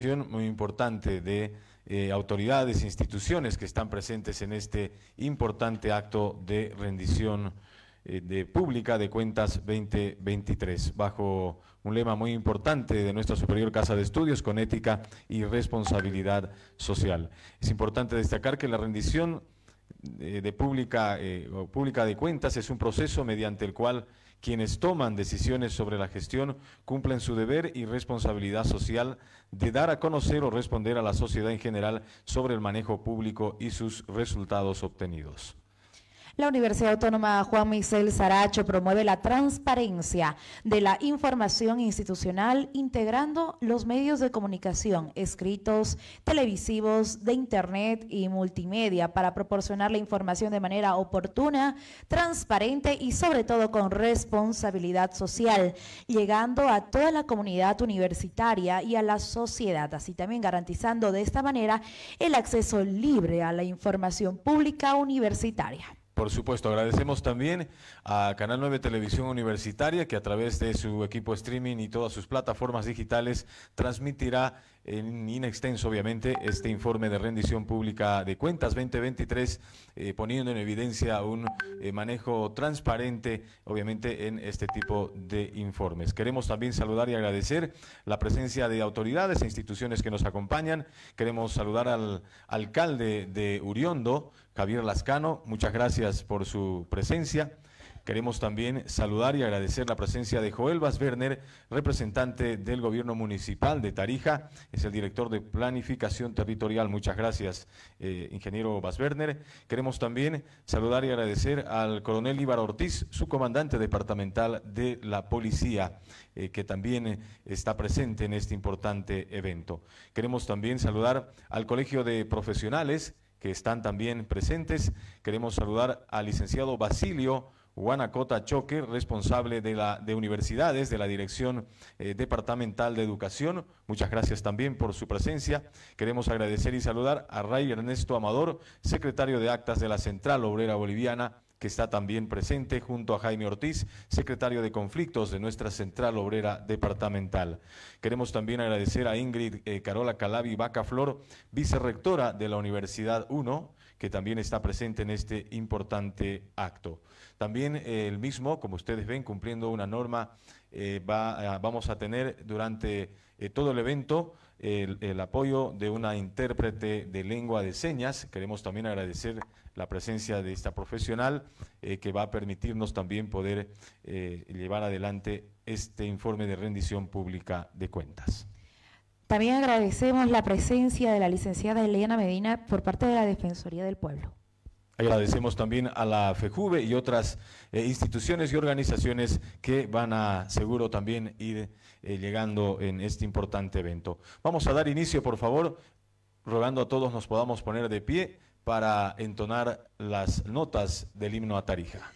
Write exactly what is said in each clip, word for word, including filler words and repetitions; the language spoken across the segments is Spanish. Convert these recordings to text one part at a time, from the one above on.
muy importante de eh, autoridades e instituciones que están presentes en este importante acto de rendición eh, de pública de cuentas veinte veintitrés, bajo un lema muy importante de nuestra superior casa de estudios, con ética y responsabilidad social. Es importante destacar que la rendición de, de pública, eh, o pública de cuentas es un proceso mediante el cual quienes toman decisiones sobre la gestión cumplen su deber y responsabilidad social de dar a conocer o responder a la sociedad en general sobre el manejo público y sus resultados obtenidos. La Universidad Autónoma Juan Michel Saracho promueve la transparencia de la información institucional integrando los medios de comunicación escritos, televisivos, de internet y multimedia para proporcionar la información de manera oportuna, transparente y sobre todo con responsabilidad social, llegando a toda la comunidad universitaria y a la sociedad, así también garantizando de esta manera el acceso libre a la información pública universitaria. Por supuesto, agradecemos también a Canal nueve Televisión Universitaria, que a través de su equipo streaming y todas sus plataformas digitales transmitirá en in extenso, obviamente, este informe de rendición pública de cuentas veinte veintitrés, eh, poniendo en evidencia un eh, manejo transparente, obviamente, en este tipo de informes. Queremos también saludar y agradecer la presencia de autoridades e instituciones que nos acompañan. Queremos saludar al alcalde de Uriondo, Javier Lascano, muchas gracias por su presencia. Queremos también saludar y agradecer la presencia de Joel Basberner, representante del gobierno municipal de Tarija, es el director de planificación territorial. Muchas gracias, eh, ingeniero Basberner. Queremos también saludar y agradecer al coronel Íbar Ortiz, su comandante departamental de la policía, eh, que también eh, está presente en este importante evento. Queremos también saludar al Colegio de Profesionales, que están también presentes. Queremos saludar al licenciado Basilio Guanacota Choque, responsable de, la, de universidades, de la Dirección eh, Departamental de Educación. Muchas gracias también por su presencia. Queremos agradecer y saludar a Ray Ernesto Amador, secretario de Actas de la Central Obrera Boliviana, que está también presente, junto a Jaime Ortiz, secretario de Conflictos de nuestra Central Obrera Departamental. Queremos también agradecer a Ingrid eh, Carola Calabi Bacaflor, vicerrectora de la Universidad uno, que también está presente en este importante acto. También eh, el mismo, como ustedes ven, cumpliendo una norma, eh, va, eh, vamos a tener durante eh, todo el evento el, el apoyo de una intérprete de lengua de señas. Queremos también agradecer la presencia de esta profesional eh, que va a permitirnos también poder eh, llevar adelante este informe de rendición pública de cuentas. También agradecemos la presencia de la licenciada Elena Medina por parte de la Defensoría del Pueblo. Agradecemos también a la FEJUVE y otras eh, instituciones y organizaciones que van a seguro también ir eh, llegando en este importante evento. Vamos a dar inicio, por favor, rogando a todos nos podamos poner de pie para entonar las notas del himno a Tarija.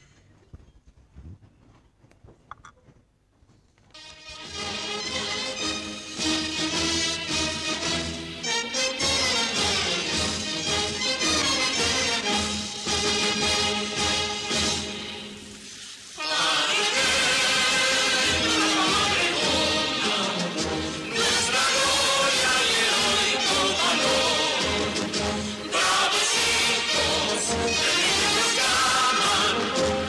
Bravos hijos, de niños llaman.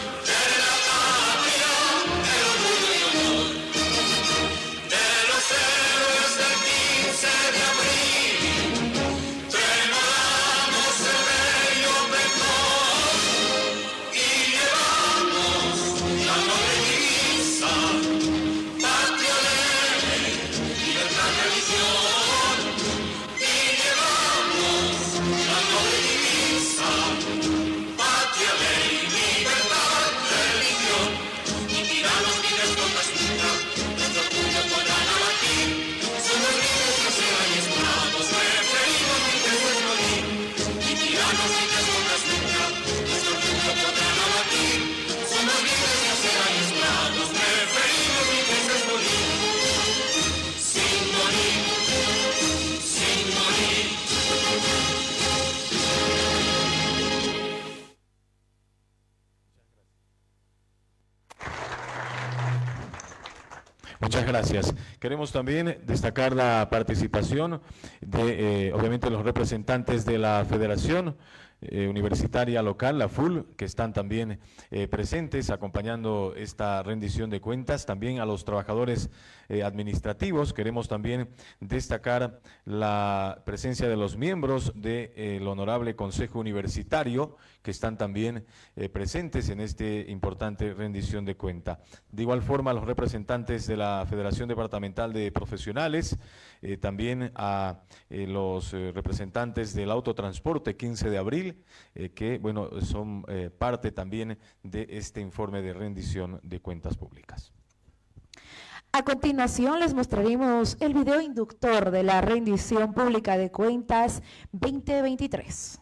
Muchas gracias. Queremos también destacar la participación de, eh, obviamente, los representantes de la Federación eh, Universitaria Local, la F U L, que están también eh, presentes acompañando esta rendición de cuentas. También a los trabajadores eh, administrativos. Queremos también destacar la presencia de los miembros del de, eh, Honorable Consejo Universitario, que están también eh, presentes en este importante rendición de cuenta. De igual forma, los representantes de la Federación Departamental de Profesionales, eh, también a eh, los eh, representantes del autotransporte quince de abril, eh, que bueno, son eh, parte también de este informe de rendición de cuentas públicas. A continuación les mostraremos el video inductor de la rendición pública de cuentas veinte veintitrés.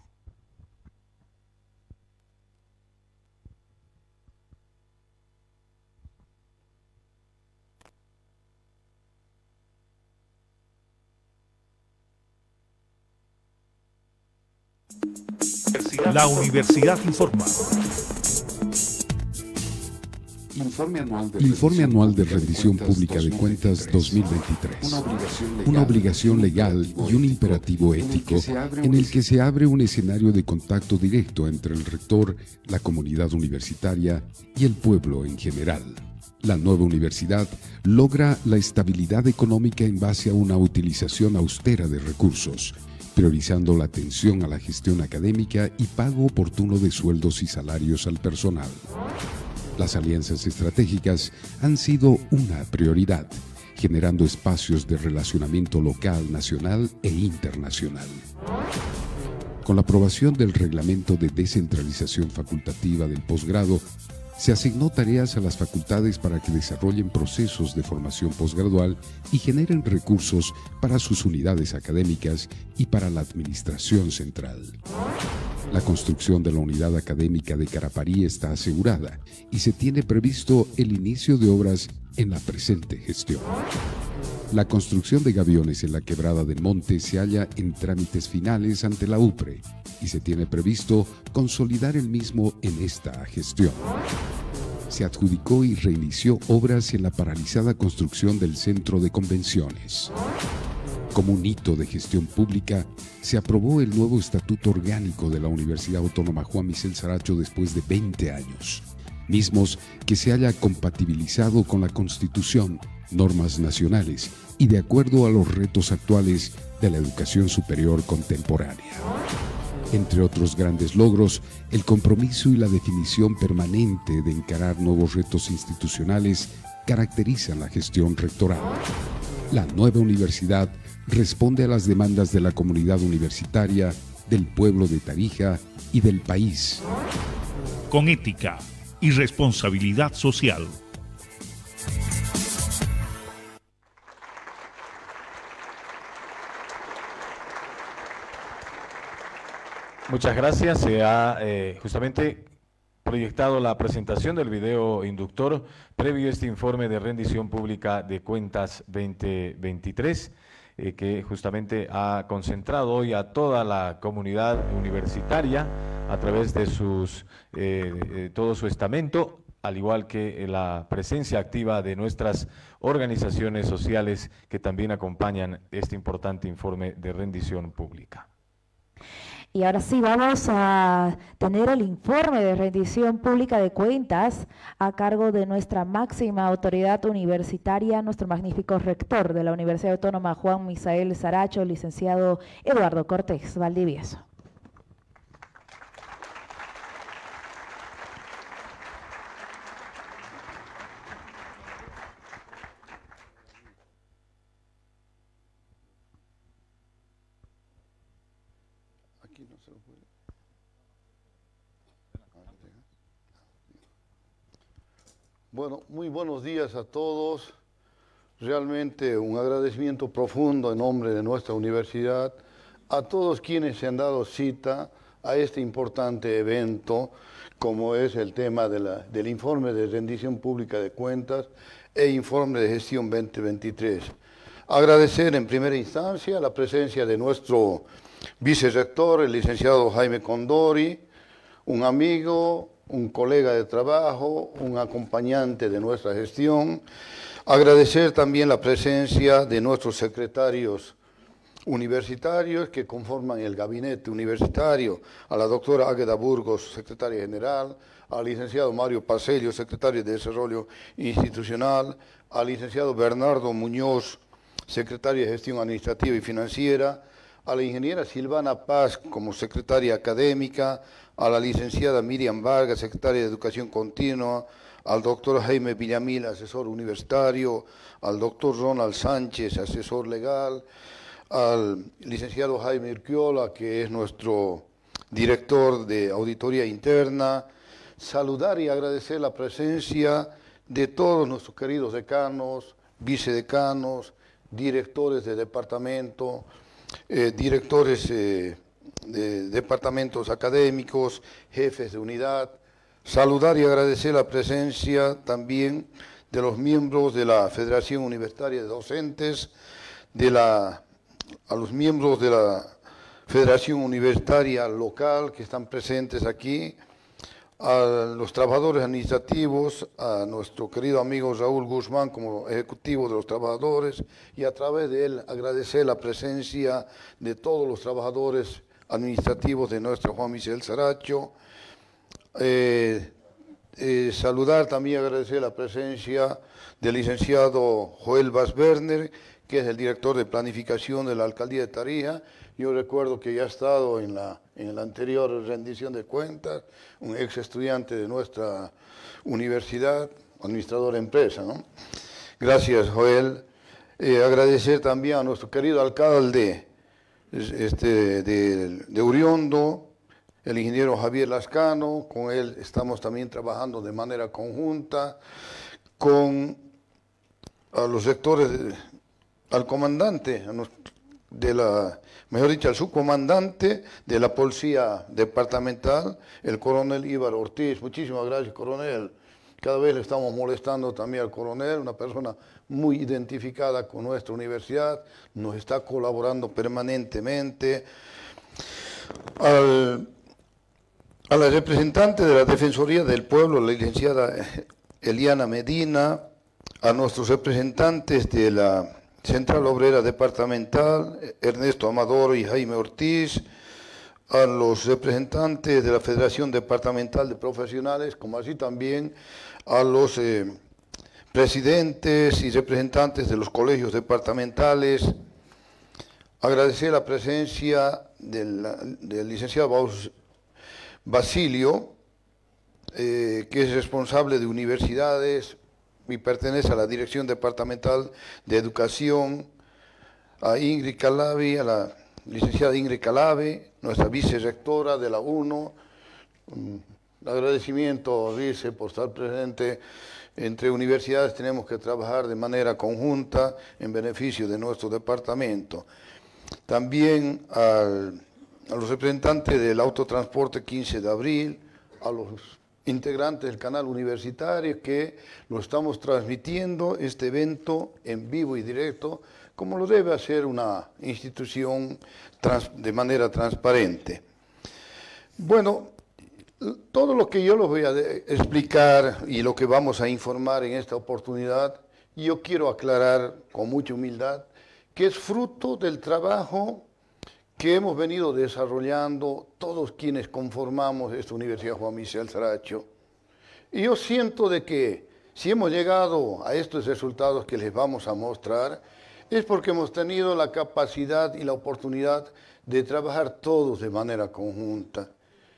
La Universidad informa. Informe anual de, Informe anual de rendición pública de cuentas dos mil veintitrés. Una obligación legal y un imperativo ético en el que se abre un escenario de contacto directo entre el rector, la comunidad universitaria y el pueblo en general. La nueva universidad logra la estabilidad económica en base a una utilización austera de recursos, priorizando la atención a la gestión académica y pago oportuno de sueldos y salarios al personal. Las alianzas estratégicas han sido una prioridad, generando espacios de relacionamiento local, nacional e internacional. Con la aprobación del Reglamento de Descentralización Facultativa del Posgrado, se asignó tareas a las facultades para que desarrollen procesos de formación posgradual y generen recursos para sus unidades académicas y para la administración central. La construcción de la unidad académica de Caraparí está asegurada y se tiene previsto el inicio de obras en la presente gestión. La construcción de gaviones en la Quebrada del Monte se halla en trámites finales ante la U P R E y se tiene previsto consolidar el mismo en esta gestión. Se adjudicó y reinició obras en la paralizada construcción del Centro de Convenciones. Como un hito de gestión pública, se aprobó el nuevo Estatuto Orgánico de la Universidad Autónoma Juan Michel Saracho después de veinte años, mismos que se haya compatibilizado con la Constitución, normas nacionales y de acuerdo a los retos actuales de la educación superior contemporánea. Entre otros grandes logros, el compromiso y la definición permanente de encarar nuevos retos institucionales caracterizan la gestión rectoral. La nueva universidad responde a las demandas de la comunidad universitaria, del pueblo de Tarija y del país. Con ética y responsabilidad social. Muchas gracias. Se ha eh, justamente proyectado la presentación del video inductor previo a este informe de rendición pública de cuentas veinte veintitrés, eh, que justamente ha concentrado hoy a toda la comunidad universitaria a través de sus, eh, eh, todo su estamento, al igual que la presencia activa de nuestras organizaciones sociales que también acompañan este importante informe de rendición pública. Y ahora sí vamos a tener el informe de rendición pública de cuentas a cargo de nuestra máxima autoridad universitaria, nuestro magnífico rector de la Universidad Autónoma Juan Misael Saracho, el licenciado Eduardo Cortés Valdivieso. Bueno, muy buenos días a todos. Realmente un agradecimiento profundo en nombre de nuestra universidad a todos quienes se han dado cita a este importante evento, como es el tema de la, del informe de rendición pública de cuentas e informe de gestión veinte veintitrés. Agradecer en primera instancia la presencia de nuestro vicerrector, el licenciado Jaime Condori, un amigo, un colega de trabajo, un acompañante de nuestra gestión, Agradecer también la presencia de nuestros secretarios universitarios que conforman el gabinete universitario, a la doctora Águeda Burgos, secretaria general, al licenciado Mario Pacelio, secretario de Desarrollo Institucional, al licenciado Bernardo Muñoz, secretario de Gestión Administrativa y Financiera, a la ingeniera Silvana Paz como secretaria académica, a la licenciada Miriam Vargas, secretaria de Educación Continua, al doctor Jaime Villamil, asesor universitario, al doctor Ronald Sánchez, asesor legal, al licenciado Jaime Urquiola, que es nuestro director de auditoría interna, saludar y agradecer la presencia de todos nuestros queridos decanos, vicedecanos, directores de departamento, eh, directores eh, de departamentos académicos, jefes de unidad, saludar y agradecer la presencia también de los miembros de la Federación Universitaria de Docentes, de la, a los miembros de la Federación Universitaria Local que están presentes aquí, a los trabajadores administrativos, a nuestro querido amigo Raúl Guzmán como ejecutivo de los trabajadores, y a través de él agradecer la presencia de todos los trabajadores administrativos de nuestro Juan Misael Saracho. Eh, eh, saludar también y agradecer la presencia del licenciado Joel Vaz Werner, que es el director de planificación de la Alcaldía de Tarija. Yo recuerdo que ya ha estado en la, en la anterior rendición de cuentas, un ex estudiante de nuestra universidad, administrador de empresa, ¿no? Gracias, Joel. Eh, agradecer también a nuestro querido alcalde este, de, de Uriondo, el ingeniero Javier Lascano. Con él estamos también trabajando de manera conjunta, con a los sectores, de, al comandante, a nuestro, de la, mejor dicho, al subcomandante de la Policía Departamental, el coronel Ibar Ortiz. Muchísimas gracias, coronel. Cada vez le estamos molestando también al coronel, una persona muy identificada con nuestra universidad, nos está colaborando permanentemente. Al, a la representante de la Defensoría del Pueblo, la licenciada Eliana Medina, a nuestros representantes de la Central Obrera Departamental, Ernesto Amador y Jaime Ortiz, a los representantes de la Federación Departamental de Profesionales, como así también a los eh, presidentes y representantes de los colegios departamentales. Agradecer la presencia del, del licenciado Basilio, eh, que es responsable de universidades y pertenece a la Dirección Departamental de Educación, a Ingrid Calavi, a la licenciada Ingrid Calavi, nuestra vicerrectora de la UNO. Un agradecimiento, vice, por estar presente. Entre universidades tenemos que trabajar de manera conjunta en beneficio de nuestro departamento. También al, a los representantes del autotransporte quince de abril, a los integrantes del canal universitario, que lo estamos transmitiendo, este evento en vivo y directo, como lo debe hacer una institución trans, de manera transparente. Bueno, todo lo que yo les voy a explicar y lo que vamos a informar en esta oportunidad, yo quiero aclarar con mucha humildad que es fruto del trabajo que hemos venido desarrollando todos quienes conformamos esta Universidad Juan Misael Saracho. Y yo siento de que si hemos llegado a estos resultados que les vamos a mostrar, es porque hemos tenido la capacidad y la oportunidad de trabajar todos de manera conjunta.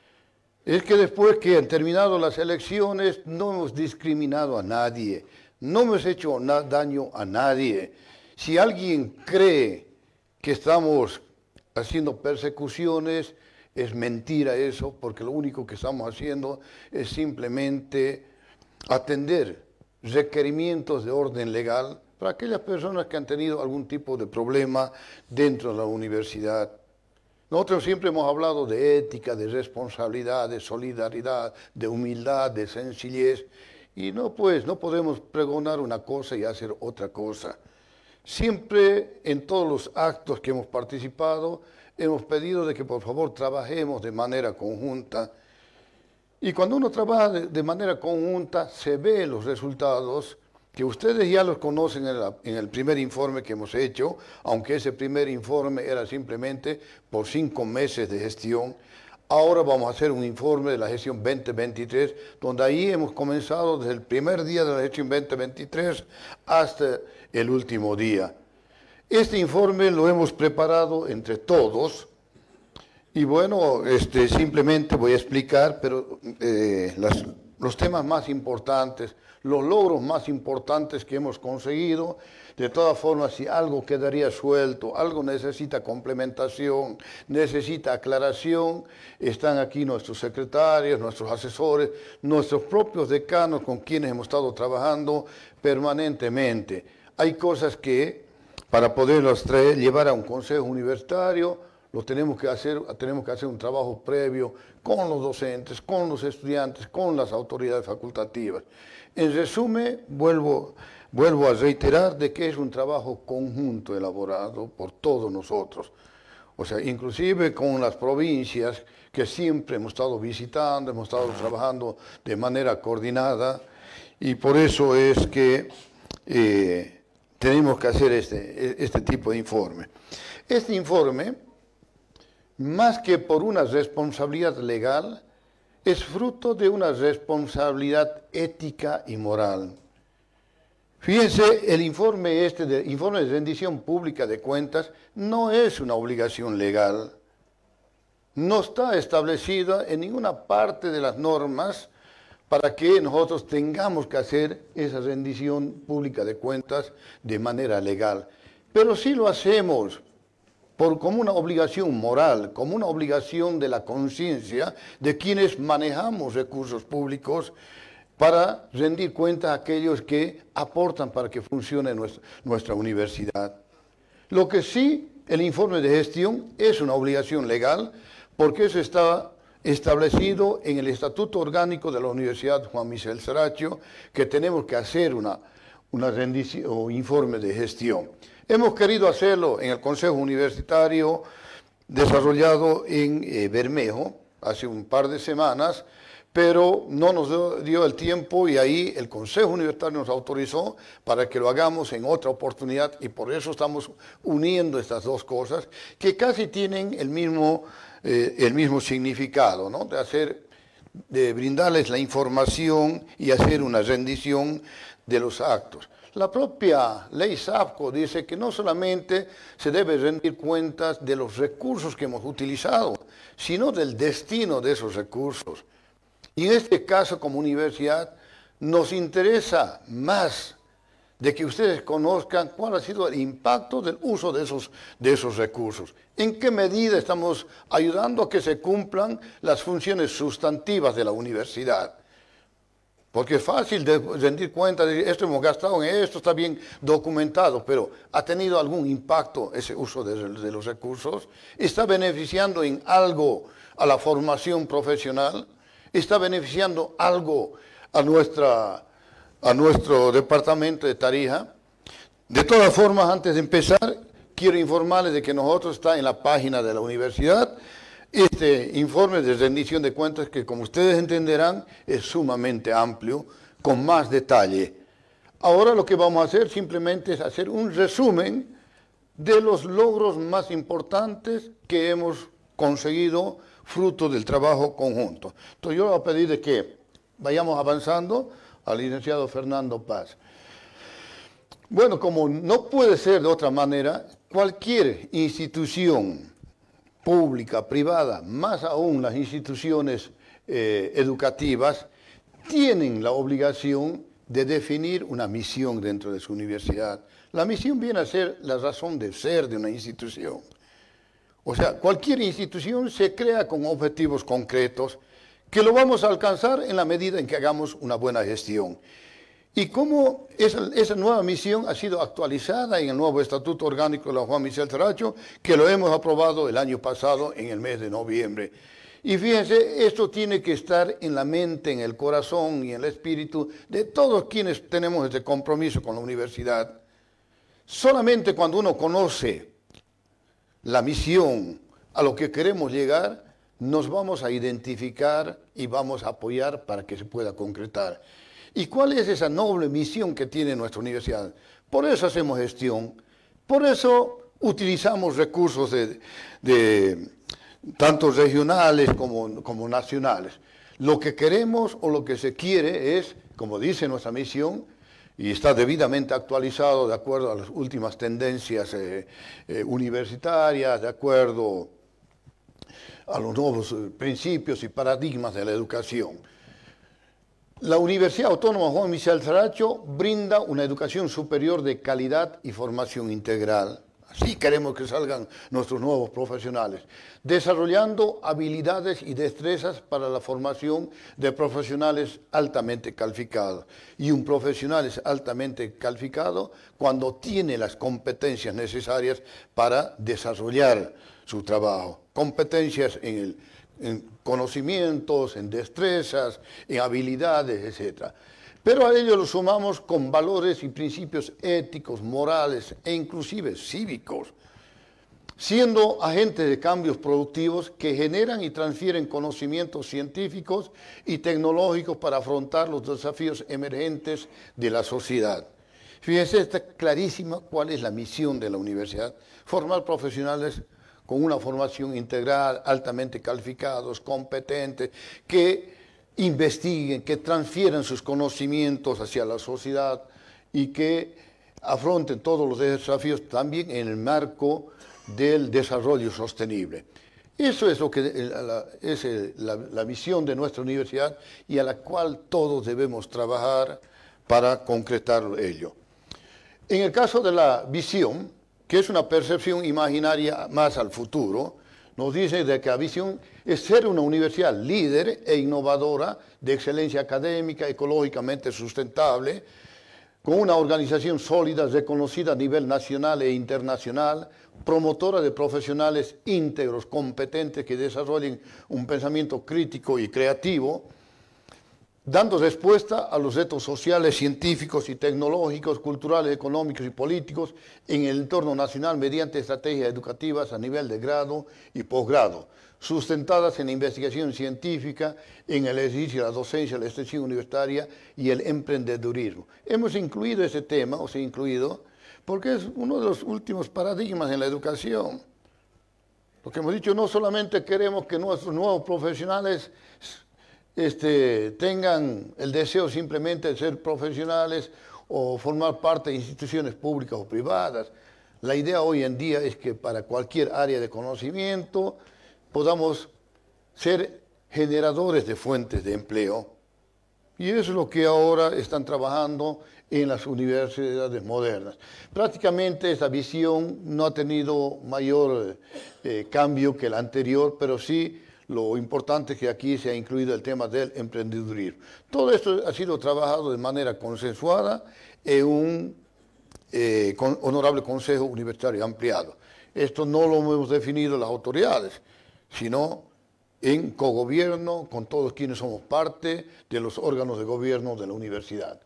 Es que después que han terminado las elecciones no hemos discriminado a nadie, no hemos hecho daño a nadie. Si alguien cree que estamos haciendo persecuciones, es mentira eso, porque lo único que estamos haciendo es simplemente atender requerimientos de orden legal para aquellas personas que han tenido algún tipo de problema dentro de la universidad. Nosotros siempre hemos hablado de ética, de responsabilidad, de solidaridad, de humildad, de sencillez, y no, pues, no podemos pregonar una cosa y hacer otra cosa. Siempre en todos los actos que hemos participado hemos pedido de que por favor trabajemos de manera conjunta, y cuando uno trabaja de, de manera conjunta se ve los resultados que ustedes ya los conocen en, la, en el primer informe que hemos hecho, aunque ese primer informe era simplemente por cinco meses de gestión. Ahora vamos a hacer un informe de la gestión veinte veintitrés, donde ahí hemos comenzado desde el primer día de la gestión veinte veintitrés hasta el último día. Este informe lo hemos preparado entre todos y bueno, este, simplemente voy a explicar pero, eh, las, los temas más importantes, los logros más importantes que hemos conseguido. De todas formas, si algo quedaría suelto, algo necesita complementación, necesita aclaración, están aquí nuestros secretarios, nuestros asesores, nuestros propios decanos con quienes hemos estado trabajando permanentemente. Hay cosas que, para poderlos traer, llevar a un consejo universitario, lo tenemos que hacer, tenemos que hacer un trabajo previo con los docentes, con los estudiantes, con las autoridades facultativas. En resumen, vuelvo... Vuelvo a reiterar de que es un trabajo conjunto elaborado por todos nosotros. O sea, inclusive con las provincias que siempre hemos estado visitando, hemos estado trabajando de manera coordinada y por eso es que eh, tenemos que hacer este, este tipo de informe. Este informe, más que por una responsabilidad legal, es fruto de una responsabilidad ética y moral. Fíjense, el informe este, de, informe de rendición pública de cuentas, no es una obligación legal. No está establecida en ninguna parte de las normas para que nosotros tengamos que hacer esa rendición pública de cuentas de manera legal. Pero sí lo hacemos por, como una obligación moral, como una obligación de la conciencia de quienes manejamos recursos públicos, para rendir cuentas a aquellos que aportan para que funcione nuestra, nuestra universidad. Lo que sí, el informe de gestión es una obligación legal, porque eso está establecido en el Estatuto Orgánico de la Universidad Juan Michel Saracho, que tenemos que hacer una, una rendición o informe de gestión. Hemos querido hacerlo en el Consejo Universitario desarrollado en eh, Bermejo, hace un par de semanas, pero no nos dio el tiempo y ahí el Consejo Universitario nos autorizó para que lo hagamos en otra oportunidad y por eso estamos uniendo estas dos cosas que casi tienen el mismo, eh, el mismo significado, ¿no? De hacer, de brindarles la información y hacer una rendición de los actos. La propia ley SAPCO dice que no solamente se debe rendir cuentas de los recursos que hemos utilizado, sino del destino de esos recursos. Y en este caso, como universidad, nos interesa más de que ustedes conozcan cuál ha sido el impacto del uso de esos, de esos recursos. En qué medida estamos ayudando a que se cumplan las funciones sustantivas de la universidad. Porque es fácil de rendir cuenta de esto hemos gastado en esto, está bien documentado, pero ¿ha tenido algún impacto ese uso de, de los recursos? ¿Está beneficiando en algo a la formación profesional? ¿Está beneficiando algo a, nuestra, a nuestro departamento de Tarija? De todas formas, antes de empezar, quiero informarles de que nosotros está en la página de la universidad este informe de rendición de cuentas que, como ustedes entenderán, es sumamente amplio, con más detalle. Ahora lo que vamos a hacer simplemente es hacer un resumen de los logros más importantes que hemos conseguido fruto del trabajo conjunto. Entonces yo le voy a pedir de que vayamos avanzando al licenciado Fernando Paz. Bueno, como no puede ser de otra manera, cualquier institución pública, privada, más aún las instituciones eh, educativas, tienen la obligación de definir una misión dentro de su universidad. La misión viene a ser la razón de ser de una institución. O sea, cualquier institución se crea con objetivos concretos que lo vamos a alcanzar en la medida en que hagamos una buena gestión. Y cómo esa, esa nueva misión ha sido actualizada en el nuevo Estatuto Orgánico de la Juan Michel Saracho, que lo hemos aprobado el año pasado en el mes de noviembre. Y fíjense, esto tiene que estar en la mente, en el corazón y en el espíritu de todos quienes tenemos este compromiso con la universidad. Solamente cuando uno conoce la misión a lo que queremos llegar, nos vamos a identificar y vamos a apoyar para que se pueda concretar. ¿Y cuál es esa noble misión que tiene nuestra universidad? Por eso hacemos gestión, por eso utilizamos recursos de, de tanto regionales como, como nacionales. Lo que queremos o lo que se quiere es, como dice nuestra misión, y está debidamente actualizado de acuerdo a las últimas tendencias eh, eh, universitarias, de acuerdo a los nuevos eh, principios y paradigmas de la educación. La Universidad Autónoma Juan Misael Saracho brinda una educación superior de calidad y formación integral. Así queremos que salgan nuestros nuevos profesionales, desarrollando habilidades y destrezas para la formación de profesionales altamente calificados. Y un profesional es altamente calificado cuando tiene las competencias necesarias para desarrollar su trabajo. Competencias en, el, en conocimientos, en destrezas, en habilidades, etcétera. Pero a ello lo sumamos con valores y principios éticos, morales e inclusive cívicos, siendo agentes de cambios productivos que generan y transfieren conocimientos científicos y tecnológicos para afrontar los desafíos emergentes de la sociedad. Fíjense, está clarísima cuál es la misión de la universidad: formar profesionales con una formación integral, altamente calificados, competentes, que investiguen, que transfieran sus conocimientos hacia la sociedad y que afronten todos los desafíos también en el marco del desarrollo sostenible. Eso es lo que la, es la, la visión de nuestra universidad y a la cual todos debemos trabajar para concretar ello. En el caso de la visión, que es una percepción imaginaria más al futuro, nos dice de que la visión es ser una universidad líder e innovadora de excelencia académica, ecológicamente sustentable, con una organización sólida, reconocida a nivel nacional e internacional, promotora de profesionales íntegros, competentes, que desarrollen un pensamiento crítico y creativo, dando respuesta a los retos sociales, científicos y tecnológicos, culturales, económicos y políticos en el entorno nacional mediante estrategias educativas a nivel de grado y posgrado, sustentadas en la investigación científica, en el ejercicio de la docencia, la extensión universitaria y el emprendedurismo. Hemos incluido ese tema, o se ha incluido, porque es uno de los últimos paradigmas en la educación. Lo que hemos dicho, no solamente queremos que nuestros nuevos profesionales Este, tengan el deseo simplemente de ser profesionales o formar parte de instituciones públicas o privadas. La idea hoy en día es que para cualquier área de conocimiento podamos ser generadores de fuentes de empleo. Y eso es lo que ahora están trabajando en las universidades modernas. Prácticamente esta visión no ha tenido mayor eh, cambio que la anterior, pero sí lo importante es que aquí se ha incluido el tema del emprendedurismo. Todo esto ha sido trabajado de manera consensuada en un eh, con, honorable Consejo Universitario ampliado. Esto no lo hemos definido las autoridades, sino en cogobierno con todos quienes somos parte de los órganos de gobierno de la universidad.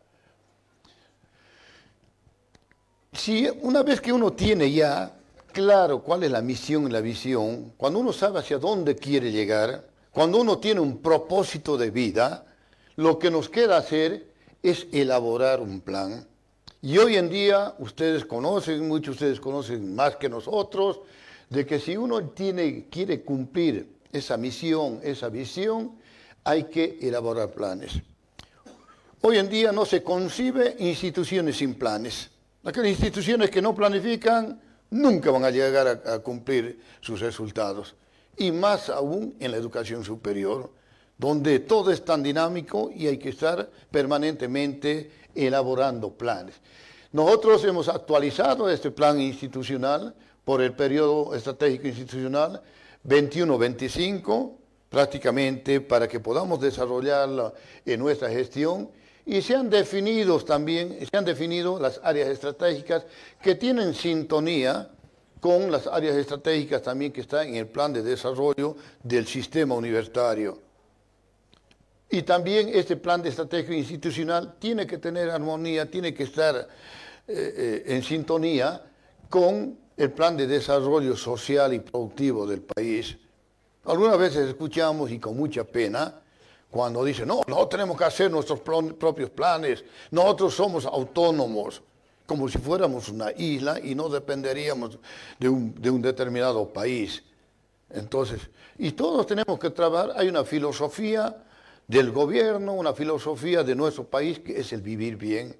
Si una vez que uno tiene ya claro cuál es la misión y la visión, cuando uno sabe hacia dónde quiere llegar, cuando uno tiene un propósito de vida, lo que nos queda hacer es elaborar un plan. Y hoy en día, ustedes conocen, muchos de ustedes conocen más que nosotros, de que si uno tiene, quiere cumplir esa misión, esa visión, hay que elaborar planes. Hoy en día no se concibe instituciones sin planes. Aquellas instituciones que no planifican nunca van a llegar a, a cumplir sus resultados. Y más aún en la educación superior, donde todo es tan dinámico y hay que estar permanentemente elaborando planes. Nosotros hemos actualizado este plan institucional por el periodo estratégico institucional veintiuno veinticinco, prácticamente para que podamos desarrollarla en nuestra gestión. Y se han definido también, se han definido las áreas estratégicas que tienen sintonía con las áreas estratégicas también que están en el plan de desarrollo del sistema universitario. Y también este plan de estrategia institucional tiene que tener armonía, tiene que estar eh, eh, en sintonía con el plan de desarrollo social y productivo del país. Algunas veces escuchamos, y con mucha pena, cuando dicen, no, no tenemos que hacer nuestros propios planes, nosotros somos autónomos, como si fuéramos una isla y no dependeríamos de un, de un determinado país. Entonces, y todos tenemos que trabajar, hay una filosofía del gobierno, una filosofía de nuestro país que es el vivir bien.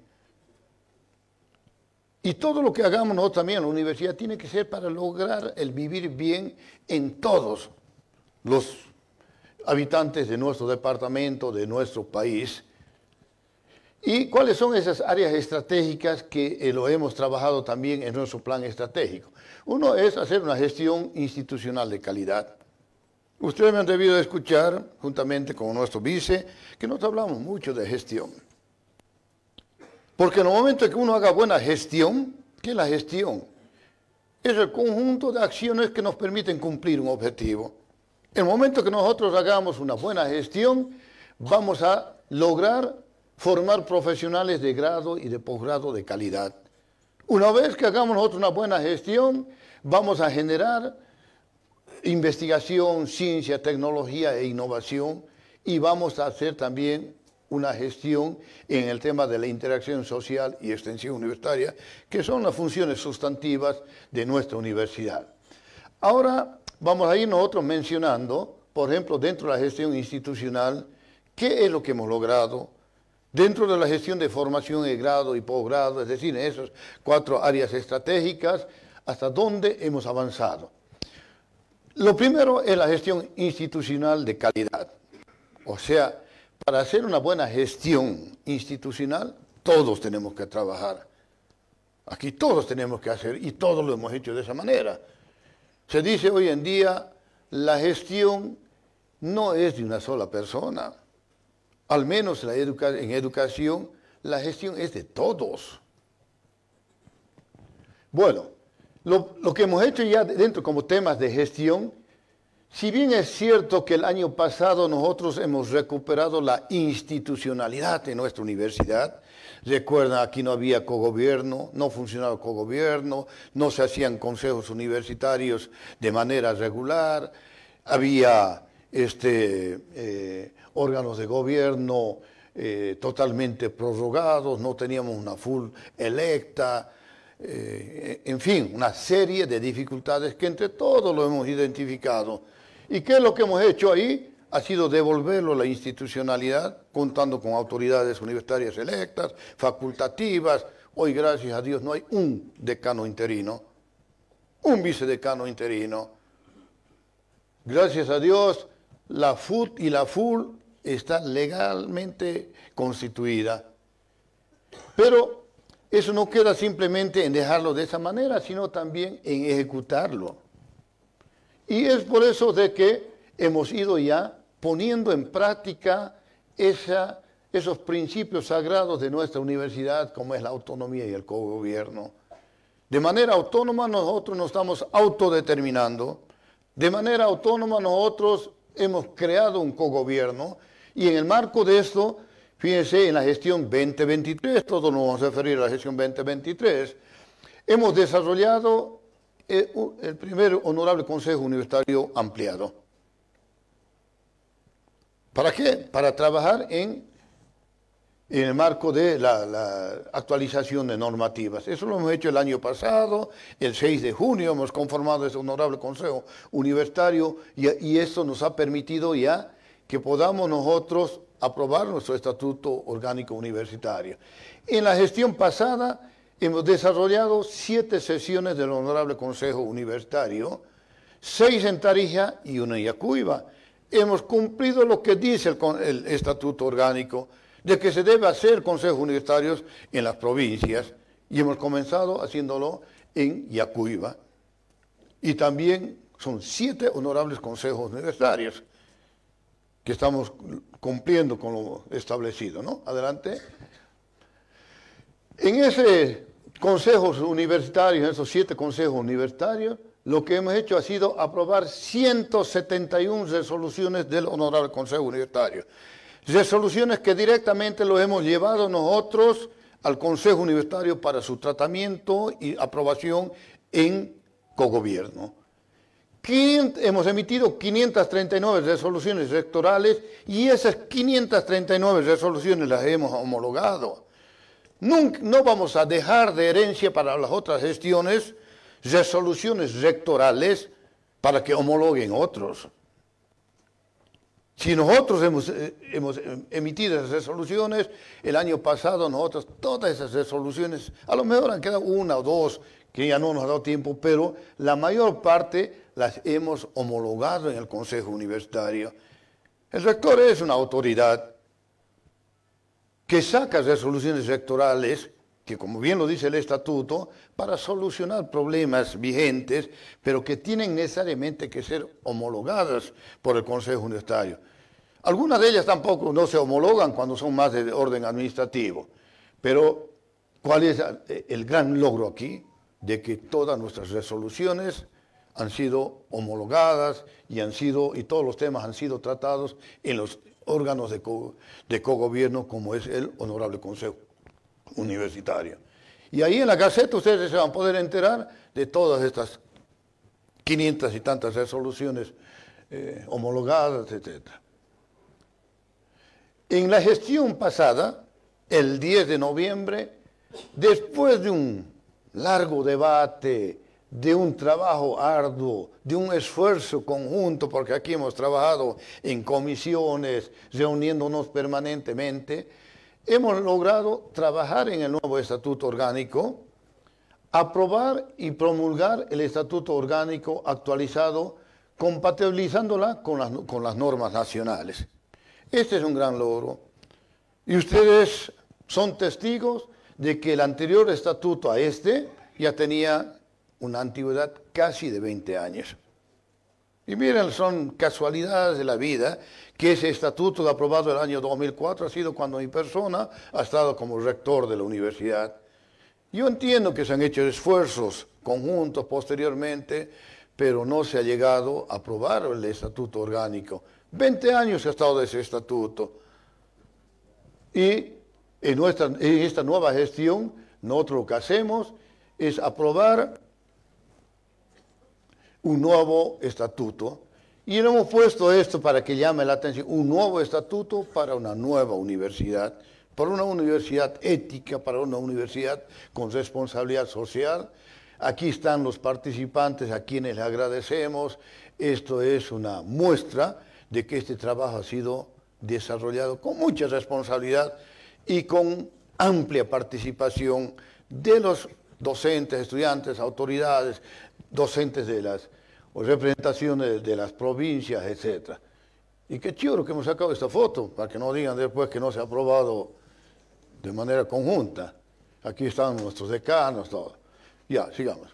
Y todo lo que hagamos nosotros también en la universidad tiene que ser para lograr el vivir bien en todos los habitantes de nuestro departamento, de nuestro país. ¿Y cuáles son esas áreas estratégicas que eh, lo hemos trabajado también en nuestro plan estratégico? Uno es hacer una gestión institucional de calidad. Ustedes me han debido escuchar, juntamente con nuestro vice, que nosotros hablamos mucho de gestión. Porque en el momento que uno haga buena gestión, ¿qué es la gestión? Es el conjunto de acciones que nos permiten cumplir un objetivo. En el momento que nosotros hagamos una buena gestión, vamos a lograr formar profesionales de grado y de posgrado de calidad. Una vez que hagamos nosotros una buena gestión, vamos a generar investigación, ciencia, tecnología e innovación y vamos a hacer también una gestión en el tema de la interacción social y extensión universitaria, que son las funciones sustantivas de nuestra universidad. Ahora vamos a ir nosotros mencionando, por ejemplo, dentro de la gestión institucional, qué es lo que hemos logrado dentro de la gestión de formación de grado y posgrado, es decir, en esas cuatro áreas estratégicas, hasta dónde hemos avanzado. Lo primero es la gestión institucional de calidad. O sea, para hacer una buena gestión institucional, todos tenemos que trabajar. Aquí todos tenemos que hacer, y todos lo hemos hecho de esa manera. Se dice hoy en día, la gestión no es de una sola persona. Al menos la educa- en educación, la gestión es de todos. Bueno, lo, lo que hemos hecho ya dentro como temas de gestión, si bien es cierto que el año pasado nosotros hemos recuperado la institucionalidad de nuestra universidad, recuerdan, aquí no había cogobierno, no funcionaba el cogobierno, no se hacían consejos universitarios de manera regular, había este, eh, órganos de gobierno eh, totalmente prorrogados, no teníamos una full electa, eh, en fin, una serie de dificultades que entre todos lo hemos identificado. ¿Y qué es lo que hemos hecho ahí? Ha sido devolverlo a la institucionalidad, contando con autoridades universitarias electas, facultativas. Hoy, gracias a Dios, no hay un decano interino, un vicedecano interino. Gracias a Dios, la F U T y la F U L están legalmente constituidas. Pero eso no queda simplemente en dejarlo de esa manera, sino también en ejecutarlo. Y es por eso de que hemos ido ya poniendo en práctica esa, esos principios sagrados de nuestra universidad, como es la autonomía y el cogobierno. De manera autónoma nosotros nos estamos autodeterminando, de manera autónoma nosotros hemos creado un cogobierno y en el marco de esto, fíjense, en la gestión veinte veintitrés, todos nos vamos a referir a la gestión veinte veintitrés, hemos desarrollado el primer honorable Consejo Universitario ampliado. ¿Para qué? Para trabajar en, en el marco de la, la actualización de normativas. Eso lo hemos hecho el año pasado, el seis de junio hemos conformado ese honorable Consejo Universitario y, y eso nos ha permitido ya que podamos nosotros aprobar nuestro Estatuto Orgánico Universitario. En la gestión pasada hemos desarrollado siete sesiones del Honorable Consejo Universitario, seis en Tarija y una en Yacuiba. Hemos cumplido lo que dice el, el Estatuto Orgánico, de que se debe hacer consejos universitarios en las provincias, y hemos comenzado haciéndolo en Yacuiba. Y también son siete honorables consejos universitarios que estamos cumpliendo con lo establecido, ¿no? Adelante. En ese consejos universitarios, en esos siete consejos universitarios, lo que hemos hecho ha sido aprobar ciento setenta y una resoluciones del Honorable Consejo Universitario. Resoluciones que directamente lo hemos llevado nosotros al Consejo Universitario para su tratamiento y aprobación en cogobierno. hemos emitido quinientas treinta y nueve resoluciones rectorales y esas quinientas treinta y nueve resoluciones las hemos homologado. Nunca, no vamos a dejar de herencia para las otras gestiones resoluciones rectorales para que homologuen otros. Si nosotros hemos, eh, hemos emitido esas resoluciones, el año pasado nosotros, todas esas resoluciones, a lo mejor han quedado una o dos, que ya no nos ha dado tiempo, pero la mayor parte las hemos homologado en el Consejo Universitario. El rector es una autoridad que saca resoluciones rectorales, que como bien lo dice el estatuto, para solucionar problemas vigentes, pero que tienen necesariamente que ser homologadas por el Consejo Universitario. Algunas de ellas tampoco no se homologan cuando son más de orden administrativo, pero ¿cuál es el gran logro aquí? De que todas nuestras resoluciones han sido homologadas y, han sido, y todos los temas han sido tratados en los órganos de, co, de cogobierno como es el Honorable Consejo Universitario. Y ahí en la Gaceta ustedes se van a poder enterar de todas estas quinientas y tantas resoluciones eh, homologadas, etcétera. En la gestión pasada, el diez de noviembre, después de un largo debate, de un trabajo arduo, de un esfuerzo conjunto, porque aquí hemos trabajado en comisiones, reuniéndonos permanentemente, hemos logrado trabajar en el nuevo Estatuto Orgánico, aprobar y promulgar el Estatuto Orgánico actualizado, compatibilizándola con las, con las normas nacionales. Este es un gran logro. Y ustedes son testigos de que el anterior estatuto a este ya tenía una antigüedad casi de veinte años. Y miren, son casualidades de la vida que ese estatuto aprobado el año dos mil cuatro ha sido cuando mi persona ha estado como rector de la universidad. Yo entiendo que se han hecho esfuerzos conjuntos posteriormente, pero no se ha llegado a aprobar el estatuto orgánico. veinte años ha estado de ese estatuto. Y en, nuestra, en esta nueva gestión, nosotros lo que hacemos es aprobar un nuevo estatuto. Y le hemos puesto esto para que llame la atención, un nuevo estatuto para una nueva universidad, para una universidad ética, para una universidad con responsabilidad social. Aquí están los participantes a quienes les agradecemos. Esto es una muestra de que este trabajo ha sido desarrollado con mucha responsabilidad y con amplia participación de los docentes, estudiantes, autoridades, docentes de las o representaciones de las provincias, etcétera. Y qué chido que hemos sacado esta foto, para que no digan después que no se ha aprobado de manera conjunta. Aquí están nuestros decanos, todo. Ya, sigamos.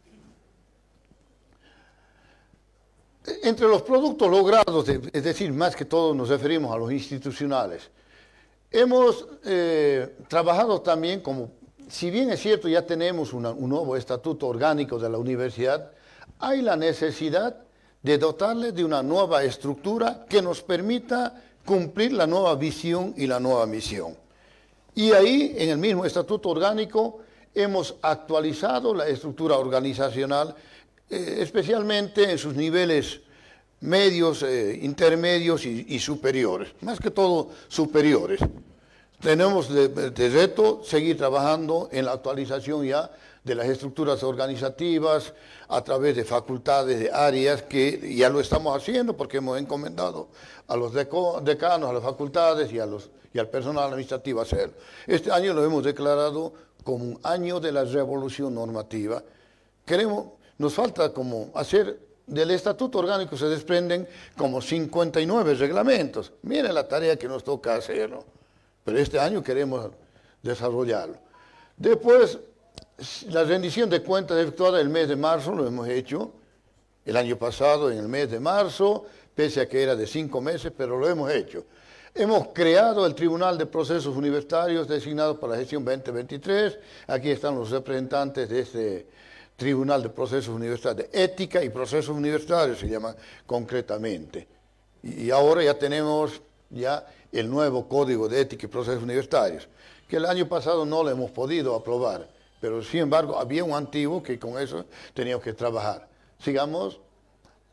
Entre los productos logrados, es decir, más que todo nos referimos a los institucionales, hemos eh, trabajado también como, si bien es cierto ya tenemos una, un nuevo estatuto orgánico de la universidad, hay la necesidad de dotarle de una nueva estructura que nos permita cumplir la nueva visión y la nueva misión. Y ahí, en el mismo estatuto orgánico, hemos actualizado la estructura organizacional, eh, especialmente en sus niveles medios, eh, intermedios y, y superiores, más que todo superiores. Tenemos de, de reto seguir trabajando en la actualización ya de las estructuras organizativas a través de facultades, de áreas, que ya lo estamos haciendo porque hemos encomendado a los decanos, a las facultades y, a los, y al personal administrativo hacerlo. Este año lo hemos declarado como un año de la revolución normativa. Queremos, nos falta como hacer, del estatuto orgánico se desprenden como cincuenta y nueve reglamentos. Miren la tarea que nos toca hacerlo. Pero este año queremos desarrollarlo. Después, la rendición de cuentas efectuada el mes de marzo lo hemos hecho. El año pasado, en el mes de marzo, pese a que era de cinco meses, pero lo hemos hecho. Hemos creado el Tribunal de Procesos Universitarios designado para la gestión veinte veintitrés. Aquí están los representantes de este Tribunal de Procesos Universitarios, de Ética y Procesos Universitarios se llama concretamente. Y ahora ya tenemos ya el nuevo Código de Ética y Procesos Universitarios, que el año pasado no lo hemos podido aprobar, pero sin embargo había un antiguo que con eso teníamos que trabajar. Sigamos.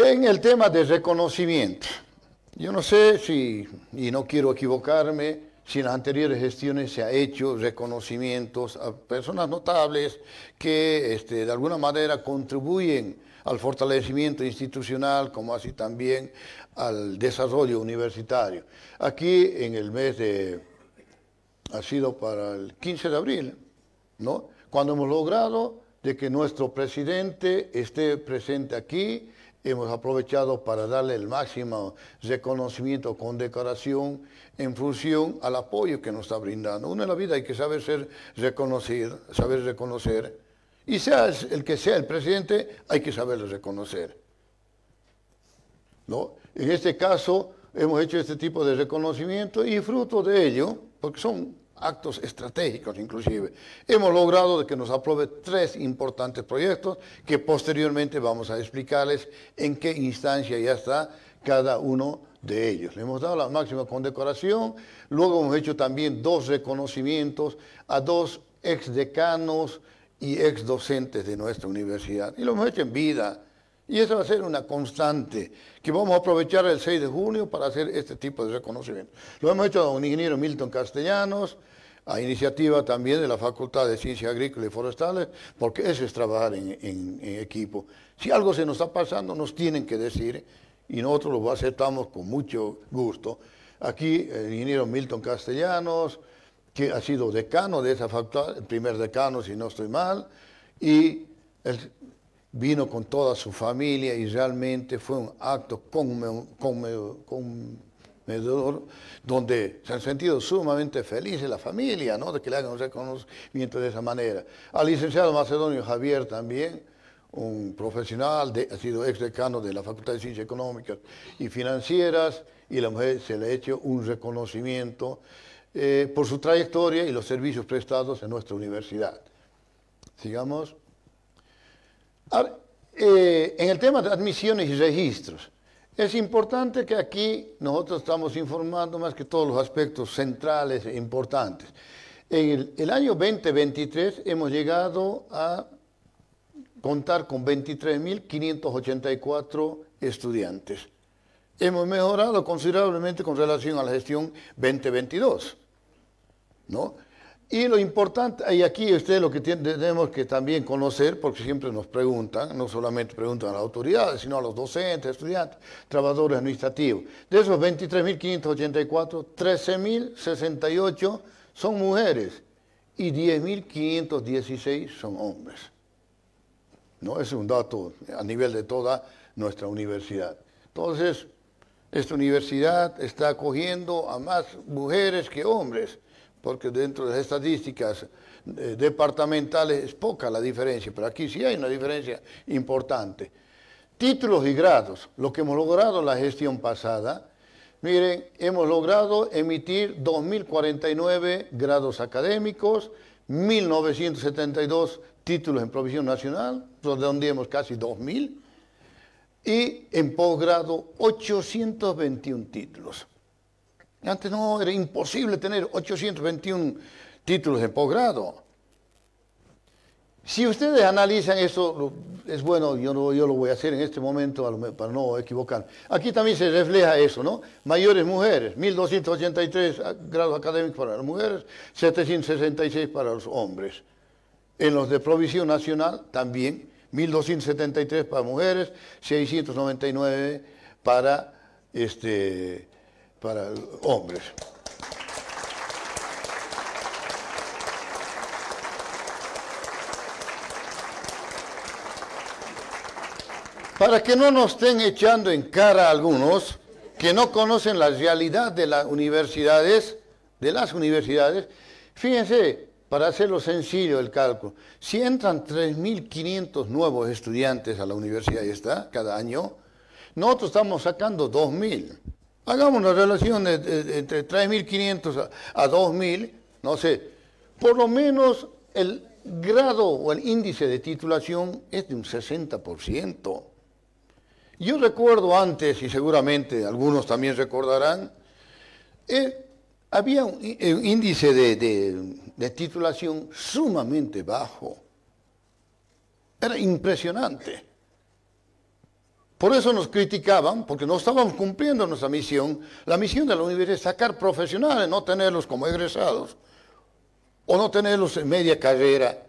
En el tema de reconocimiento, yo no sé si, y no quiero equivocarme, si en las anteriores gestiones se ha hecho reconocimientos a personas notables que este, de alguna manera contribuyen al fortalecimiento institucional, como así también al desarrollo universitario. Aquí en el mes de, ha sido para el quince de abril, ¿no? Cuando hemos logrado de que nuestro presidente esté presente aquí, hemos aprovechado para darle el máximo reconocimiento, condecoración en función al apoyo que nos está brindando. Uno en la vida hay que saber ser reconocido, saber reconocer, y sea el que sea el presidente, hay que saberlo reconocer, ¿no? En este caso, hemos hecho este tipo de reconocimiento y fruto de ello, porque son actos estratégicos inclusive, hemos logrado de que nos apruebe tres importantes proyectos que posteriormente vamos a explicarles en qué instancia ya está cada uno de ellos. Le hemos dado la máxima condecoración, luego hemos hecho también dos reconocimientos a dos exdecanos y exdocentes de nuestra universidad, y lo hemos hecho en vida. Y esa va a ser una constante, que vamos a aprovechar el seis de junio para hacer este tipo de reconocimiento. Lo hemos hecho a un ingeniero Milton Castellanos, a iniciativa también de la Facultad de Ciencias Agrícolas y Forestales, porque eso es trabajar en, en, en equipo. Si algo se nos está pasando, nos tienen que decir, y nosotros lo aceptamos con mucho gusto. Aquí el ingeniero Milton Castellanos, que ha sido decano de esa facultad, el primer decano si no estoy mal, y el vino con toda su familia y realmente fue un acto conmovedor, donde se han sentido sumamente felices la familia, ¿no?, de que le hagan un reconocimiento de esa manera. Al licenciado Macedonio Javier también, un profesional, de, ha sido ex decano de la Facultad de Ciencias Económicas y Financieras, y la mujer se le ha hecho un reconocimiento eh, por su trayectoria y los servicios prestados en nuestra universidad. Sigamos. Ahora, eh, en el tema de admisiones y registros, es importante que aquí nosotros estamos informando más que todos los aspectos centrales e importantes. En el, el año veinte veintitrés hemos llegado a contar con veintitrés mil quinientos ochenta y cuatro estudiantes. Hemos mejorado considerablemente con relación a la gestión veinte veintidós, ¿no? Y lo importante, y aquí ustedes lo que tenemos que también conocer, porque siempre nos preguntan, no solamente preguntan a las autoridades, sino a los docentes, estudiantes, trabajadores administrativos. De esos veintitrés mil quinientos ochenta y cuatro, trece mil sesenta y ocho son mujeres y diez mil quinientos dieciséis son hombres. ¿No? Es un dato a nivel de toda nuestra universidad. Entonces, esta universidad está acogiendo a más mujeres que hombres, porque dentro de las estadísticas eh, departamentales es poca la diferencia, pero aquí sí hay una diferencia importante. Títulos y grados, lo que hemos logrado en la gestión pasada, miren, hemos logrado emitir dos mil cuarenta y nueve grados académicos, mil novecientos setenta y dos títulos en provisión nacional, redondeemos casi dos mil, y en posgrado ochocientos veintiún títulos. Antes no, era imposible tener ochocientos veintiún títulos en posgrado. Si ustedes analizan eso, es bueno, yo, no, yo lo voy a hacer en este momento para no equivocar. Aquí también se refleja eso, ¿no? Mayores mujeres, mil doscientos ochenta y tres grados académicos para las mujeres, setecientos sesenta y seis para los hombres. En los de provisión nacional también, mil doscientos setenta y tres para mujeres, seiscientos noventa y nueve para este... para hombres. Para que no nos estén echando en cara algunos que no conocen la realidad de las universidades, de las universidades, fíjense, para hacerlo sencillo el cálculo, si entran tres mil quinientos nuevos estudiantes a la universidad, y está, cada año, nosotros estamos sacando dos mil. Hagamos una relación de, de, de, entre tres mil quinientos a, a dos mil, no sé, por lo menos el grado o el índice de titulación es de un sesenta por ciento. Yo recuerdo antes, y seguramente algunos también recordarán, eh, había un, un índice de, de, de titulación sumamente bajo. Era impresionante. Por eso nos criticaban, porque no estábamos cumpliendo nuestra misión. La misión de la universidad es sacar profesionales, no tenerlos como egresados, o no tenerlos en media carrera.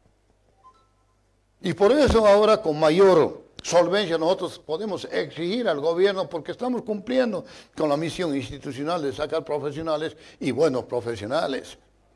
Y por eso ahora con mayor solvencia nosotros podemos exigir al gobierno, porque estamos cumpliendo con la misión institucional de sacar profesionales y buenos profesionales.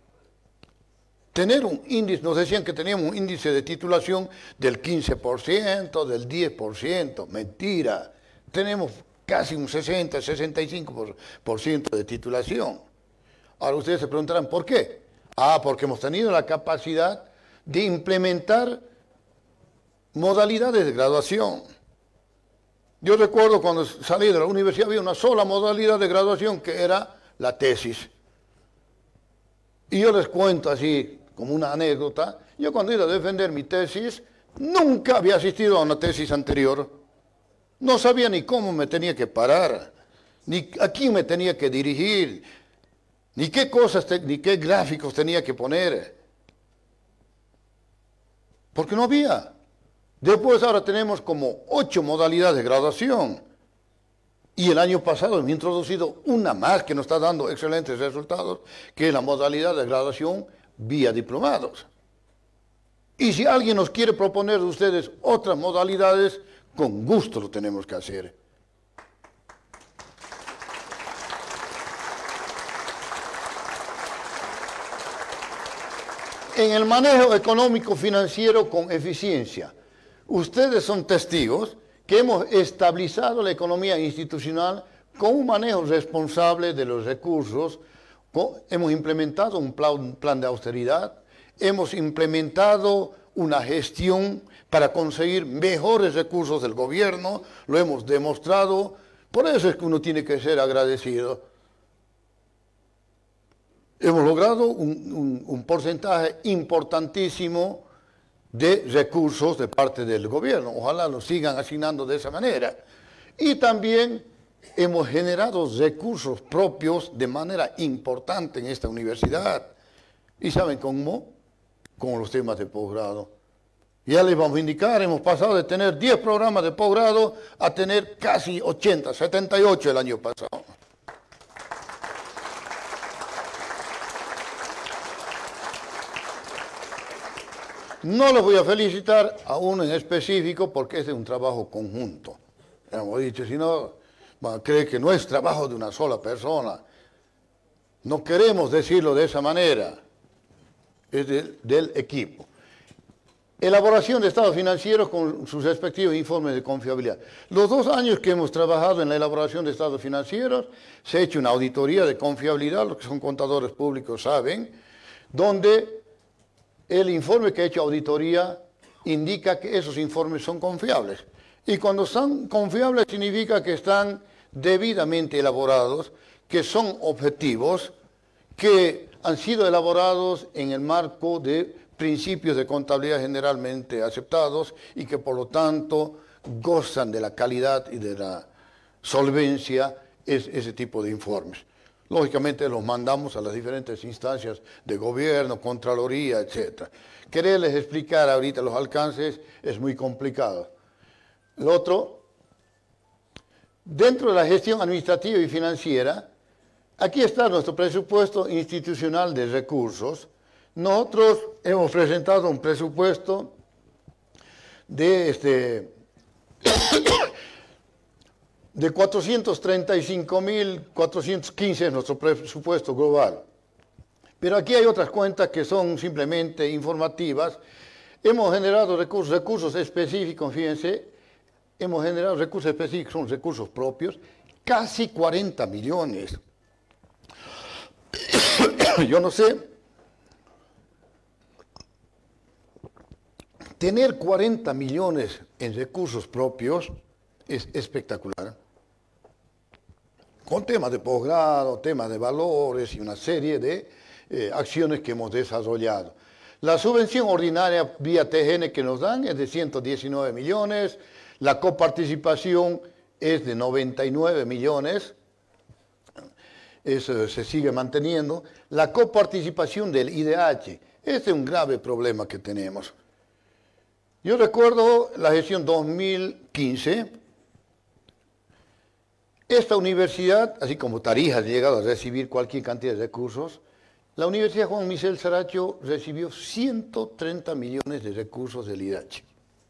Tener un índice, nos decían que teníamos un índice de titulación del quince por ciento, del diez por ciento, mentira. Tenemos casi un sesenta, sesenta y cinco por ciento de titulación. Ahora ustedes se preguntarán, ¿por qué? Ah, porque hemos tenido la capacidad de implementar modalidades de graduación. Yo recuerdo cuando salí de la universidad había una sola modalidad de graduación que era la tesis. Y yo les cuento así como una anécdota, yo cuando iba a defender mi tesis nunca había asistido a una tesis anterior. No sabía ni cómo me tenía que parar, ni a quién me tenía que dirigir, ni qué cosas, ni qué gráficos tenía que poner. Porque no había. Después ahora tenemos como ocho modalidades de graduación. Y el año pasado hemos introducido una más que nos está dando excelentes resultados, que es la modalidad de graduación vía diplomados. Y si alguien nos quiere proponer de ustedes otras modalidades, con gusto lo tenemos que hacer. En el manejo económico financiero con eficiencia, ustedes son testigos que hemos estabilizado la economía institucional con un manejo responsable de los recursos. Hemos implementado un plan, un plan de austeridad, hemos implementado una gestión para conseguir mejores recursos del gobierno, lo hemos demostrado. Por eso es que uno tiene que ser agradecido. Hemos logrado un, un, un porcentaje importantísimo de recursos de parte del gobierno. Ojalá lo sigan asignando de esa manera. Y también hemos generado recursos propios de manera importante en esta universidad. ¿Y saben cómo? Con los temas de posgrado. Ya les vamos a indicar, hemos pasado de tener diez programas de posgrado a tener casi ochenta, setenta y ocho el año pasado. No los voy a felicitar a uno en específico porque este es un trabajo conjunto. Hemos dicho, si no, van a creer que no es trabajo de una sola persona. No queremos decirlo de esa manera. Es de, del equipo. Elaboración de estados financieros con sus respectivos informes de confiabilidad. Los dos años que hemos trabajado en la elaboración de estados financieros, se ha hecho una auditoría de confiabilidad, los que son contadores públicos saben, donde el informe que ha hecho auditoría indica que esos informes son confiables. Y cuando son confiables significa que están debidamente elaborados, que son objetivos, que han sido elaborados en el marco de principios de contabilidad generalmente aceptados y que por lo tanto gozan de la calidad y de la solvencia es ese tipo de informes. Lógicamente los mandamos a las diferentes instancias de gobierno, Contraloría, etcétera. Quererles explicar ahorita los alcances es muy complicado. Lo otro, dentro de la gestión administrativa y financiera, aquí está nuestro presupuesto institucional de recursos. Nosotros hemos presentado un presupuesto de, este, de cuatrocientos treinta y cinco mil cuatrocientos quince es nuestro presupuesto global. Pero aquí hay otras cuentas que son simplemente informativas. Hemos generado recursos, recursos específicos, fíjense, hemos generado recursos específicos, son recursos propios, casi cuarenta millones. Yo no sé, tener cuarenta millones en recursos propios es espectacular. Con temas de posgrado, temas de valores y una serie de eh, acciones que hemos desarrollado. La subvención ordinaria vía T G N que nos dan es de ciento diecinueve millones, la coparticipación es de noventa y nueve millones, eso se sigue manteniendo. La coparticipación del I D H, este es un grave problema que tenemos. Yo recuerdo la gestión dos mil quince, Esta universidad, así como Tarija ha llegado a recibir cualquier cantidad de recursos, la Universidad Juan Michel Saracho recibió ciento treinta millones de recursos del I D H.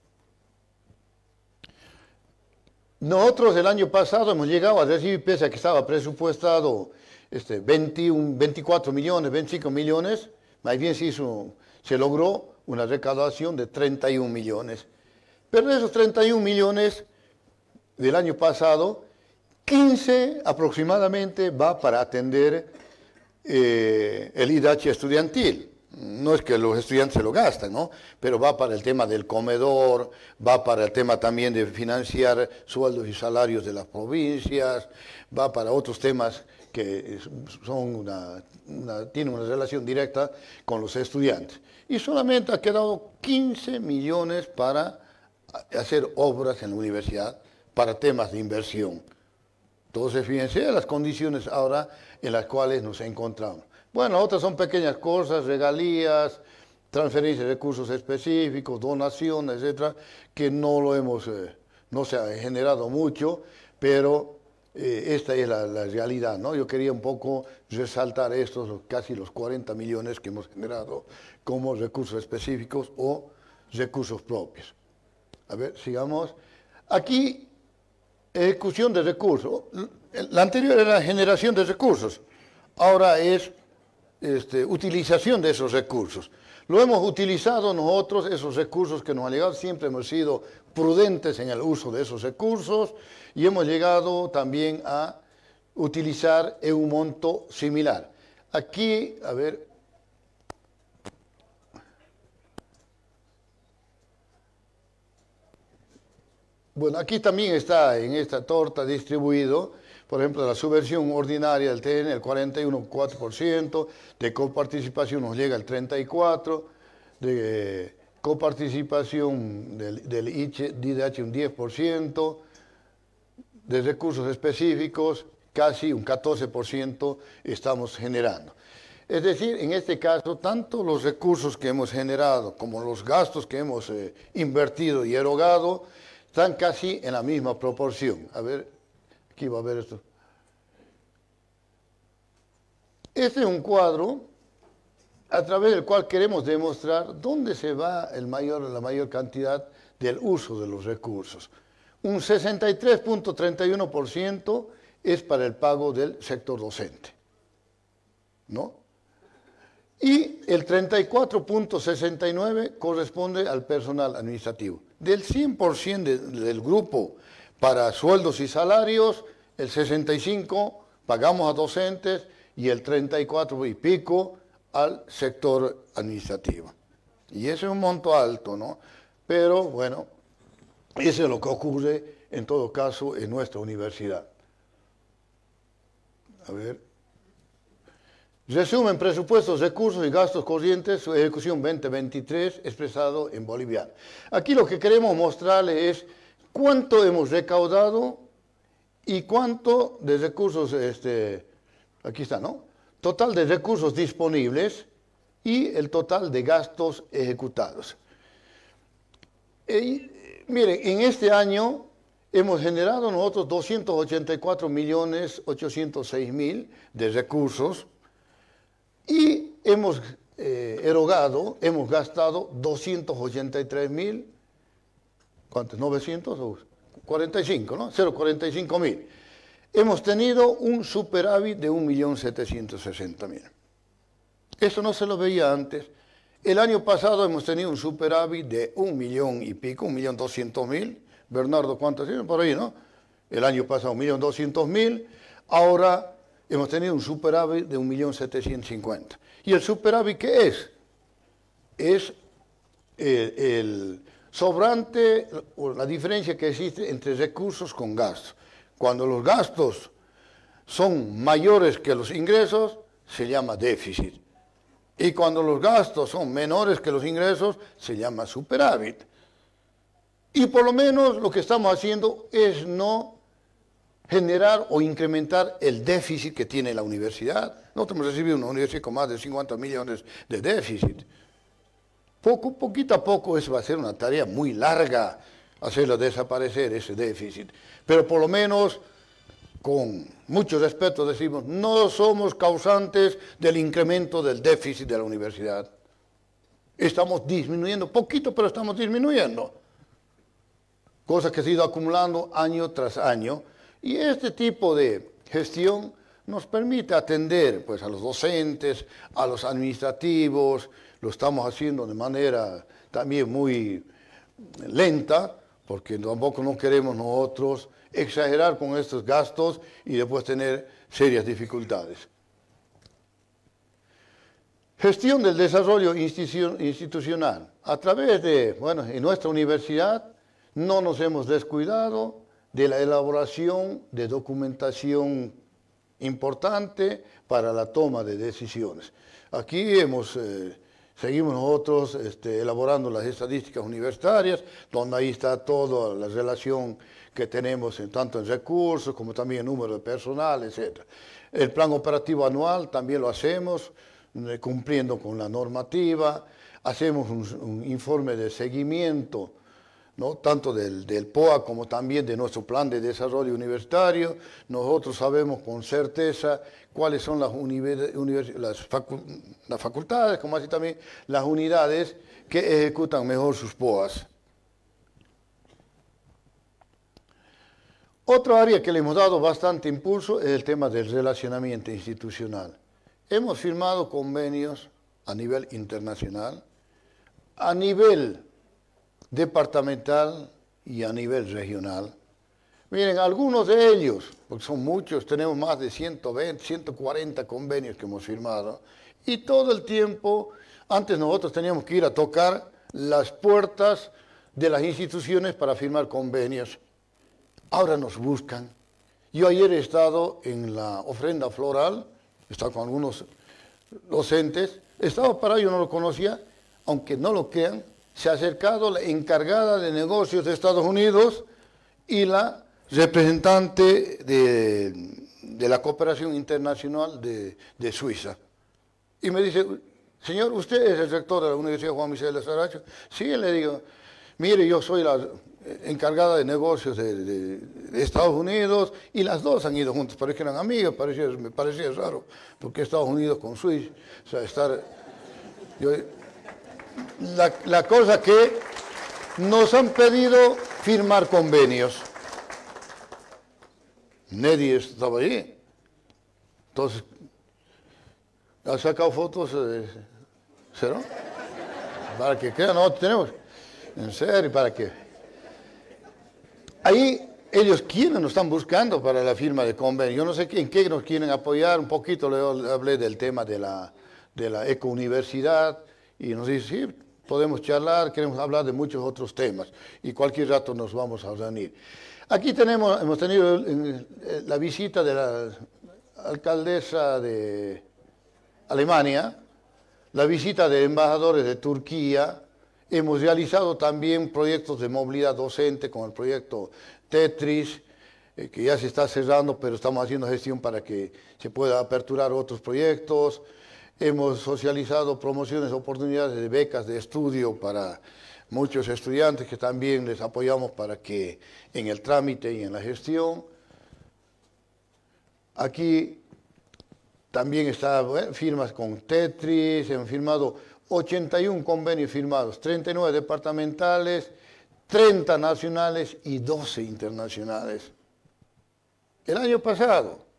Nosotros el año pasado hemos llegado a recibir, pese a que estaba presupuestado este, veintiuno, veinticuatro millones, veinticinco millones, más bien se, hizo, se logró una recaudación de treinta y un millones. Pero de esos treinta y un millones del año pasado, quince aproximadamente va para atender eh, el I D H estudiantil. No es que los estudiantes se lo gastan, ¿no? Pero va para el tema del comedor, va para el tema también de financiar sueldos y salarios de las provincias, va para otros temas que son una, una, tienen una relación directa con los estudiantes. Y solamente ha quedado quince millones para hacer obras en la universidad, para temas de inversión. Entonces, fíjense las condiciones ahora en las cuales nos encontramos. Bueno, otras son pequeñas cosas, regalías, transferencias de recursos específicos, donaciones, etcétera, que no lo hemos, eh, no se ha generado mucho, pero eh, esta es la, la realidad, ¿no? Yo quería un poco resaltar estos, los, casi los cuarenta millones que hemos generado como recursos específicos o recursos propios. A ver, sigamos. Aquí, ejecución de recursos. La anterior era generación de recursos, ahora es Este, utilización de esos recursos. Lo hemos utilizado nosotros, esos recursos que nos han llegado, siempre hemos sido prudentes en el uso de esos recursos y hemos llegado también a utilizar en un monto similar. Aquí, a ver, bueno, aquí también está en esta torta distribuido. Por ejemplo, la subvención ordinaria del T N, el cuarenta y uno coma cuatro por ciento, de coparticipación nos llega el treinta y cuatro por ciento, de coparticipación del, del I D H un diez por ciento, de recursos específicos casi un catorce por ciento estamos generando. Es decir, en este caso, tanto los recursos que hemos generado como los gastos que hemos eh, invertido y erogado están casi en la misma proporción. A ver, aquí va a ver esto. Este es un cuadro a través del cual queremos demostrar dónde se va el mayor, la mayor cantidad del uso de los recursos. Un sesenta y tres punto treinta y uno por ciento es para el pago del sector docente, ¿no? Y el treinta y cuatro punto sesenta y nueve por ciento corresponde al personal administrativo. Del cien por ciento de, del grupo para sueldos y salarios, el sesenta y cinco por ciento pagamos a docentes y el treinta y cuatro y pico al sector administrativo. Y ese es un monto alto, ¿no? Pero bueno, eso es lo que ocurre en todo caso en nuestra universidad. A ver. Resumen, presupuestos, recursos y gastos corrientes, su ejecución veinte veintitrés expresado en boliviano. Aquí lo que queremos mostrarles es cuánto hemos recaudado y cuánto de recursos, este, aquí está, ¿no? Total de recursos disponibles y el total de gastos ejecutados. Y, miren, en este año hemos generado nosotros doscientos ochenta y cuatro millones ochocientos seis mil de recursos y hemos eh, erogado, hemos gastado doscientos ochenta y tres mil, ¿cuántos? ¿novecientos o cuarenta y cinco, no? cero coma cuarenta y cinco mil. Hemos tenido un superávit de un millón setecientos sesenta mil. Eso no se lo veía antes. El año pasado hemos tenido un superávit de un millón y pico, un millón doscientos mil. Bernardo, ¿cuántos tienen por ahí, no? El año pasado un millón doscientos mil. Ahora hemos tenido un superávit de un millón setecientos cincuenta. ¿Y el superávit qué es? Es el, el sobrante, o la diferencia que existe entre recursos con gastos. Cuando los gastos son mayores que los ingresos, se llama déficit. Y cuando los gastos son menores que los ingresos, se llama superávit. Y por lo menos lo que estamos haciendo es no generar o incrementar el déficit que tiene la universidad. Nosotros hemos recibido una universidad con más de cincuenta millones de déficit. Poco, poquito a poco eso va a ser una tarea muy larga, hacerlo desaparecer ese déficit. Pero por lo menos con mucho respeto decimos, no somos causantes del incremento del déficit de la universidad. Estamos disminuyendo, poquito, pero estamos disminuyendo. Cosa que se ha ido acumulando año tras año. Y este tipo de gestión nos permite atender pues, a los docentes, a los administrativos. Lo estamos haciendo de manera también muy lenta, porque tampoco no queremos nosotros exagerar con estos gastos y después tener serias dificultades. Gestión del desarrollo institucional. A través de, bueno, en nuestra universidad no nos hemos descuidado de la elaboración de documentación importante para la toma de decisiones. Aquí hemos, eh, seguimos nosotros este, elaborando las estadísticas universitarias, donde ahí está toda la relación que tenemos en, tanto en recursos como también en número de personal, etcétera. El plan operativo anual también lo hacemos, eh, cumpliendo con la normativa. Hacemos un, un informe de seguimiento, ¿no? Tanto del, del P O A como también de nuestro plan de desarrollo universitario. Nosotros sabemos con certeza cuáles son las, las, facu las facultades, como así también las unidades que ejecutan mejor sus P O As. Otro área que le hemos dado bastante impulso es el tema del relacionamiento institucional. Hemos firmado convenios a nivel internacional, a nivel departamental y a nivel regional. Miren, algunos de ellos, porque son muchos, tenemos más de ciento veinte, ciento cuarenta convenios que hemos firmado, y todo el tiempo, antes nosotros teníamos que ir a tocar las puertas de las instituciones para firmar convenios. Ahora nos buscan. Yo ayer he estado en la ofrenda floral, he estado con algunos docentes, estaba parado, yo no lo conocía, aunque no lo crean, se ha acercado la encargada de negocios de Estados Unidos y la representante de, de la cooperación internacional de, de Suiza. Y me dice, señor, ¿usted es el rector de la Universidad Juan Misael de Saracho? Sí, le digo, mire, yo soy la encargada de negocios de, de, de Estados Unidos, y las dos han ido juntas, parece que eran amigas, parecía, me parecía raro, porque Estados Unidos con Suiza, o sea, estar... Yo, La, la cosa que nos han pedido firmar convenios. Nadie estaba allí. Entonces, ¿ha sacado fotos? Eh, ¿Cero? Para que crean, no tenemos. En serio, ¿para qué? Ahí ellos, ¿quiénes nos están buscando para la firma de convenio? Yo no sé en qué nos quieren apoyar. Un poquito le hablé del tema de la, de la ecouniversidad. Y nos dice, sí, podemos charlar, queremos hablar de muchos otros temas y cualquier rato nos vamos a reunir. Aquí tenemos, hemos tenido la visita de la alcaldesa de Alemania, la visita de embajadores de Turquía, hemos realizado también proyectos de movilidad docente con el proyecto Tetris, eh, que ya se está cerrando, pero estamos haciendo gestión para que se pueda aperturar otros proyectos. Hemos socializado promociones, oportunidades de becas de estudio para muchos estudiantes que también les apoyamos para que en el trámite y en la gestión. Aquí también están bueno, firmas con Tetris, hemos firmado ochenta y uno convenios firmados, treinta y nueve departamentales, treinta nacionales y doce internacionales. El año pasado.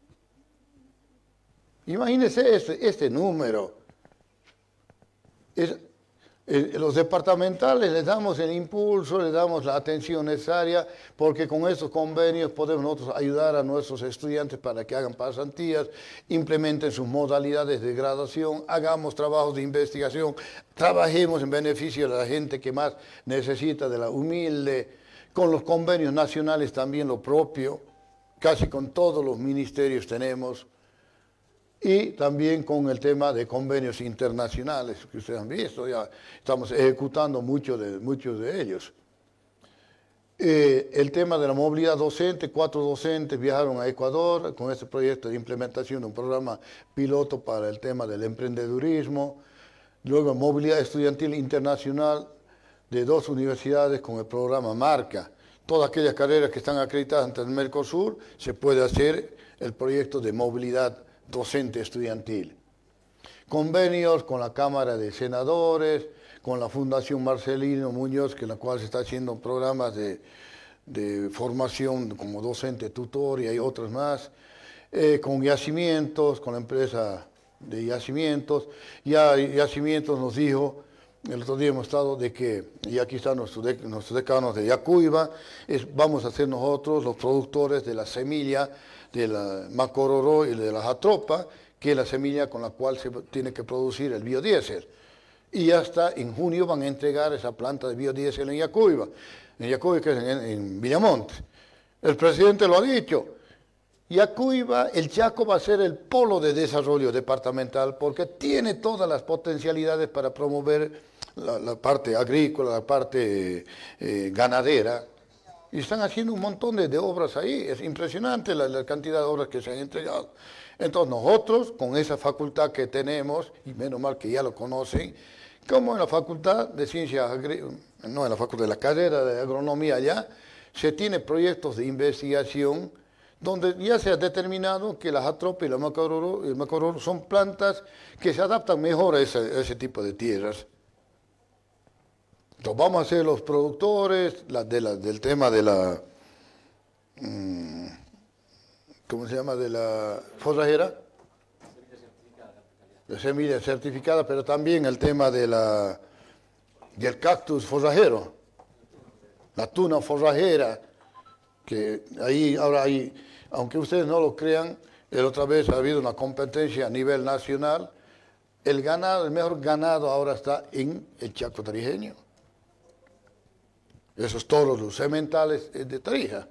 Imagínense este, este número. Es, eh, los departamentales les damos el impulso, les damos la atención necesaria, porque con estos convenios podemos nosotros ayudar a nuestros estudiantes para que hagan pasantías, implementen sus modalidades de graduación, hagamos trabajos de investigación, trabajemos en beneficio de la gente que más necesita, de la humilde. Con los convenios nacionales también lo propio, casi con todos los ministerios tenemos. Y también con el tema de convenios internacionales, que ustedes han visto, ya estamos ejecutando muchos de, muchos de ellos. Eh, el tema de la movilidad docente, cuatro docentes viajaron a Ecuador con este proyecto de implementación de un programa piloto para el tema del emprendedurismo. Luego movilidad estudiantil internacional de dos universidades con el programa Marca. todas aquellas carreras que están acreditadas ante el Mercosur, se puede hacer el proyecto de movilidad docente estudiantil. Convenios con la Cámara de Senadores, con la Fundación Marcelino Muñoz, que la cual se está haciendo programas de, de formación como docente tutor y hay otros más, eh, con yacimientos, con la empresa de yacimientos. Ya Yacimientos nos dijo, el otro día hemos estado de que, y aquí están nuestros, de, nuestros decanos de Yacuiba, es, vamos a ser nosotros los productores de la semilla de la macororó y de la jatropa, que es la semilla con la cual se tiene que producir el biodiesel. Y hasta en junio van a entregar esa planta de biodiesel en Yacuiba, en Yacuiba, que es en, en Villamonte. El presidente lo ha dicho. Yacuiba, el Chaco va a ser el polo de desarrollo departamental porque tiene todas las potencialidades para promover la, la parte agrícola, la parte eh, ganadera. Y están haciendo un montón de, de obras ahí. Es impresionante la, la cantidad de obras que se han entregado. Entonces nosotros, con esa facultad que tenemos, y menos mal que ya lo conocen, como en la facultad de ciencias, no en la facultad de la carrera de agronomía allá, se tiene proyectos de investigación donde ya se ha determinado que la jatropa y la macororó, el macororó son plantas que se adaptan mejor a ese, a ese tipo de tierras. Entonces vamos a ser los productores la, de la, del tema de la, mmm, ¿cómo se llama? De la forrajera. De semilla certificada, pero también el tema de la, del cactus forrajero, la tuna forrajera, que ahí ahora hay, aunque ustedes no lo crean, la otra vez ha habido una competencia a nivel nacional, el ganado, el mejor ganado ahora está en el Chaco tarijeño. Esos toros, los sementales de Tarija.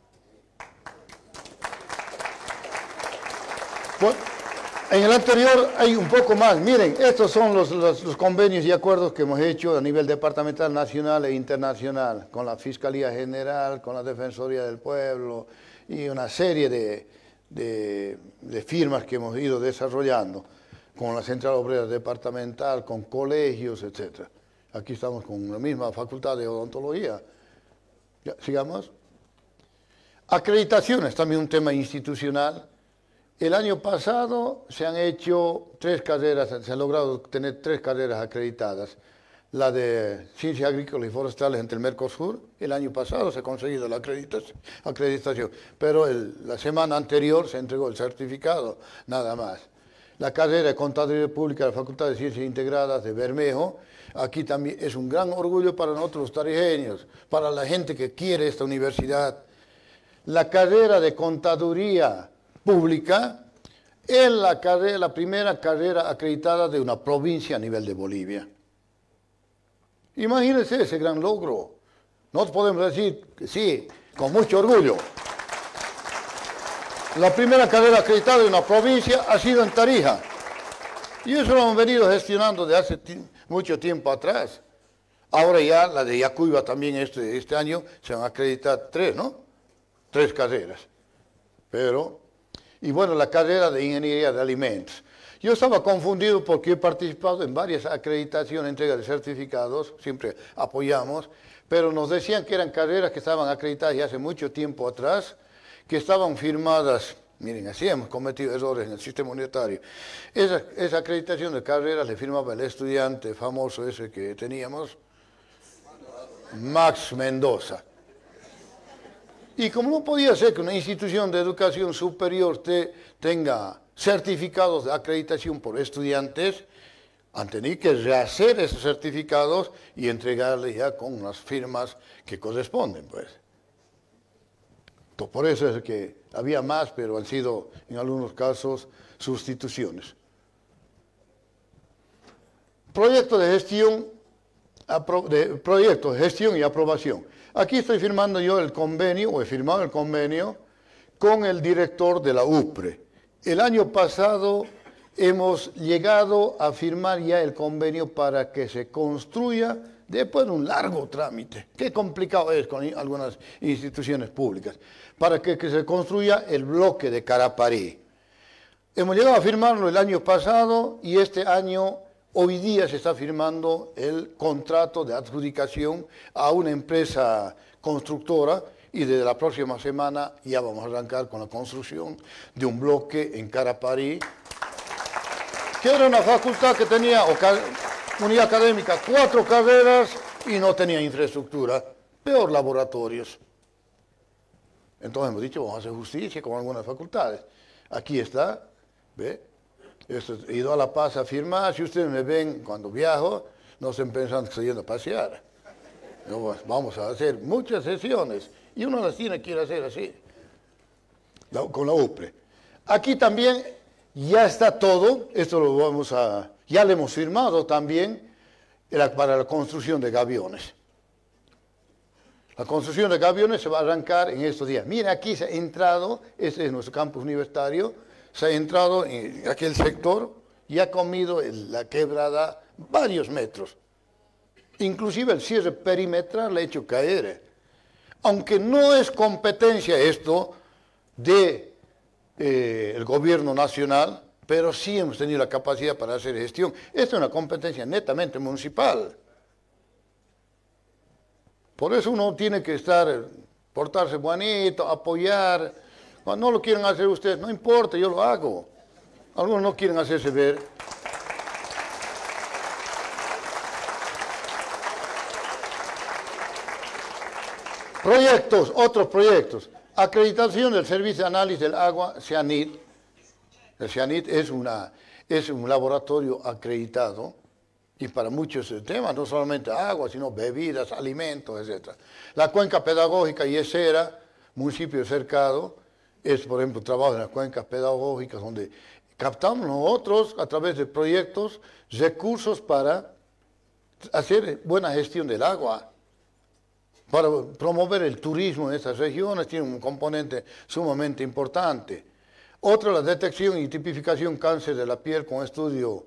Bueno, en el anterior hay un poco más. Miren, estos son los, los, los convenios y acuerdos que hemos hecho a nivel departamental, nacional e internacional, con la Fiscalía General, con la Defensoría del Pueblo y una serie de, de, de firmas que hemos ido desarrollando, con la Central Obrera Departamental, con colegios, etcétera. Aquí estamos con la misma Facultad de Odontología. Ya, sigamos. Acreditaciones, también un tema institucional. El año pasado se han hecho tres carreras, se han logrado tener tres carreras acreditadas. La de Ciencias Agrícolas y Forestales entre el Mercosur, el año pasado se ha conseguido la acreditación, pero el, la semana anterior se entregó el certificado, nada más. La carrera de Contaduría Pública de la Facultad de Ciencias Integradas de Bermejo, aquí también es un gran orgullo para nosotros los tarijeños, para la gente que quiere esta universidad. La carrera de Contaduría Pública es la, carrera, la primera carrera acreditada de una provincia a nivel de Bolivia. Imagínense ese gran logro. Nosotros podemos decir que sí, con mucho orgullo. La primera carrera acreditada de una provincia ha sido en Tarija. Y eso lo hemos venido gestionando de hace mucho tiempo atrás. Ahora ya la de Yacuiba también este, este año se van a acreditar tres, ¿no? Tres carreras. Pero, y bueno, la carrera de Ingeniería de Alimentos. Yo estaba confundido porque he participado en varias acreditaciones, entrega de certificados, siempre apoyamos, pero nos decían que eran carreras que estaban acreditadas ya hace mucho tiempo atrás, que estaban firmadas, miren, así hemos cometido errores en el sistema unitario. Esa, esa acreditación de carreras le firmaba el estudiante famoso ese que teníamos, Max Mendoza. Y como no podía ser que una institución de educación superior te, tenga certificados de acreditación por estudiantes, han tenido que rehacer esos certificados y entregarles ya con las firmas que corresponden, pues. Entonces, por eso es que había más, pero han sido en algunos casos sustituciones. Proyecto de gestión, de, proyecto de gestión y aprobación. Aquí estoy firmando yo el convenio, o he firmado el convenio, con el director de la U P R E. El año pasado hemos llegado a firmar ya el convenio para que se construya, después de un largo trámite, qué complicado es con algunas instituciones públicas, para que, que se construya el bloque de Caraparí. Hemos llegado a firmarlo el año pasado y este año Hoy día se está firmando el contrato de adjudicación a una empresa constructora y desde la próxima semana ya vamos a arrancar con la construcción de un bloque en Caraparí, que era una facultad que tenía, o unidad académica, cuatro carreras y no tenía infraestructura, peor laboratorios. Entonces hemos dicho, vamos a hacer justicia con algunas facultades. Aquí está, ¿ve? Esto, he ido a La Paz a firmar. Si ustedes me ven cuando viajo, no estén pensando que estoy yendo a pasear. No, vamos a hacer muchas sesiones y uno las tiene que ir a hacer así, con la U P R E. Aquí también ya está todo, esto lo vamos a, ya lo hemos firmado también para la construcción de gaviones. La construcción de gaviones se va a arrancar en estos días. Miren, aquí se ha entrado, este es nuestro campus universitario, se ha entrado en aquel sector y ha comido la quebrada varios metros. Inclusive el cierre perimetral le ha hecho caer. Aunque no es competencia esto del de, eh, gobierno nacional, pero sí hemos tenido la capacidad para hacer gestión. Esta es una competencia netamente municipal. Por eso uno tiene que estar, portarse bonito, apoyar. Cuando no lo quieren hacer ustedes, no importa, yo lo hago. Algunos no quieren hacerse ver. Proyectos, otros proyectos. Acreditación del Servicio de Análisis del Agua, CIANIT. El CIANIT es, una, es un laboratorio acreditado y para muchos temas, no solamente agua, sino bebidas, alimentos, etcétera. La cuenca pedagógica Yesera, municipio cercado, es, por ejemplo, trabajo en las cuencas pedagógicas donde captamos nosotros, a través de proyectos, recursos para hacer buena gestión del agua, para promover el turismo en estas regiones, tiene un componente sumamente importante. Otra, la detección y tipificación cáncer de la piel con estudio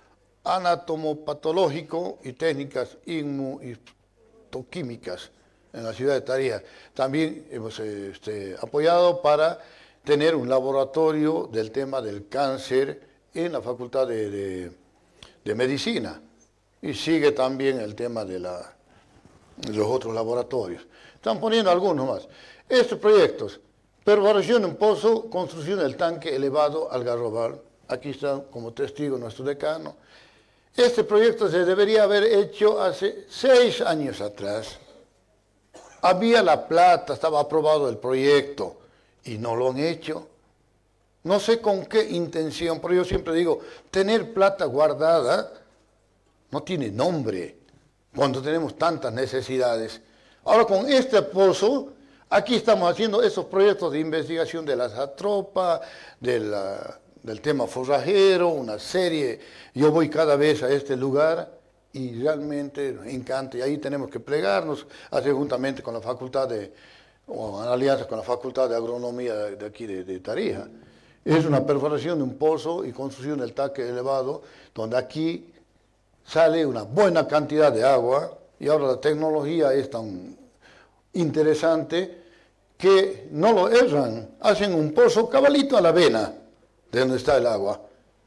anatomopatológico y técnicas inmunoquímicas en la ciudad de Tarija. También hemos este, apoyado para tener un laboratorio del tema del cáncer en la Facultad de, de, de Medicina. Y sigue también el tema de, la, de los otros laboratorios. Están poniendo algunos más. Estos proyectos: perforación de un pozo, construcción del tanque elevado Algarrobal. Aquí está como testigo nuestro decano. Este proyecto se debería haber hecho hace seis años atrás. Había la plata, estaba aprobado el proyecto y no lo han hecho. No sé con qué intención, pero yo siempre digo, tener plata guardada no tiene nombre cuando tenemos tantas necesidades. Ahora con este pozo, aquí estamos haciendo esos proyectos de investigación de la atropa, de la, del tema forrajero, una serie. Yo voy cada vez a este lugar y realmente me encanta. Y ahí tenemos que plegarnos, hacer juntamente con la facultad de, o en alianza con la Facultad de Agronomía de aquí de, de Tarija. Es una perforación de un pozo y construcción del tanque elevado, donde aquí sale una buena cantidad de agua, y ahora la tecnología es tan interesante que no lo erran, hacen un pozo cabalito a la vena de donde está el agua.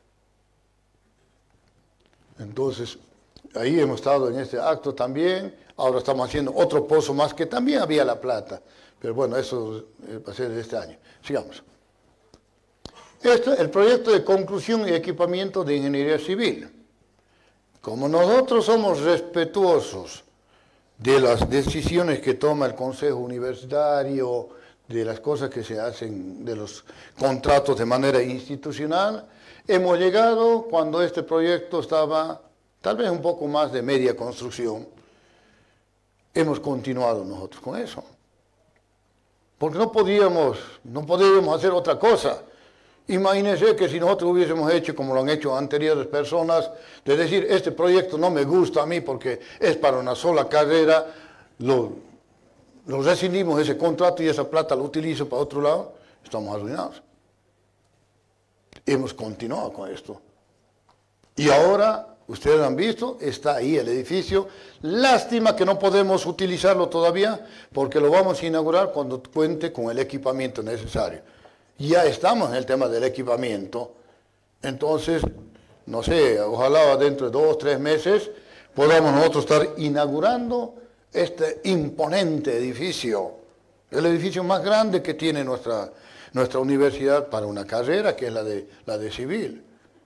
Entonces, ahí hemos estado en este acto también. Ahora estamos haciendo otro pozo más que también había la plata, pero bueno, eso va a ser de este año. Sigamos. Este, el proyecto de conclusión y equipamiento de ingeniería civil. Como nosotros somos respetuosos de las decisiones que toma el Consejo Universitario, de las cosas que se hacen, de los contratos de manera institucional, hemos llegado cuando este proyecto estaba tal vez un poco más de media construcción. Hemos continuado nosotros con eso. Porque no podíamos, no podíamos hacer otra cosa. Imagínense que si nosotros hubiésemos hecho como lo han hecho anteriores personas, de decir, este proyecto no me gusta a mí porque es para una sola carrera, lo, lo rescindimos ese contrato y esa plata lo utilizo para otro lado, estamos arruinados. Hemos continuado con esto. Y ahora, ustedes han visto, está ahí el edificio. Lástima que no podemos utilizarlo todavía, porque lo vamos a inaugurar cuando cuente con el equipamiento necesario. Ya estamos en el tema del equipamiento, entonces no sé, ojalá dentro de dos, tres meses, podamos nosotros estar inaugurando este imponente edificio, el edificio más grande que tiene nuestra, nuestra universidad para una carrera, que es la de, la de civil.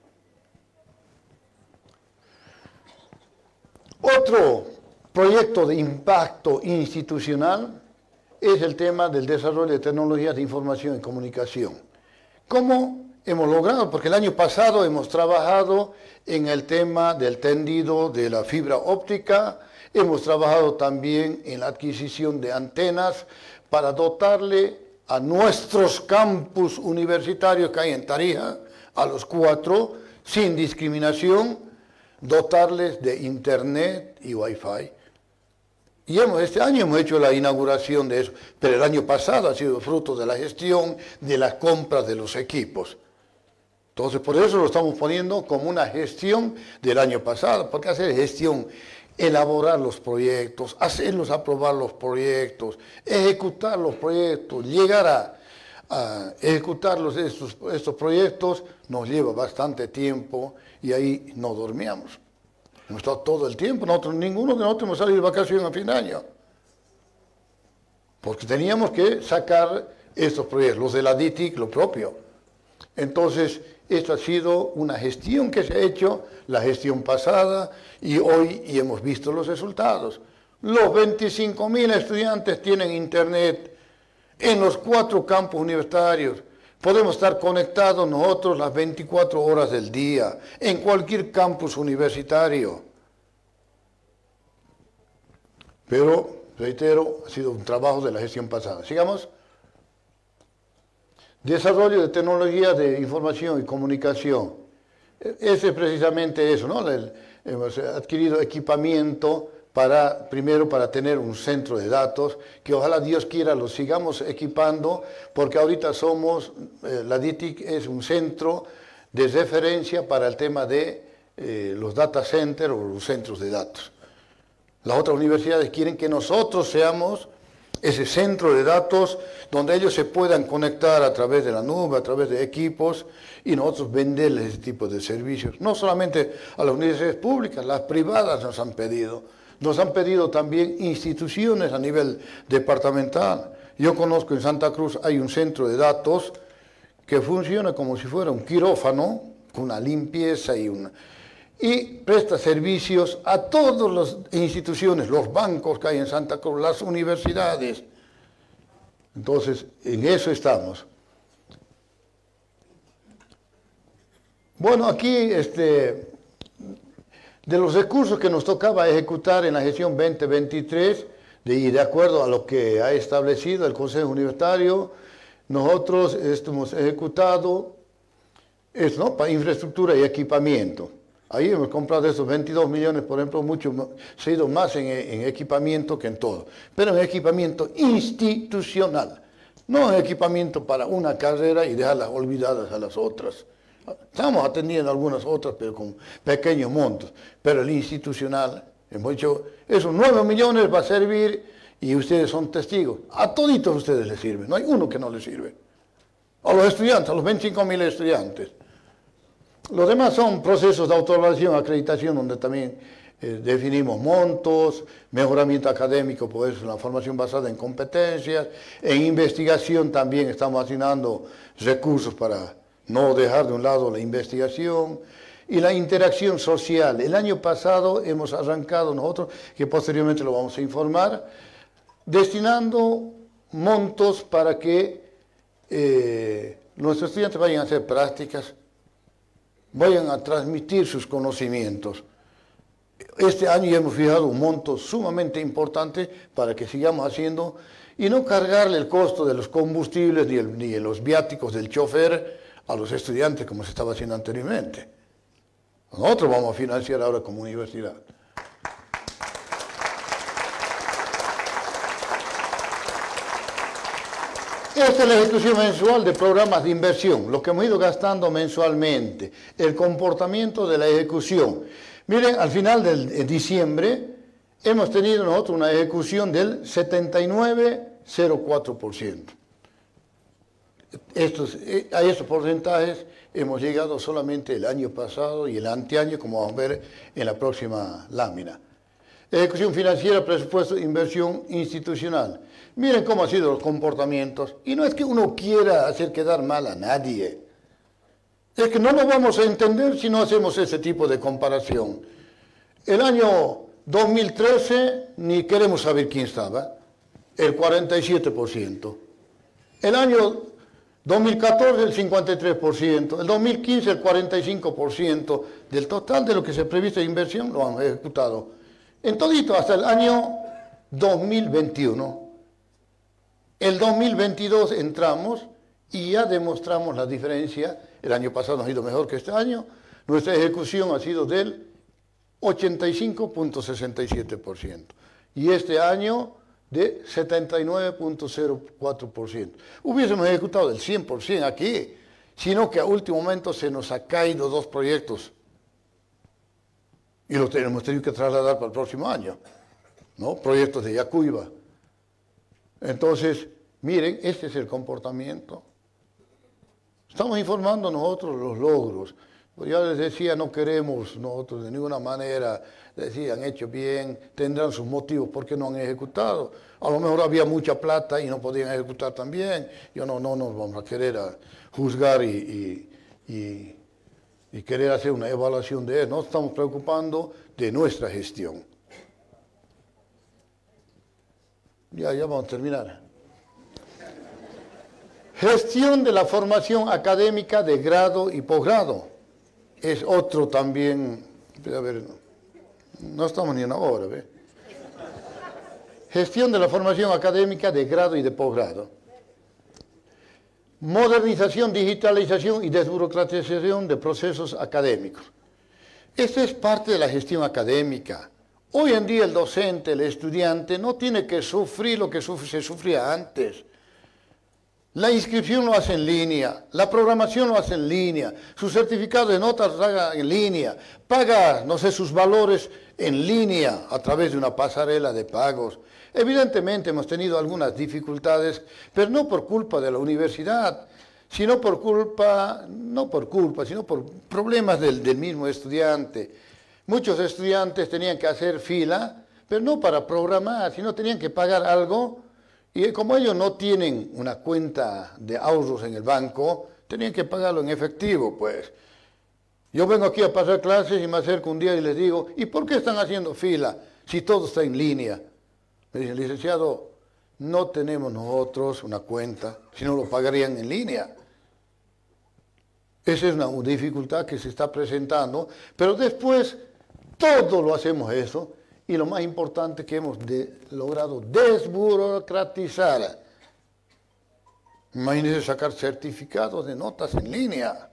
Otro proyecto de impacto institucional es el tema del desarrollo de tecnologías de información y comunicación. ¿Cómo hemos logrado? Porque el año pasado hemos trabajado en el tema del tendido de la fibra óptica, hemos trabajado también en la adquisición de antenas para dotarle a nuestros campus universitarios que hay en Tarija, a los cuatro, sin discriminación, dotarles de internet y wifi. Y hemos, este año hemos hecho la inauguración de eso, pero el año pasado ha sido fruto de la gestión, de las compras de los equipos. Entonces, por eso lo estamos poniendo como una gestión del año pasado, porque hacer gestión, elaborar los proyectos, hacerlos aprobar los proyectos, ejecutar los proyectos, llegar a, a ejecutar los, estos, estos proyectos, nos lleva bastante tiempo y ahí no dormíamos. Hemos estado todo el tiempo, nosotros, ninguno de nosotros hemos salido de vacaciones a fin de año. Porque teníamos que sacar estos proyectos, los de la D I T I C, lo propio. Entonces, esto ha sido una gestión que se ha hecho, la gestión pasada, y hoy y hemos visto los resultados. Los veinticinco mil estudiantes tienen internet en los cuatro campus universitarios. Podemos estar conectados nosotros las veinticuatro horas del día, en cualquier campus universitario. Pero, reitero, ha sido un trabajo de la gestión pasada. Sigamos. Desarrollo de tecnologías de información y comunicación. Ese es precisamente eso, ¿no? El, hemos adquirido equipamiento para, primero para tener un centro de datos, que ojalá Dios quiera lo sigamos equipando, porque ahorita somos, eh, la D I T I C es un centro de referencia para el tema de eh, los data centers o los centros de datos. Las otras universidades quieren que nosotros seamos ese centro de datos donde ellos se puedan conectar a través de la nube, a través de equipos, y nosotros venderles ese tipo de servicios. No solamente a las universidades públicas, las privadas nos han pedido. Nos han pedido también instituciones a nivel departamental. Yo conozco en Santa Cruz hay un centro de datos que funciona como si fuera un quirófano, con una limpieza y una... y presta servicios a todas las instituciones, los bancos que hay en Santa Cruz, las universidades. Entonces, en eso estamos. Bueno, aquí, este, de los recursos que nos tocaba ejecutar en la gestión veinte veintitrés, de, y de acuerdo a lo que ha establecido el Consejo Universitario, nosotros hemos ejecutado es, ¿no? para infraestructura y equipamiento. Ahí hemos comprado esos veintidós millones, por ejemplo, mucho, se ha ido más en, en equipamiento que en todo, pero en equipamiento institucional, no en equipamiento para una carrera y dejarlas olvidadas a las otras. Estamos atendiendo algunas otras, pero con pequeños montos, pero el institucional, hemos dicho, esos nueve millones va a servir y ustedes son testigos. A toditos ustedes les sirve, no hay uno que no les sirve. A los estudiantes, a los veinticinco mil estudiantes. Los demás son procesos de autoevaluación, acreditación, donde también eh, definimos montos, mejoramiento académico, pues la formación basada en competencias. En investigación también estamos asignando recursos para no dejar de un lado la investigación. Y la interacción social. El año pasado hemos arrancado nosotros, que posteriormente lo vamos a informar, destinando montos para que eh, nuestros estudiantes vayan a hacer prácticas, vayan a transmitir sus conocimientos. Este año ya hemos fijado un monto sumamente importante para que sigamos haciendo y no cargarle el costo de los combustibles ni, el, ni de los viáticos del chofer a los estudiantes como se estaba haciendo anteriormente. Nosotros vamos a financiar ahora como universidad. Esta es la ejecución mensual de programas de inversión, lo que hemos ido gastando mensualmente, el comportamiento de la ejecución. Miren, al final de diciembre hemos tenido nosotros una ejecución del setenta y nueve coma cero cuatro por ciento. estos, a estos porcentajes hemos llegado solamente el año pasado y el anteaño, como vamos a ver en la próxima lámina. Ejecución financiera, presupuesto, inversión institucional. Miren cómo han sido los comportamientos. Y no es que uno quiera hacer quedar mal a nadie. Es que no lo vamos a entender si no hacemos ese tipo de comparación. El año dos mil trece, ni queremos saber quién estaba, el cuarenta y siete por ciento. El año dos mil catorce, el cincuenta y tres por ciento. El dos mil quince, el cuarenta y cinco por ciento del total de lo que se previsto de inversión lo han ejecutado. En todito, hasta el año dos mil veintiuno. El dos mil veintidós entramos y ya demostramos la diferencia. El año pasado nos ha ido mejor que este año. Nuestra ejecución ha sido del ochenta y cinco punto sesenta y siete por ciento. Y este año de setenta y nueve punto cero cuatro por ciento. Hubiésemos ejecutado el cien por ciento aquí, sino que a último momento se nos ha caído dos proyectos. Y los tenemos tenido que trasladar para el próximo año, ¿no? Proyectos de Yacuiba. Entonces, miren, este es el comportamiento. Estamos informando nosotros los logros. Pues ya les decía, no queremos nosotros de ninguna manera decir, han hecho bien, tendrán sus motivos por qué no han ejecutado. A lo mejor había mucha plata y no podían ejecutar también. Yo no, no nos vamos a querer a juzgar y, y, y, y querer hacer una evaluación de eso. Nos estamos preocupando de nuestra gestión. Ya, ya vamos a terminar. Gestión de la formación académica de grado y posgrado. Es otro también, a ver, no estamos ni en una hora, ¿ve? Gestión de la formación académica de grado y de posgrado. Modernización, digitalización y desburocratización de procesos académicos. Esta es parte de la gestión académica. Hoy en día el docente, el estudiante, no tiene que sufrir lo que se sufría antes. La inscripción lo hace en línea, la programación lo hace en línea, su certificado de notas lo haga en línea, paga, no sé, sus valores en línea a través de una pasarela de pagos. Evidentemente hemos tenido algunas dificultades, pero no por culpa de la universidad, sino por culpa, no por culpa, sino por problemas del, del mismo estudiante. Muchos estudiantes tenían que hacer fila, pero no para programar, sino tenían que pagar algo. Y como ellos no tienen una cuenta de ahorros en el banco, tenían que pagarlo en efectivo, pues. Yo vengo aquí a pasar clases y me acerco un día y les digo, ¿y por qué están haciendo fila si todo está en línea? Me dicen, licenciado, no tenemos nosotros una cuenta, si no lo pagarían en línea. Esa es una dificultad que se está presentando, pero después todo lo hacemos eso. Y lo más importante que hemos de, logrado desburocratizar. Imagínense sacar certificados de notas en línea.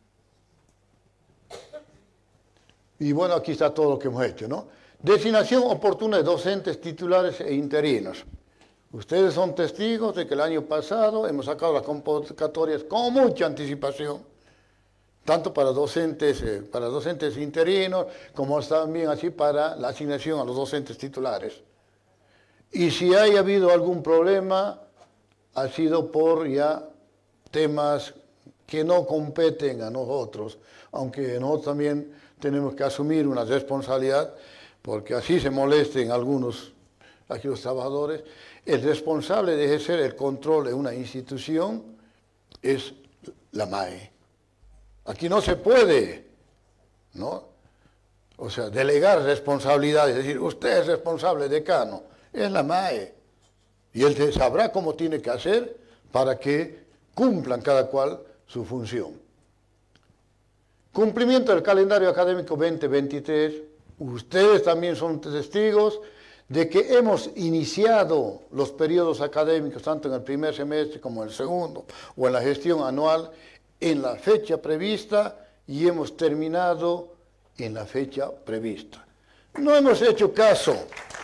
Y bueno, aquí está todo lo que hemos hecho, ¿no? Designación oportuna de docentes titulares e interinos. Ustedes son testigos de que el año pasado hemos sacado las convocatorias con mucha anticipación. Tanto para docentes, eh, para docentes interinos, como también así para la asignación a los docentes titulares. Y si haya habido algún problema, ha sido por ya temas que no competen a nosotros, aunque nosotros también tenemos que asumir una responsabilidad, porque así se molesten algunos, aquí los trabajadores. El responsable de ejercer el control en una institución es la M A E. Aquí no se puede, ¿no? O sea, delegar responsabilidades, es decir, usted es responsable, decano, es la M A E. Y él sabrá cómo tiene que hacer para que cumplan cada cual su función. Cumplimiento del calendario académico veinte veintitrés. Ustedes también son testigos de que hemos iniciado los periodos académicos, tanto en el primer semestre como en el segundo, o en la gestión anual, en la fecha prevista y hemos terminado en la fecha prevista. No hemos hecho caso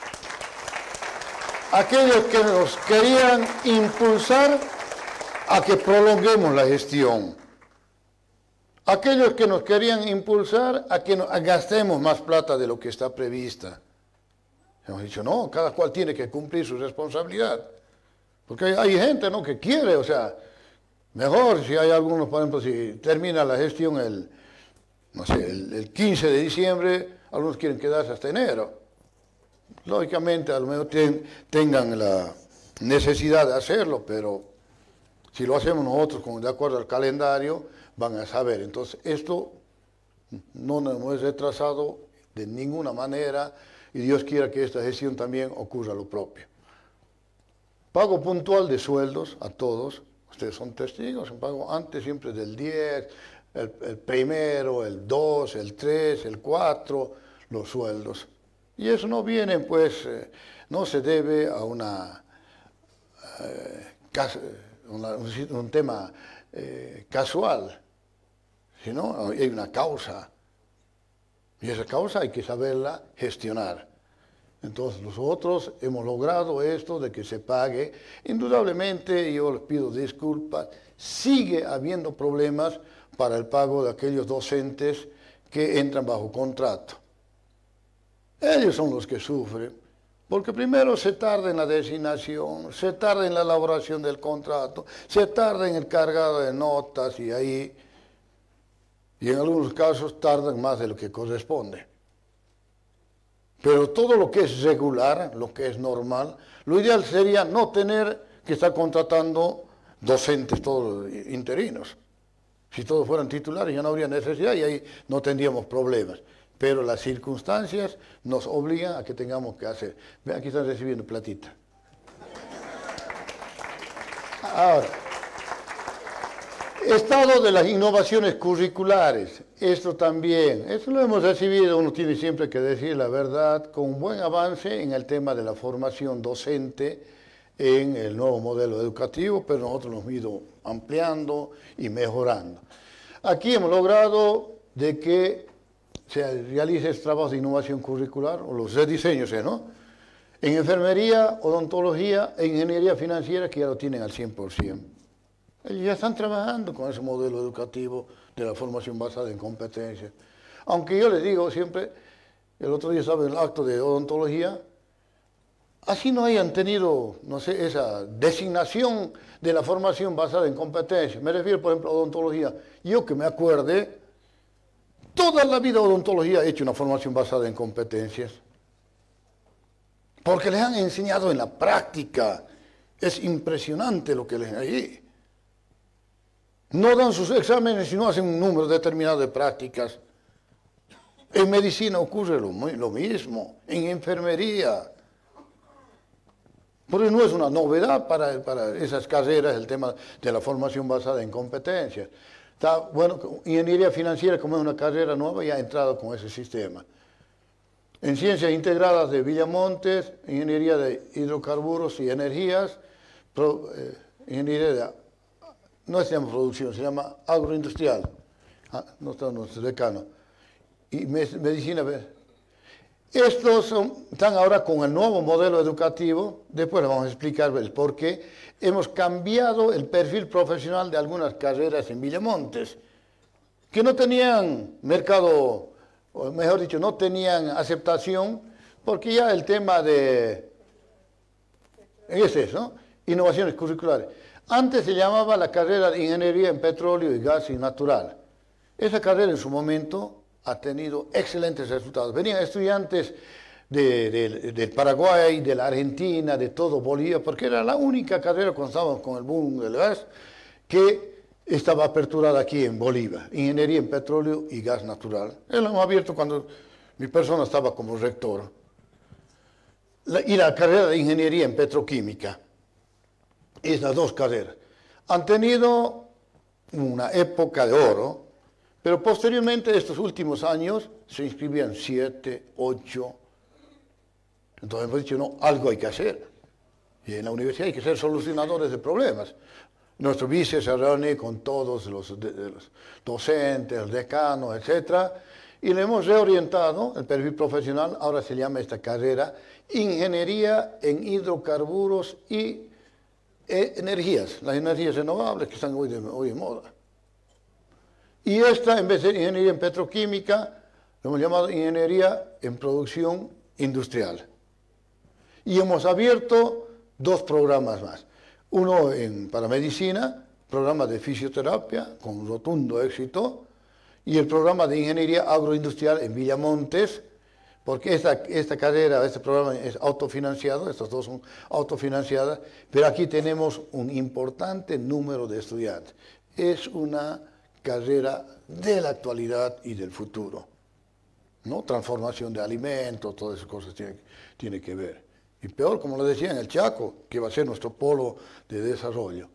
a aquellos que nos querían impulsar a que prolonguemos la gestión, aquellos que nos querían impulsar a que nos gastemos más plata de lo que está prevista. Hemos dicho, no, cada cual tiene que cumplir su responsabilidad, porque hay, hay gente, ¿no?, que quiere, o sea, Mejor si hay algunos, por ejemplo, si termina la gestión el, no sé, el, el quince de diciembre, algunos quieren quedarse hasta enero. Lógicamente, a lo mejor ten, tengan la necesidad de hacerlo, pero si lo hacemos nosotros como de acuerdo al calendario, van a saber. Entonces, esto no nos hemos retrasado de ninguna manera y Dios quiera que esta gestión también ocurra lo propio. Pago puntual de sueldos a todos. Ustedes son testigos, un pago antes siempre del diez, el, el primero, el dos, el tres, el cuatro, los sueldos. Y eso no viene, pues, eh, no se debe a una, eh, cas una un, un tema eh, casual, sino hay una causa. Y esa causa hay que saberla gestionar. Entonces nosotros hemos logrado esto de que se pague. Indudablemente, yo les pido disculpas, sigue habiendo problemas para el pago de aquellos docentes que entran bajo contrato. Ellos son los que sufren, porque primero se tarda en la designación, se tarda en la elaboración del contrato, se tarda en el cargado de notas y ahí, y en algunos casos tardan más de lo que corresponde. Pero todo lo que es regular, lo que es normal, lo ideal sería no tener que estar contratando docentes todos interinos. Si todos fueran titulares ya no habría necesidad y ahí no tendríamos problemas. Pero las circunstancias nos obligan a que tengamos que hacer. Vean, aquí están recibiendo platita. Ahora, estado de las innovaciones curriculares. Esto también, esto lo hemos recibido, uno tiene siempre que decir la verdad, con un buen avance en el tema de la formación docente en el nuevo modelo educativo, pero nosotros lo hemos ido ampliando y mejorando. Aquí hemos logrado de que se realice este trabajo de innovación curricular, o los rediseños, ¿no? En enfermería, odontología e ingeniería financiera, que ya lo tienen al cien por ciento. Ellos ya están trabajando con ese modelo educativo de la formación basada en competencias. Aunque yo les digo siempre, el otro día estaba en el acto de odontología, así no hayan tenido, no sé, esa designación de la formación basada en competencias. Me refiero, por ejemplo, a odontología. Yo que me acuerde, toda la vida odontología ha hecho una formación basada en competencias. Porque les han enseñado en la práctica. Es impresionante lo que les hay. No dan sus exámenes, sino hacen un número determinado de prácticas. En medicina ocurre lo, lo mismo, en enfermería. Porque no es una novedad para, para esas carreras el tema de la formación basada en competencias. Está, bueno, ingeniería financiera, como es una carrera nueva, ya ha entrado con ese sistema. En ciencias integradas de Villamontes, ingeniería de hidrocarburos y energías, pro, eh, ingeniería de... No se llama producción, se llama agroindustrial. Ah, no está nuestro decano. Y medicina. Estos son, están ahora con el nuevo modelo educativo. Después les vamos a explicar el por qué. Hemos cambiado el perfil profesional de algunas carreras en Villamontes, que no tenían mercado, o mejor dicho, no tenían aceptación, porque ya el tema de... Es eso, ¿no? Innovaciones curriculares. Antes se llamaba la carrera de Ingeniería en Petróleo y Gas y Natural. Esa carrera en su momento ha tenido excelentes resultados. Venían estudiantes de, de, del Paraguay, de la Argentina, de todo Bolivia, porque era la única carrera cuando estábamos con el boom del gas que estaba aperturada aquí en Bolivia. Ingeniería en Petróleo y Gas Natural. Lo hemos abierto cuando mi persona estaba como rector. La, y la carrera de Ingeniería en Petroquímica. Esas dos carreras han tenido una época de oro, pero posteriormente, estos últimos años, se inscribían siete, ocho. Entonces hemos dicho, no, algo hay que hacer. Y en la universidad hay que ser solucionadores de problemas. Nuestro vice se reúne con todos los, de, de los docentes, el decano, etcétera, y le hemos reorientado el perfil profesional. Ahora se llama esta carrera Ingeniería en Hidrocarburos y Energías, las energías renovables que están hoy de, hoy de moda. Y esta, en vez de ingeniería en petroquímica, lo hemos llamado ingeniería en producción industrial. Y hemos abierto dos programas más. Uno en, para medicina, programa de fisioterapia con rotundo éxito y el programa de ingeniería agroindustrial en Villamontes, porque esta, esta carrera, este programa es autofinanciado, estas dos son autofinanciadas, pero aquí tenemos un importante número de estudiantes. Es una carrera de la actualidad y del futuro, ¿no? Transformación de alimentos, todas esas cosas tienen, tienen que ver. Y peor, como les decía, en el Chaco, que va a ser nuestro polo de desarrollo.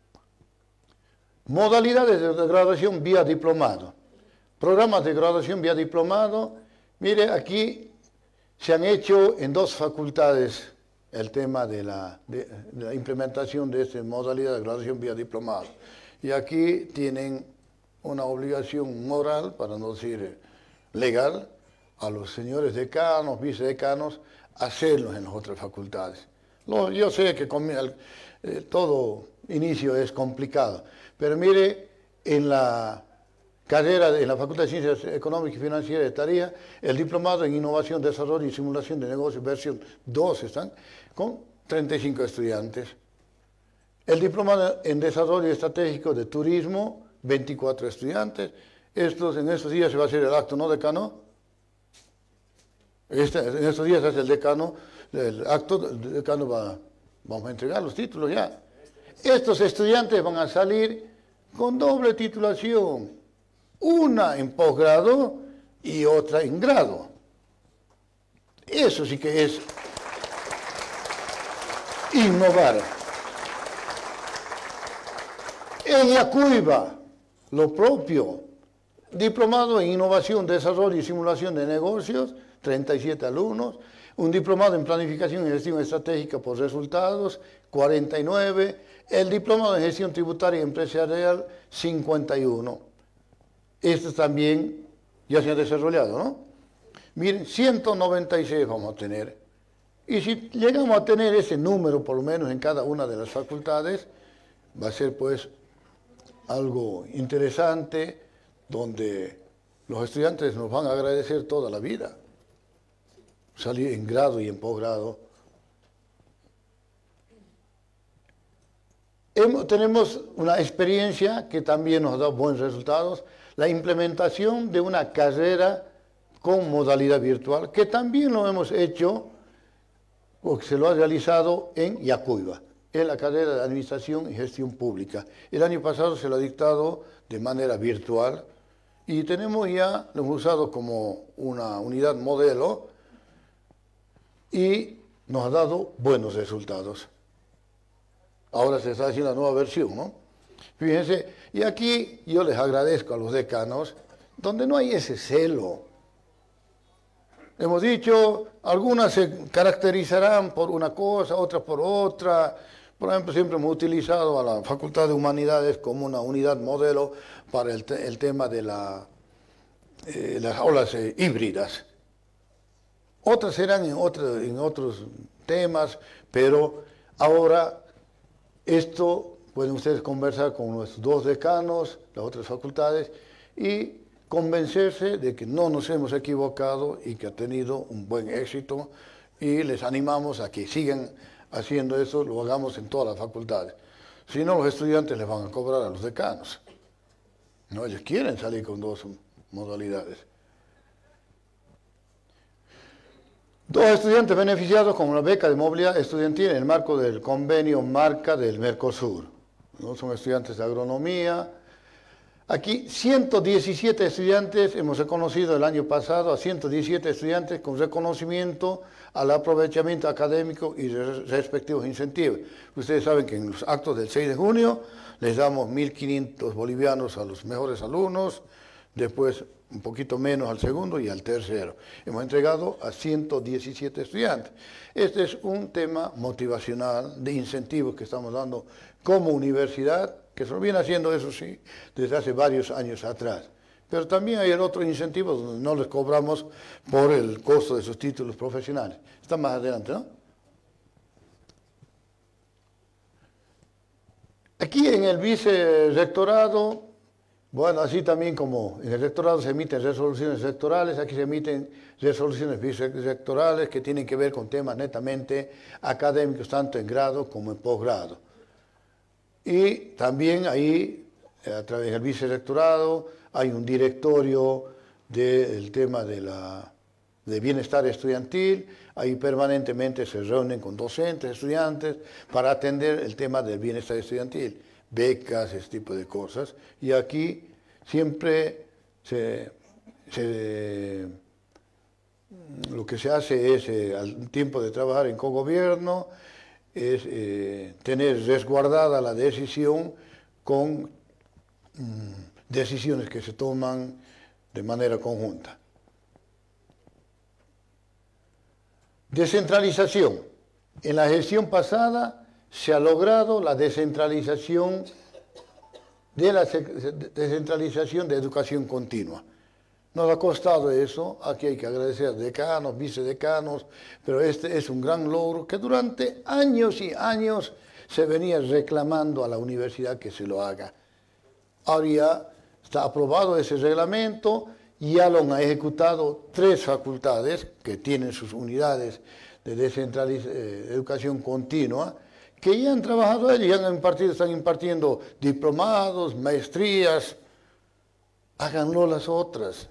Modalidades de graduación vía diplomado. Programas de graduación vía diplomado. Mire, aquí se han hecho en dos facultades el tema de la, de, de la implementación de esta modalidad de graduación vía diplomado. Y aquí tienen una obligación moral, para no decir legal, a los señores decanos, vicedecanos, hacerlos en las otras facultades. No, yo sé que con, el, eh, todo inicio es complicado, pero mire, en la carrera de en la Facultad de Ciencias Económicas y Financieras de Tarija, el diplomado en Innovación, Desarrollo y Simulación de Negocios, versión dos, están con treinta y cinco estudiantes. El diplomado en Desarrollo Estratégico de Turismo, veinticuatro estudiantes. Estos, en estos días se va a hacer el acto, ¿no, decano? Este, en estos días es el decano, el acto, el decano va, vamos a entregar los títulos ya. Estos estudiantes van a salir con doble titulación, una en posgrado y otra en grado. Eso sí que es innovar. En Yacuiba, lo propio, diplomado en Innovación, Desarrollo y Simulación de Negocios, treinta y siete alumnos, un diplomado en Planificación y Gestión Estratégica por Resultados, cuarenta y nueve, el diplomado en Gestión Tributaria y Empresarial, cincuenta y uno. Estos también ya se han desarrollado, ¿no? Miren, ciento noventa y seis vamos a tener. Y si llegamos a tener ese número, por lo menos en cada una de las facultades, va a ser pues algo interesante, donde los estudiantes nos van a agradecer toda la vida. Salir en grado y en posgrado. Hemos, tenemos una experiencia que también nos da buenos resultados, la implementación de una carrera con modalidad virtual, que también lo hemos hecho, o que se lo ha realizado en Yacuiba, en la carrera de Administración y Gestión Pública. El año pasado se lo ha dictado de manera virtual y tenemos ya, lo hemos usado como una unidad modelo y nos ha dado buenos resultados. Ahora se está haciendo la nueva versión, ¿no? Fíjense, y aquí yo les agradezco a los decanos, donde no hay ese celo. Hemos dicho, algunas se caracterizarán por una cosa, otras por otra. Por ejemplo, siempre hemos utilizado a la Facultad de Humanidades como una unidad modelo para el, te el tema de la, eh, las aulas eh, híbridas. Otras serán en, otro, en otros temas, pero ahora esto pueden ustedes conversar con nuestros dos decanos, las otras facultades, y convencerse de que no nos hemos equivocado y que ha tenido un buen éxito, y les animamos a que sigan haciendo eso, lo hagamos en todas las facultades. Si no, los estudiantes les van a cobrar a los decanos. No, ellos quieren salir con dos modalidades. Dos estudiantes beneficiados con una beca de movilidad estudiantil en el marco del convenio Marca del Mercosur, ¿no? Son estudiantes de agronomía. Aquí ciento diecisiete estudiantes, hemos reconocido el año pasado a ciento diecisiete estudiantes con reconocimiento al aprovechamiento académico y respectivos incentivos. Ustedes saben que en los actos del seis de junio les damos mil quinientos bolivianos a los mejores alumnos, después un poquito menos al segundo y al tercero. Hemos entregado a ciento diecisiete estudiantes. Este es un tema motivacional de incentivos que estamos dando como universidad, que se lo viene haciendo, eso sí, desde hace varios años atrás. Pero también hay el otro incentivo donde no les cobramos por el costo de sus títulos profesionales. Está más adelante, ¿no? Aquí en el vicerrectorado, bueno, así también como en el rectorado se emiten resoluciones rectorales, aquí se emiten resoluciones vicerrectorales que tienen que ver con temas netamente académicos, tanto en grado como en posgrado. Y también ahí, a través del vicerrectorado, hay un directorio del tema de, la, de bienestar estudiantil. Ahí permanentemente se reúnen con docentes, estudiantes, para atender el tema del bienestar estudiantil, becas, ese tipo de cosas. Y aquí siempre se, se, lo que se hace es, eh, al tiempo de trabajar en cogobierno, es eh, tener resguardada la decisión con mm, decisiones que se toman de manera conjunta. Descentralización. En la gestión pasada se ha logrado la descentralización de la descentralización de educación continua. Nos ha costado eso, aquí hay que agradecer a decanos, vicedecanos, pero este es un gran logro que durante años y años se venía reclamando a la universidad que se lo haga. Ahora ya está aprobado ese reglamento, ya lo han ejecutado tres facultades que tienen sus unidades de descentralización, eh, educación continua, que ya han trabajado allí, ya han impartido, están impartiendo diplomados, maestrías. Háganlo las otras.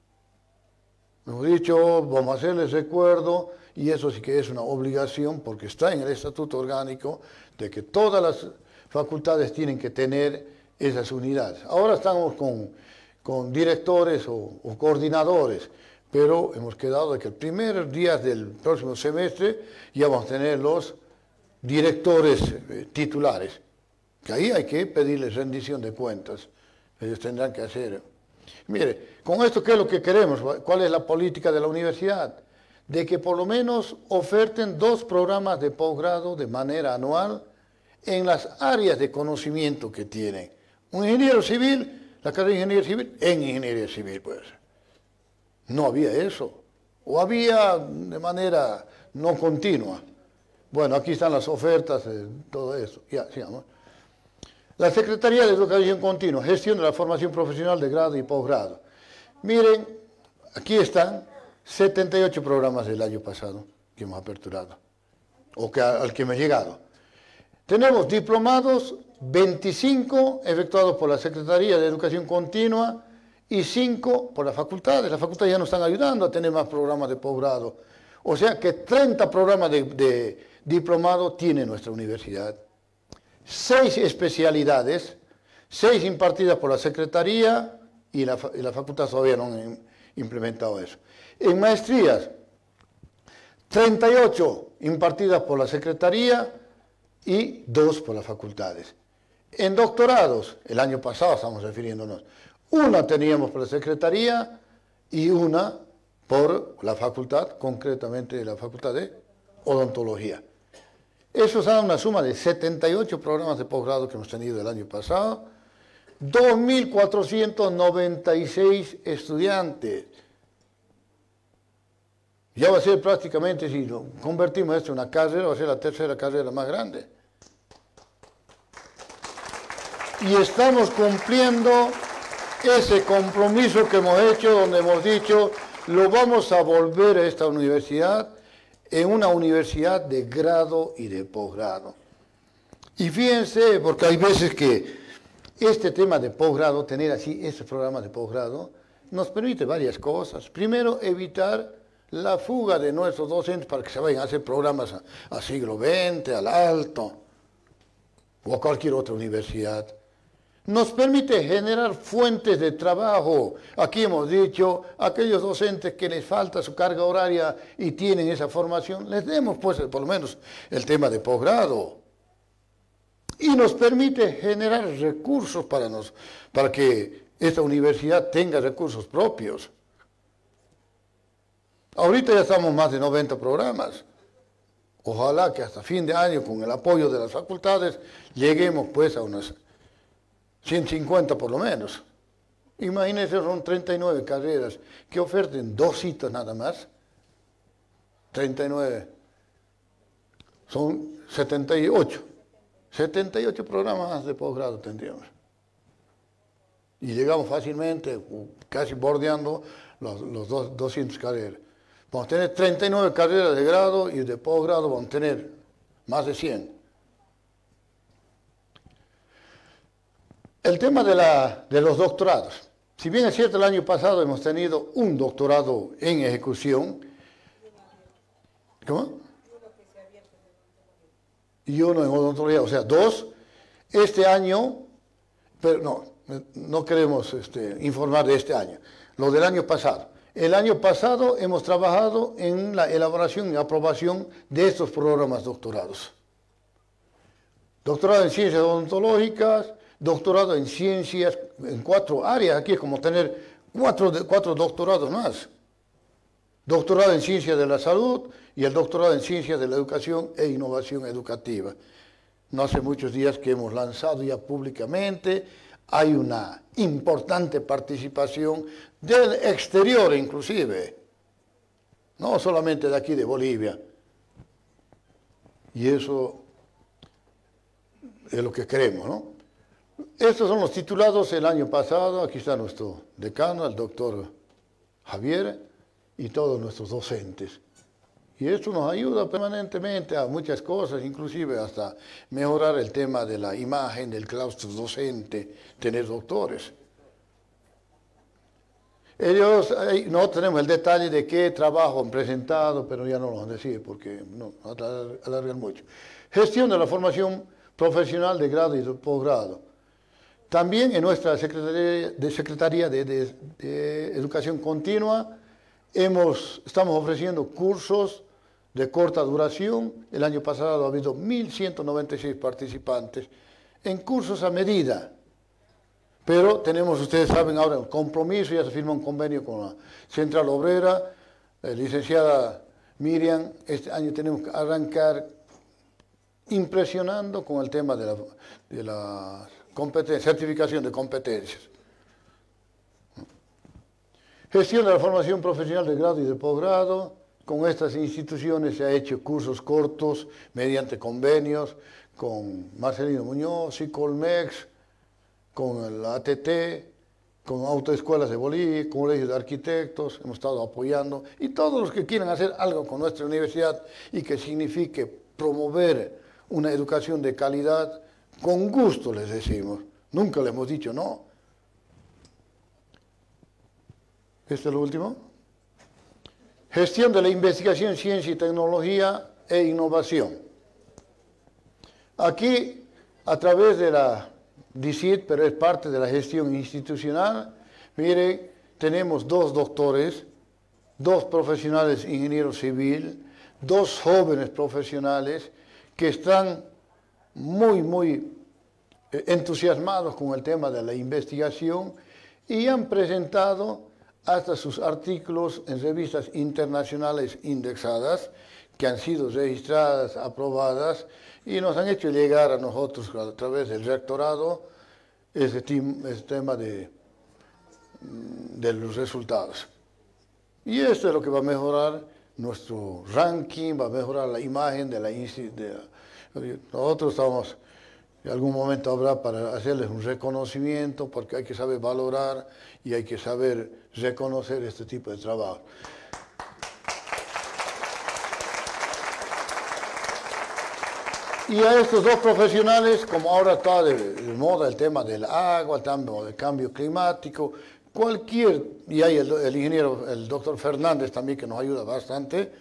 Hemos dicho, vamos a hacerles recuerdo, y eso sí que es una obligación, porque está en el Estatuto Orgánico, de que todas las facultades tienen que tener esas unidades. Ahora estamos con, con directores o, o coordinadores, pero hemos quedado de que el primer día del próximo semestre ya vamos a tener los directores eh, titulares, que ahí hay que pedirles rendición de cuentas, ellos tendrán que hacer. Mire, con esto, ¿qué es lo que queremos? ¿Cuál es la política de la universidad? De que por lo menos oferten dos programas de posgrado de manera anual en las áreas de conocimiento que tienen. Un ingeniero civil, la carrera de ingeniería civil, en ingeniería civil, pues. No había eso. O había de manera no continua. Bueno, aquí están las ofertas de todo eso. Ya, sigamos. La Secretaría de Educación Continua, gestión de la formación profesional de grado y posgrado. Miren, aquí están setenta y ocho programas del año pasado que hemos aperturado, o que, al que hemos llegado. Tenemos diplomados, veinticinco efectuados por la Secretaría de Educación Continua y cinco por las facultades. Las facultades ya nos están ayudando a tener más programas de posgrado. O sea que treinta programas de, de diplomado tiene nuestra universidad. Seis especialidades, seis impartidas por la Secretaría y la, y la facultad todavía no han implementado eso. En maestrías, treinta y ocho impartidas por la Secretaría y dos por las facultades. En doctorados, el año pasado estamos refiriéndonos, una teníamos por la Secretaría y una por la facultad, concretamente la Facultad de Odontología. Eso da una suma de setenta y ocho programas de posgrado que hemos tenido el año pasado, dos mil cuatrocientos noventa y seis estudiantes. Ya va a ser prácticamente, si lo convertimos esto en una carrera, va a ser la tercera carrera más grande. Y estamos cumpliendo ese compromiso que hemos hecho, donde hemos dicho, lo vamos a volver a esta universidad en una universidad de grado y de posgrado. Y fíjense, porque hay veces que este tema de posgrado, tener así estos programas de posgrado, nos permite varias cosas. Primero, evitar la fuga de nuestros docentes para que se vayan a hacer programas a, a siglo veinte, al Alto, o a cualquier otra universidad. Nos permite generar fuentes de trabajo. Aquí hemos dicho, aquellos docentes que les falta su carga horaria y tienen esa formación, les demos pues por lo menos el tema de posgrado. Y nos permite generar recursos para, nos, para que esta universidad tenga recursos propios. Ahorita ya estamos más de noventa programas. Ojalá que hasta fin de año, con el apoyo de las facultades, lleguemos pues a unas ciento cincuenta por lo menos. Imagínense, son treinta y nueve carreras que oferten dos citas nada más. treinta y nueve. Son setenta y ocho. setenta y ocho programas de posgrado tendríamos. Y llegamos fácilmente, casi bordeando los, los dos, doscientas carreras. Vamos a tener treinta y nueve carreras de grado y de posgrado vamos a tener más de cien. el tema de, la, de los doctorados. Si bien es cierto, el año pasado hemos tenido un doctorado en ejecución. ¿Cómo? Y uno en odontología, o sea, dos. Este año, pero no, no queremos este, informar de este año, lo del año pasado. El año pasado hemos trabajado en la elaboración y aprobación de estos programas doctorados. Doctorado en ciencias odontológicas, doctorado en ciencias en cuatro áreas, aquí es como tener cuatro, cuatro doctorados más. Doctorado en ciencias de la salud y el doctorado en ciencias de la educación e innovación educativa. No hace muchos días que hemos lanzado ya públicamente, hay una importante participación del exterior inclusive, no solamente de aquí de Bolivia. Y eso es lo que queremos, ¿no? Estos son los titulados el año pasado. Aquí está nuestro decano, el doctor Javier, y todos nuestros docentes. Y esto nos ayuda permanentemente a muchas cosas, inclusive hasta mejorar el tema de la imagen del claustro docente, tener doctores. Ellos, no tenemos el detalle de qué trabajo han presentado, pero ya no lo van a decir porque no alargan mucho. Gestión de la formación profesional de grado y de posgrado. También en nuestra Secretaría de, Secretaría de, de, de Educación Continua hemos, estamos ofreciendo cursos de corta duración. El año pasado ha habido mil ciento noventa y seis participantes en cursos a medida. Pero tenemos, ustedes saben ahora, un compromiso, ya se firma un convenio con la Central Obrera, eh, licenciada Miriam, este año tenemos que arrancar impresionando con el tema de la, de la competencia, certificación de competencias. Gestión de la formación profesional de grado y de posgrado. Con estas instituciones se ha hecho cursos cortos mediante convenios con Marcelino Muñoz y Colmex, con la A T T, con Autoescuelas de Bolivia, con Colegio de Arquitectos, hemos estado apoyando, y todos los que quieran hacer algo con nuestra universidad y que signifique promover una educación de calidad, con gusto les decimos, nunca le hemos dicho no. ¿Este es lo último? Gestión de la investigación, ciencia y tecnología e innovación. Aquí, a través de la D I C I T, pero es parte de la gestión institucional, mire, tenemos dos doctores, dos profesionales ingenieros civil, dos jóvenes profesionales que están muy, muy entusiasmados con el tema de la investigación y han presentado hasta sus artículos en revistas internacionales indexadas, que han sido registradas, aprobadas, y nos han hecho llegar a nosotros a través del rectorado ese, ese tema de, de los resultados. Y esto es lo que va a mejorar nuestro ranking, va a mejorar la imagen de la institución. Nosotros estamos, en algún momento habrá para hacerles un reconocimiento, porque hay que saber valorar y hay que saber reconocer este tipo de trabajo. Y a estos dos profesionales, como ahora está de, de moda el tema del agua, el tema del cambio climático, cualquier, y hay el, el ingeniero, el doctor Fernández también que nos ayuda bastante,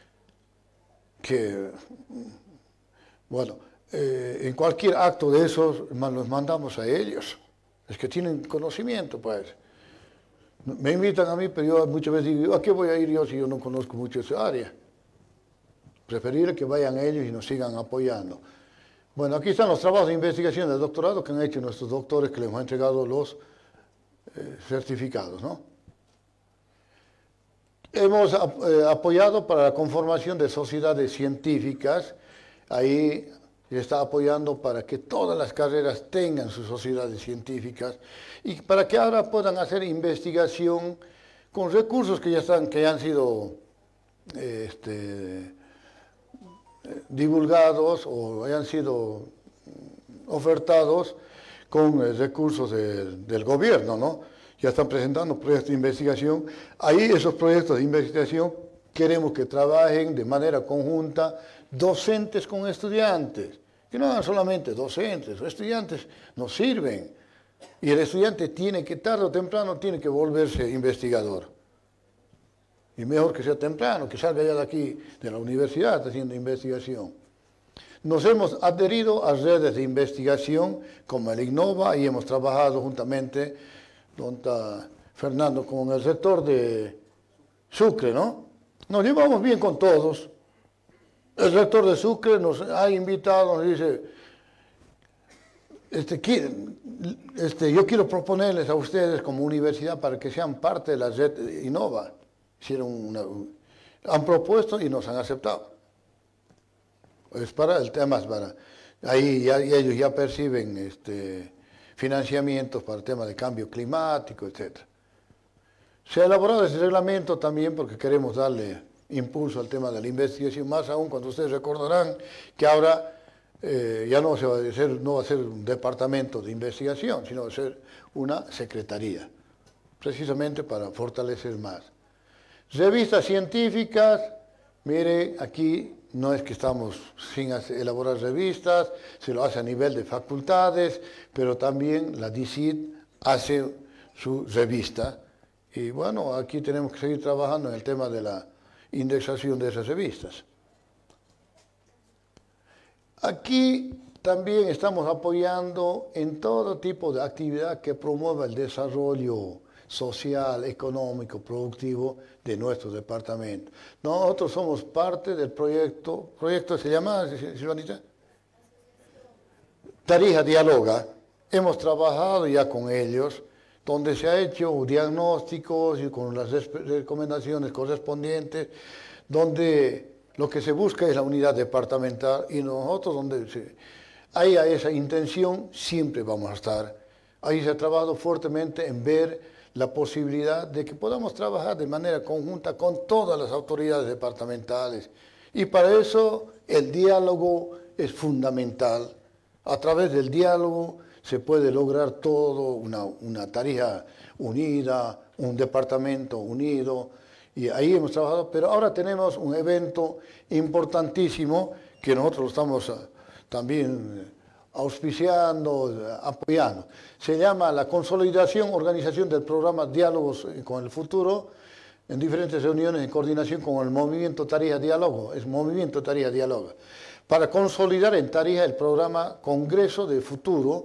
que, bueno, eh, en cualquier acto de esos los mandamos a ellos, es que tienen conocimiento, pues. Me invitan a mí, pero yo muchas veces digo, ¿a qué voy a ir yo si yo no conozco mucho esa área? Preferible que vayan ellos y nos sigan apoyando. Bueno, aquí están los trabajos de investigación del doctorado que han hecho nuestros doctores, que les hemos entregado los eh, certificados, ¿no? Hemos eh, apoyado para la conformación de sociedades científicas. Ahí se está apoyando para que todas las carreras tengan sus sociedades científicas y para que ahora puedan hacer investigación con recursos que ya están, que ya han sido eh, este, divulgados o hayan sido ofertados con eh, recursos de, del gobierno, ¿no? Ya están presentando proyectos de investigación. Ahí esos proyectos de investigación queremos que trabajen de manera conjunta docentes con estudiantes, que no hagan solamente docentes, los estudiantes nos sirven. Y el estudiante tiene que, tarde o temprano, tiene que volverse investigador. Y mejor que sea temprano, que salga ya de aquí, de la universidad, haciendo investigación. Nos hemos adherido a redes de investigación como el INNOVA y hemos trabajado juntamente, donde está Fernando, con el sector de Sucre, ¿no? Nos llevamos bien con todos. El rector de Sucre nos ha invitado, nos dice, este, este, yo quiero proponerles a ustedes como universidad para que sean parte de la red INNOVA. Hicieron una, han propuesto y nos han aceptado. Es para el tema, es para, ahí ya, ellos ya perciben este, financiamientos para el tema de cambio climático, etcétera. Se ha elaborado ese reglamento también porque queremos darle impulso al tema de la investigación, más aún cuando ustedes recordarán que ahora eh, ya no, se va a ser, no va a ser un departamento de investigación, sino va a ser una secretaría, precisamente para fortalecer más. Revistas científicas, mire, aquí no es que estamos sin elaborar revistas, se lo hace a nivel de facultades, pero también la D I C I T hace su revista. Y bueno, aquí tenemos que seguir trabajando en el tema de la indexación de esas revistas. Aquí también estamos apoyando en todo tipo de actividad que promueva el desarrollo social, económico, productivo de nuestro departamento. Nosotros somos parte del proyecto, ¿proyecto se llama, Silvanita? Tarija Dialoga. Hemos trabajado ya con ellos, donde se ha hecho diagnósticos y con las recomendaciones correspondientes, donde lo que se busca es la unidad departamental y nosotros donde se, hay esa intención siempre vamos a estar. Ahí se ha trabajado fuertemente en ver la posibilidad de que podamos trabajar de manera conjunta con todas las autoridades departamentales. Y para eso el diálogo es fundamental. A través del diálogo se puede lograr todo, una, una tarea unida, un departamento unido, y ahí hemos trabajado, pero ahora tenemos un evento importantísimo que nosotros lo estamos también auspiciando, apoyando. Se llama la consolidación, organización del programa Diálogos con el Futuro, en diferentes reuniones en coordinación con el Movimiento Tarija Diálogo, es Movimiento Tarija Diálogo, para consolidar en Tarija el programa Congreso de Futuro,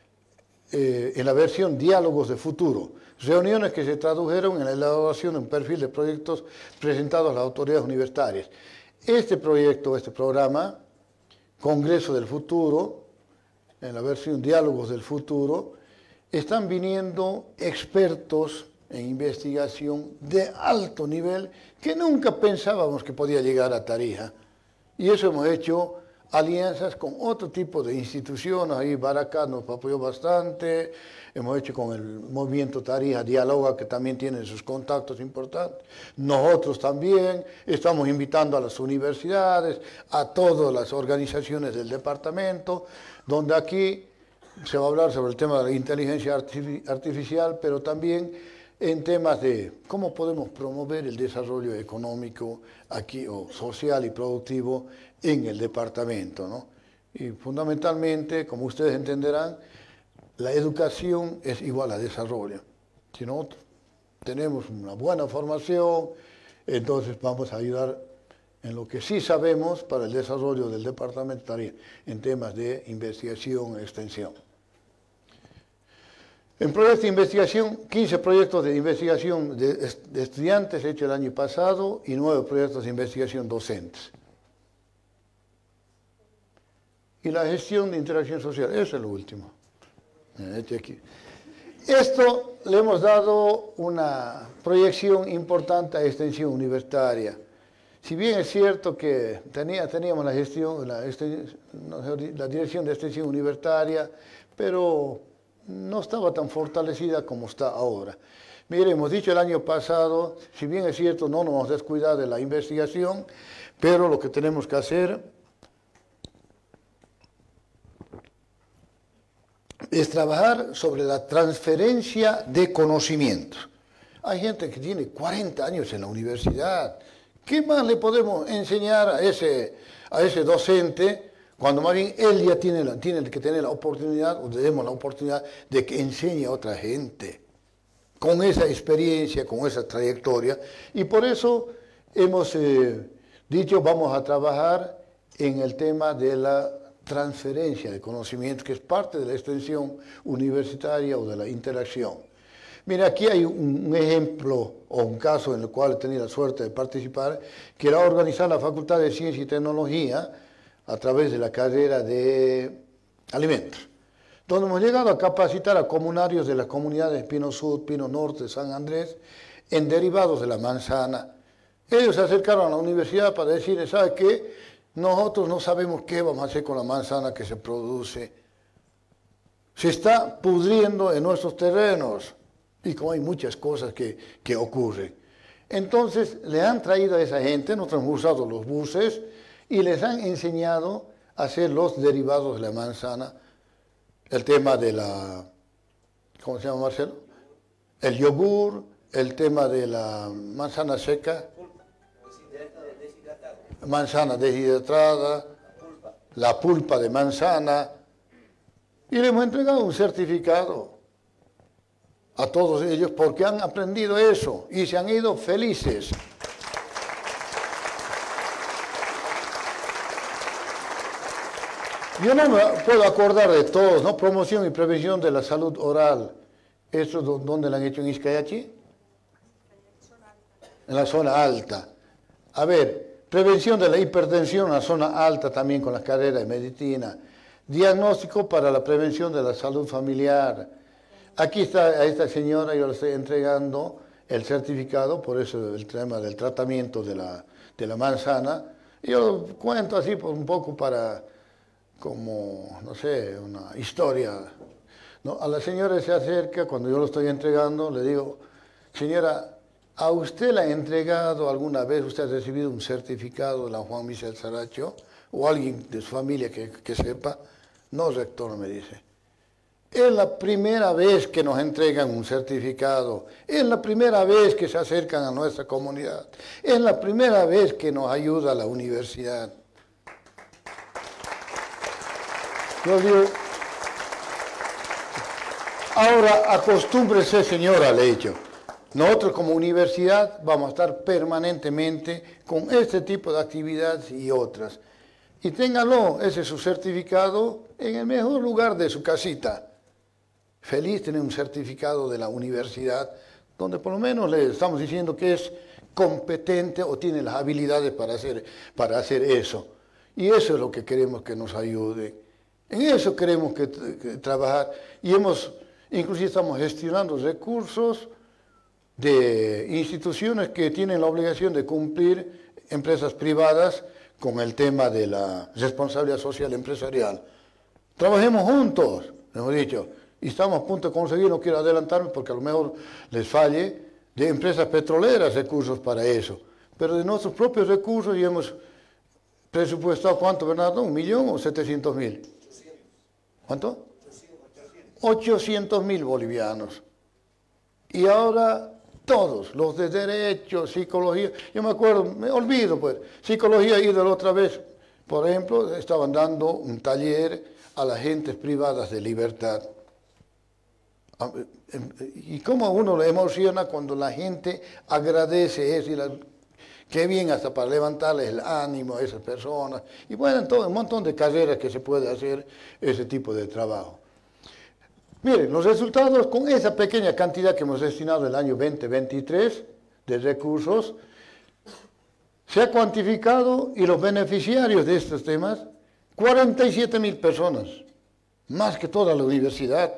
eh, en la versión Diálogos de Futuro, reuniones que se tradujeron en la elaboración de un perfil de proyectos presentados a las autoridades universitarias. Este proyecto, este programa, Congreso del Futuro, en la versión Diálogos del Futuro, están viniendo expertos en investigación de alto nivel que nunca pensábamos que podía llegar a Tarija. Y eso hemos hecho alianzas con otro tipo de instituciones, ahí Baracá nos apoyó bastante, hemos hecho con el Movimiento Tarija Dialoga, que también tiene sus contactos importantes, nosotros también estamos invitando a las universidades, a todas las organizaciones del departamento, donde aquí se va a hablar sobre el tema de la inteligencia artificial, pero también en temas de cómo podemos promover el desarrollo económico aquí, o social y productivo en el departamento, ¿no? Y fundamentalmente, como ustedes entenderán, la educación es igual a desarrollo. Si no tenemos una buena formación, entonces vamos a ayudar en lo que sí sabemos para el desarrollo del departamento en temas de investigación y extensión. En proyectos de investigación, quince proyectos de investigación de, de estudiantes hechos el año pasado y nueve proyectos de investigación docentes. Y la gestión de interacción social, eso es lo último. Este aquí. Esto le hemos dado una proyección importante a extensión universitaria. Si bien es cierto que tenía, teníamos la gestión, la, la dirección de extensión universitaria, pero no estaba tan fortalecida como está ahora. Mire, hemos dicho el año pasado, si bien es cierto, no nos vamos a descuidar de la investigación, pero lo que tenemos que hacer es trabajar sobre la transferencia de conocimientos. Hay gente que tiene cuarenta años en la universidad. ¿Qué más le podemos enseñar a ese, a ese docente Cuando más bien él ya tiene, la, tiene que tener la oportunidad, o debemos la oportunidad de que enseñe a otra gente, con esa experiencia, con esa trayectoria. Y por eso hemos eh, dicho, vamos a trabajar en el tema de la transferencia de conocimientos, que es parte de la extensión universitaria o de la interacción. Mira, aquí hay un, un ejemplo o un caso en el cual he tenido la suerte de participar, que era organizar la Facultad de Ciencia y Tecnología a través de la carrera de alimentos, donde hemos llegado a capacitar a comunarios de las comunidades Pino Sur, Pino Norte, San Andrés, en derivados de la manzana. Ellos se acercaron a la universidad para decirles, ¿sabe qué? Nosotros no sabemos qué vamos a hacer con la manzana que se produce. Se está pudriendo en nuestros terrenos y como hay muchas cosas que, que ocurren. Entonces le han traído a esa gente, nosotros hemos usado los buses y les han enseñado a hacer los derivados de la manzana. El tema de la, ¿cómo se llama, Marcelo? El yogur, el tema de la manzana seca, manzana deshidratada, la pulpa de manzana, y le hemos entregado un certificado a todos ellos porque han aprendido eso y se han ido felices. Yo no me puedo acordar de todos, ¿no? Promoción y prevención de la salud oral. ¿Eso dónde lo han hecho en Izcayachi? En la zona alta. A ver, prevención de la hipertensión en la zona alta también con la carrera de medicina. Diagnóstico para la prevención de la salud familiar. Aquí está a esta señora, yo le estoy entregando el certificado, por eso el tema del tratamiento de la, de la manzana. Yo lo cuento así por un poco para, como, no sé, una historia, ¿no? A la señora se acerca, cuando yo lo estoy entregando, le digo, señora, ¿a usted le ha entregado alguna vez, usted ha recibido un certificado de la Juan Michel Saracho? ¿O alguien de su familia que, que sepa? No, rector, me dice. Es la primera vez que nos entregan un certificado. Es la primera vez que se acercan a nuestra comunidad. Es la primera vez que nos ayuda la universidad. Yo digo, ahora acostúmbrese, señora, le he dicho. Nosotros como universidad vamos a estar permanentemente con este tipo de actividades y otras. Y téngalo, ese es su certificado, en el mejor lugar de su casita. Feliz tener un certificado de la universidad, donde por lo menos le estamos diciendo que es competente o tiene las habilidades para hacer, para hacer eso. Y eso es lo que queremos que nos ayude. En eso queremos que, que trabajar. Y hemos, inclusive estamos gestionando recursos de instituciones que tienen la obligación de cumplir, empresas privadas, con el tema de la responsabilidad social empresarial. Trabajemos juntos, hemos dicho, y estamos a punto de conseguir, no quiero adelantarme porque a lo mejor les falle, de empresas petroleras recursos para eso. Pero de nuestros propios recursos ya hemos presupuestado, ¿cuánto, Bernardo? ¿Un millón o setecientos mil? ¿Cuánto? ochocientos mil bolivianos. Y ahora todos, los de derecho, psicología, yo me acuerdo, me olvido pues, psicología, he ido la otra vez, por ejemplo, estaban dando un taller a las gentes privadas de libertad. Y cómo a uno le emociona cuando la gente agradece eso, y la, qué bien hasta para levantarles el ánimo a esas personas. Y bueno, todo un montón de carreras que se puede hacer ese tipo de trabajo. Miren, los resultados con esa pequeña cantidad que hemos destinado el año veinte veintitrés de recursos, se ha cuantificado y los beneficiarios de estos temas, cuarenta y siete mil personas, más que toda la universidad.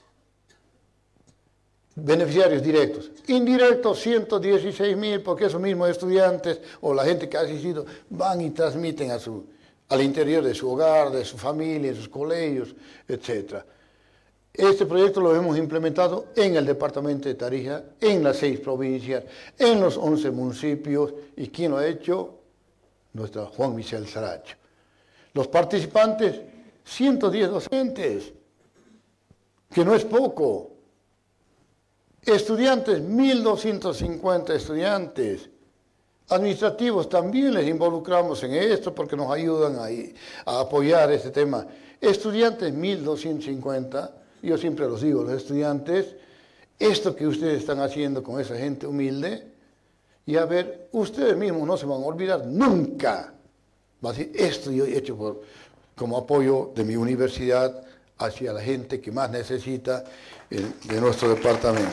Beneficiarios directos. Indirectos, ciento dieciséis mil, porque esos mismos estudiantes o la gente que ha asistido van y transmiten a su, al interior de su hogar, de su familia, de sus colegios, etcétera. Este proyecto lo hemos implementado en el departamento de Tarija, en las seis provincias, en los once municipios. ¿Y quién lo ha hecho? Nuestra Juan Michel Saracho. Los participantes, ciento diez docentes, que no es poco. Estudiantes, mil doscientos cincuenta estudiantes. administrativos también les involucramos en esto porque nos ayudan a, a apoyar este tema. Estudiantes, mil doscientos cincuenta, yo siempre los digo, los estudiantes, esto que ustedes están haciendo con esa gente humilde, y a ver, ustedes mismos no se van a olvidar nunca. Va a decir, esto yo he hecho por, como apoyo de mi universidad hacia la gente que más necesita el, de nuestro departamento.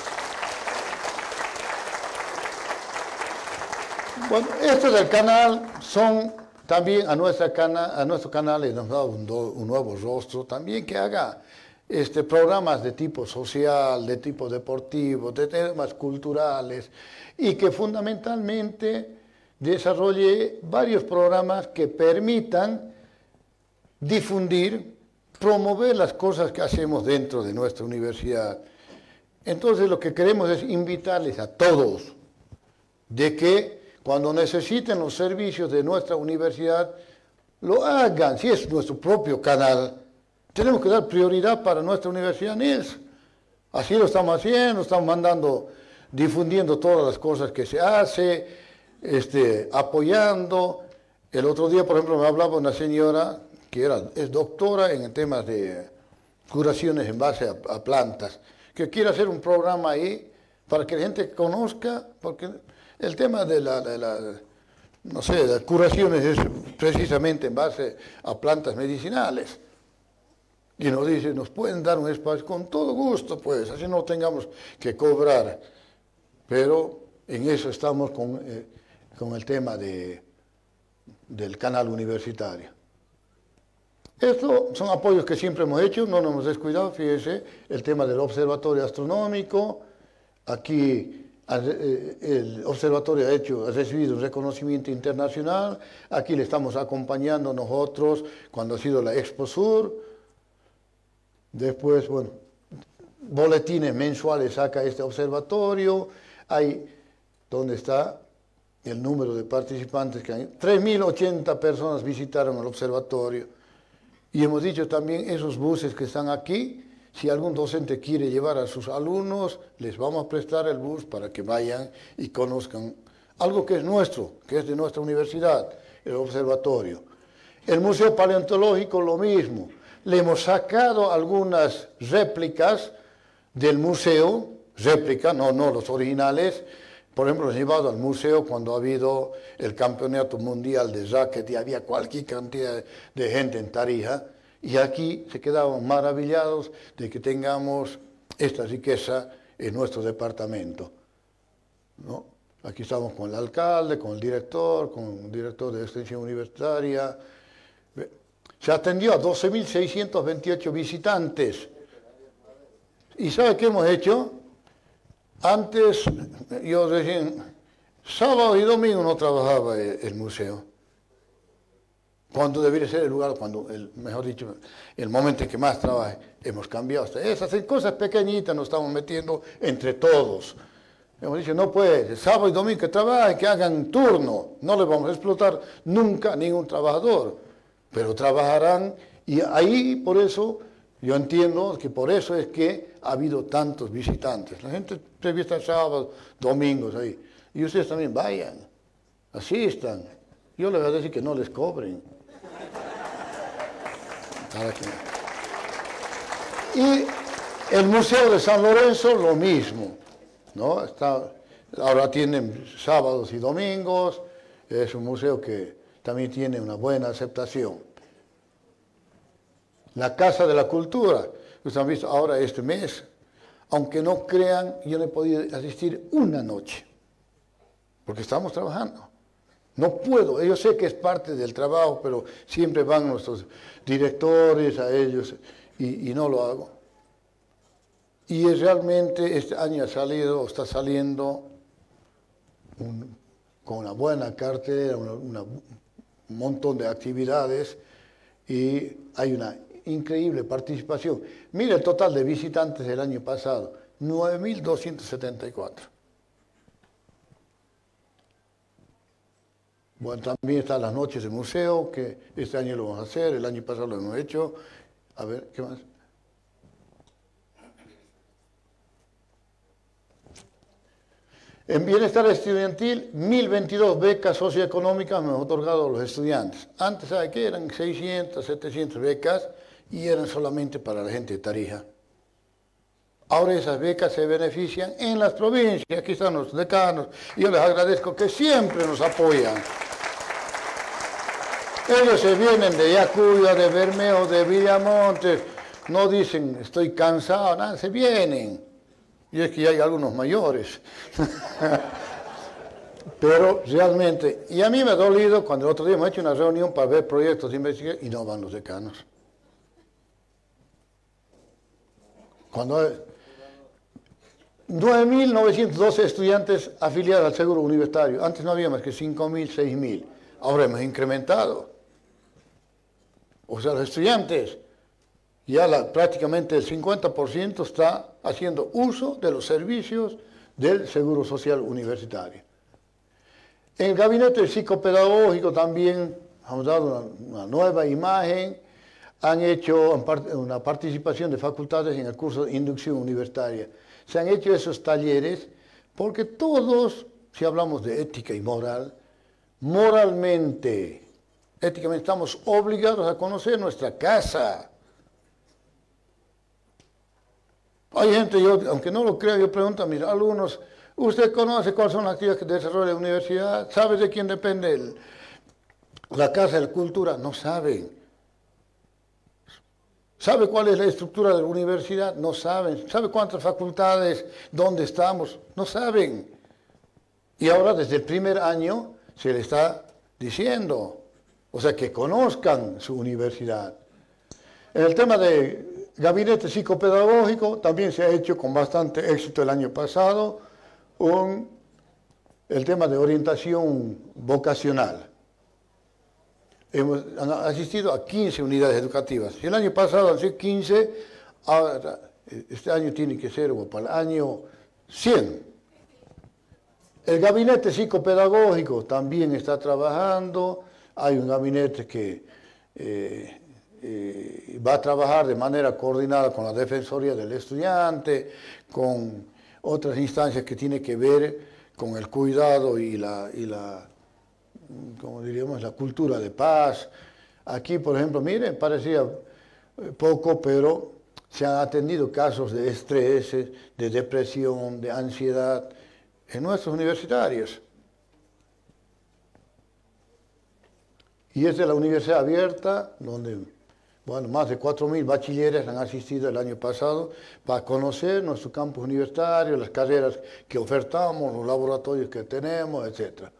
Bueno, esto del canal son también a, nuestra cana, a nuestro canal les nos da un, do, un nuevo rostro, también que haga este, programas de tipo social, de tipo deportivo, de temas culturales y que fundamentalmente desarrolle varios programas que permitan difundir, promover las cosas que hacemos dentro de nuestra universidad. Entonces lo que queremos es invitarles a todos de que cuando necesiten los servicios de nuestra universidad, lo hagan. Si es nuestro propio canal, tenemos que dar prioridad para nuestra universidad N I E S. Así lo estamos haciendo, estamos mandando, difundiendo todas las cosas que se hace, este, apoyando. El otro día, por ejemplo, me hablaba una señora que era, es doctora en temas de curaciones en base a, a plantas, que quiere hacer un programa ahí para que la gente conozca, porque el tema de la, de la, no sé, las curaciones es precisamente en base a plantas medicinales. Y nos dice, nos pueden dar un espacio con todo gusto, pues, así no tengamos que cobrar. Pero en eso estamos con, eh, con el tema de, del canal universitario. Estos son apoyos que siempre hemos hecho, no nos hemos descuidado, fíjense, el tema del observatorio astronómico, aquí el observatorio ha, hecho, ha recibido un reconocimiento internacional, aquí le estamos acompañando nosotros cuando ha sido la Expo Sur, después, bueno, boletines mensuales saca este observatorio, hay, ¿dónde está el número de participantes? Que hay? tres mil ochenta personas visitaron el observatorio, y hemos dicho también esos buses que están aquí, si algún docente quiere llevar a sus alumnos, les vamos a prestar el bus para que vayan y conozcan algo que es nuestro, que es de nuestra universidad, el observatorio. El Museo Paleontológico, lo mismo. Le hemos sacado algunas réplicas del museo, réplicas, no, no los originales. Por ejemplo, los he llevado al museo cuando ha habido el campeonato mundial de racket y había cualquier cantidad de gente en Tarija. Y aquí se quedaban maravillados de que tengamos esta riqueza en nuestro departamento, ¿no? Aquí estamos con el alcalde, con el director, con el director de extensión universitaria. Se atendió a doce mil seiscientos veintiocho visitantes. ¿Y sabe qué hemos hecho? Antes, yo recién, sábado y domingo no trabajaba el, el museo. Cuando debería ser el lugar, cuando, el, mejor dicho, el momento en que más trabaje, hemos cambiado. Hasta esas cosas pequeñitas nos estamos metiendo entre todos. Hemos dicho, no puede, sábado y domingo que trabajen, que hagan turno. No les vamos a explotar nunca a ningún trabajador, pero trabajarán. Y ahí, por eso, yo entiendo que por eso es que ha habido tantos visitantes. La gente prevista sábados, domingos ahí. Y ustedes también vayan, asistan. Yo les voy a decir que no les cobren. Y el Museo de San Lorenzo, lo mismo, ¿no? Está, ahora tienen sábados y domingos, es un museo que también tiene una buena aceptación. La Casa de la Cultura, ustedes han visto ahora este mes, aunque no crean, yo no he podido asistir una noche, porque estamos trabajando. No puedo, yo sé que es parte del trabajo, pero siempre van nuestros directores a ellos y, y no lo hago. Y realmente este año ha salido, está saliendo un, con una buena cartera, una, una, un montón de actividades y hay una increíble participación. Mire el total de visitantes del año pasado, nueve mil doscientos setenta y cuatro. Bueno, también están las noches de museo, que este año lo vamos a hacer, el año pasado lo hemos hecho. A ver, ¿qué más? En bienestar estudiantil, mil veintidós becas socioeconómicas me han otorgado a los estudiantes. Antes, ¿sabe qué? Eran seiscientas, setecientas becas y eran solamente para la gente de Tarija. Ahora esas becas se benefician en las provincias. Aquí están los decanos. Yo les agradezco que siempre nos apoyan. Ellos se vienen de Yacuya, de Bermejo, de Villamontes. No dicen, estoy cansado, nada, se vienen. Y es que ya hay algunos mayores. Pero realmente, y a mí me ha dolido cuando el otro día hemos hecho una reunión para ver proyectos de investigación y no van los decanos. Cuando nueve mil novecientos doce estudiantes afiliados al seguro universitario. Antes no había más que cinco mil, seis mil. Ahora hemos incrementado. O sea, los estudiantes, ya la, prácticamente el cincuenta por ciento está haciendo uso de los servicios del Seguro Social Universitario. En el gabinete psicopedagógico también hemos dado una, una nueva imagen. Han hecho una participación de facultades en el curso de inducción universitaria. Se han hecho esos talleres porque todos, si hablamos de ética y moral, moralmente, éticamente estamos obligados a conocer nuestra casa. Hay gente, yo, aunque no lo crea, yo pregunto a mis alumnos, ¿usted conoce cuáles son las actividades que desarrolla la universidad? ¿Sabe de quién depende el, la Casa de la Cultura? No saben. ¿Sabe cuál es la estructura de la universidad? No saben. ¿Sabe cuántas facultades, dónde estamos? No saben. Y ahora desde el primer año se le está diciendo, o sea, que conozcan su universidad. En el tema de gabinete psicopedagógico también se ha hecho con bastante éxito el año pasado un, el tema de orientación vocacional. Hemos asistido a quince unidades educativas. Si el año pasado han sido quince, ahora, este año tiene que ser para el año cien. El gabinete psicopedagógico también está trabajando. Hay un gabinete que eh, eh, va a trabajar de manera coordinada con la Defensoría del Estudiante, con otras instancias que tienen que ver con el cuidado y la... Y la como diríamos, la cultura de paz. Aquí, por ejemplo, miren, parecía poco, pero se han atendido casos de estrés, de depresión, de ansiedad en nuestros universitarios. Y es de la universidad abierta, donde, bueno, más de cuatro mil bachilleres han asistido el año pasado para conocer nuestro campus universitario, las carreras que ofertamos, los laboratorios que tenemos, etcétera.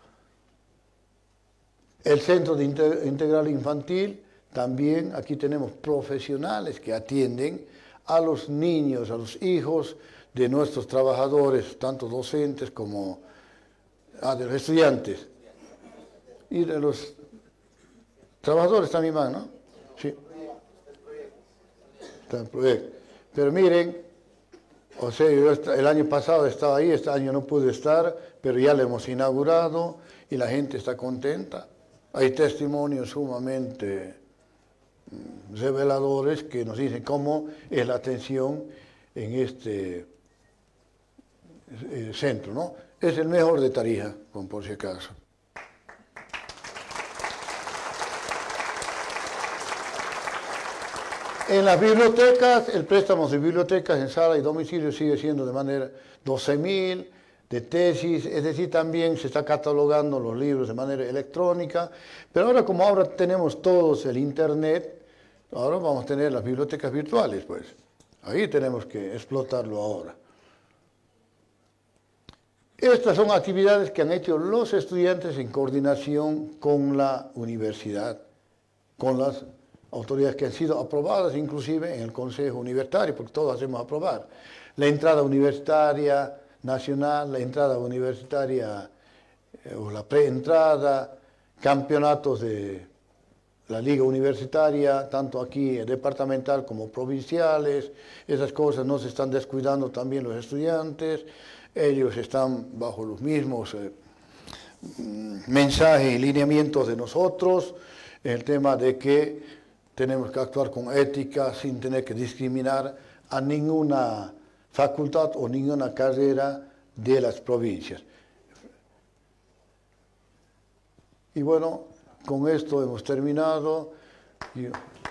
El Centro de Integral Infantil, también aquí tenemos profesionales que atienden a los niños, a los hijos de nuestros trabajadores, tanto docentes como ah, de los estudiantes. Y de los trabajadores también van, ¿no? Sí. Está en proyecto. Pero miren, o sea, yo el año pasado estaba ahí, este año no pude estar, pero ya lo hemos inaugurado y la gente está contenta. Hay testimonios sumamente reveladores que nos dicen cómo es la atención en este eh, centro, ¿no? Es el mejor de Tarija, por si acaso. En las bibliotecas, el préstamo de bibliotecas en sala y domicilio sigue siendo de manera doce mil. De tesis, es decir, también se está catalogando los libros de manera electrónica, pero ahora como ahora tenemos todos el internet, ahora vamos a tener las bibliotecas virtuales, pues. Ahí tenemos que explotarlo ahora. Estas son actividades que han hecho los estudiantes en coordinación con la universidad, con las autoridades que han sido aprobadas, inclusive en el Consejo Universitario, porque todos hacemos aprobar. La entrada universitaria nacional, la entrada universitaria eh, o la preentrada, campeonatos de la liga universitaria, tanto aquí departamental como provinciales, esas cosas no se están descuidando también los estudiantes, ellos están bajo los mismos eh, mensajes y lineamientos de nosotros, el tema de que tenemos que actuar con ética sin tener que discriminar a ninguna facultad o ninguna carrera de las provincias. Y bueno, con esto hemos terminado. Y...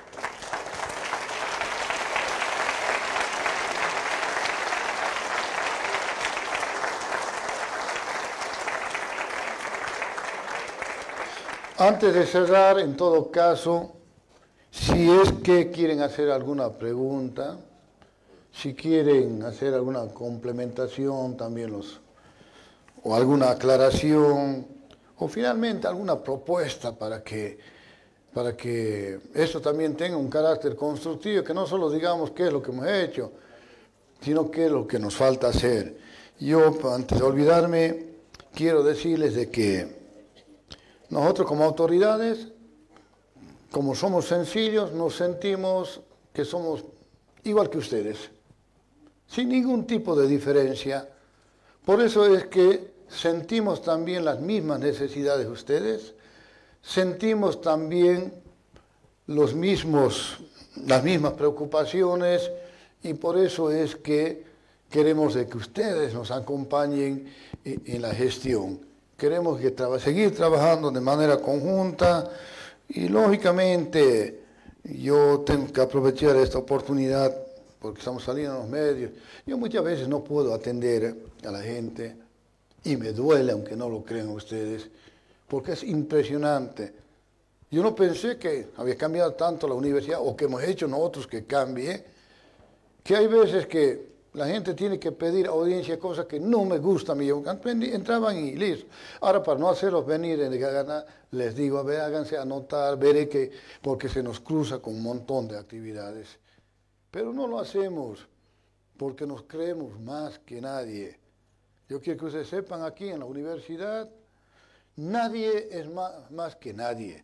Antes de cerrar, en todo caso, si es que quieren hacer alguna pregunta, si quieren hacer alguna complementación también los, o alguna aclaración, o finalmente alguna propuesta para que, para que esto también tenga un carácter constructivo, que no solo digamos qué es lo que hemos hecho, sino qué es lo que nos falta hacer. Yo, antes de olvidarme, quiero decirles de que nosotros como autoridades, como somos sencillos, nos sentimos que somos igual que ustedes, sin ningún tipo de diferencia. Por eso es que sentimos también las mismas necesidades de ustedes, sentimos también los mismos, las mismas preocupaciones, y por eso es que queremos de que ustedes nos acompañen en la gestión. Queremos que traba, seguir trabajando de manera conjunta y lógicamente yo tengo que aprovechar esta oportunidad porque estamos saliendo en los medios. Yo muchas veces no puedo atender a la gente y me duele, aunque no lo crean ustedes, porque es impresionante. Yo no pensé que había cambiado tanto la universidad o que hemos hecho nosotros que cambie, que hay veces que la gente tiene que pedir audiencia, cosas que no me gustan. Entraban y listo. Ahora, para no hacerlos venir en gana, les digo, a ver, háganse anotar, veré que, porque se nos cruza con un montón de actividades. Pero no lo hacemos porque nos creemos más que nadie. Yo quiero que ustedes sepan aquí en la universidad, nadie es más, más que nadie.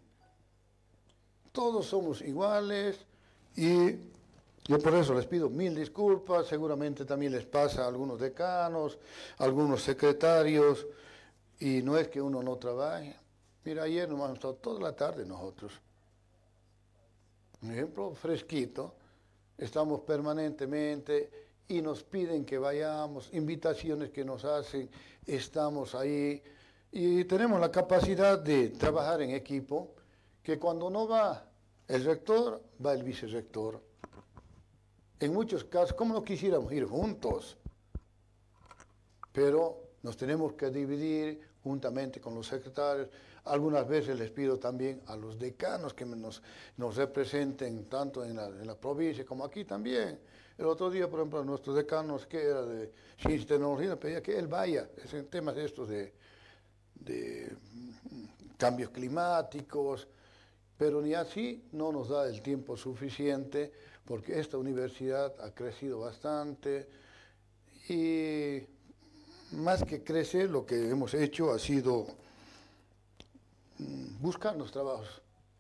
Todos somos iguales y yo por eso les pido mil disculpas, seguramente también les pasa a algunos decanos, a algunos secretarios, y no es que uno no trabaje. Mira, ayer nos hemos estado toda la tarde nosotros. Un ejemplo fresquito, estamos permanentemente y nos piden que vayamos, invitaciones que nos hacen, estamos ahí y tenemos la capacidad de trabajar en equipo, que cuando no va el rector, va el vicerrector. En muchos casos, como no quisiéramos ir juntos, pero nos tenemos que dividir juntamente con los secretarios. Algunas veces les pido también a los decanos que nos, nos representen tanto en la, en la provincia como aquí también. El otro día, por ejemplo, nuestro decano, que era de Ciencia y Tecnología, pedía que él vaya en temas de estos de, de cambios climáticos, pero ni así no nos da el tiempo suficiente, porque esta universidad ha crecido bastante y más que crecer, lo que hemos hecho ha sido buscar los trabajos.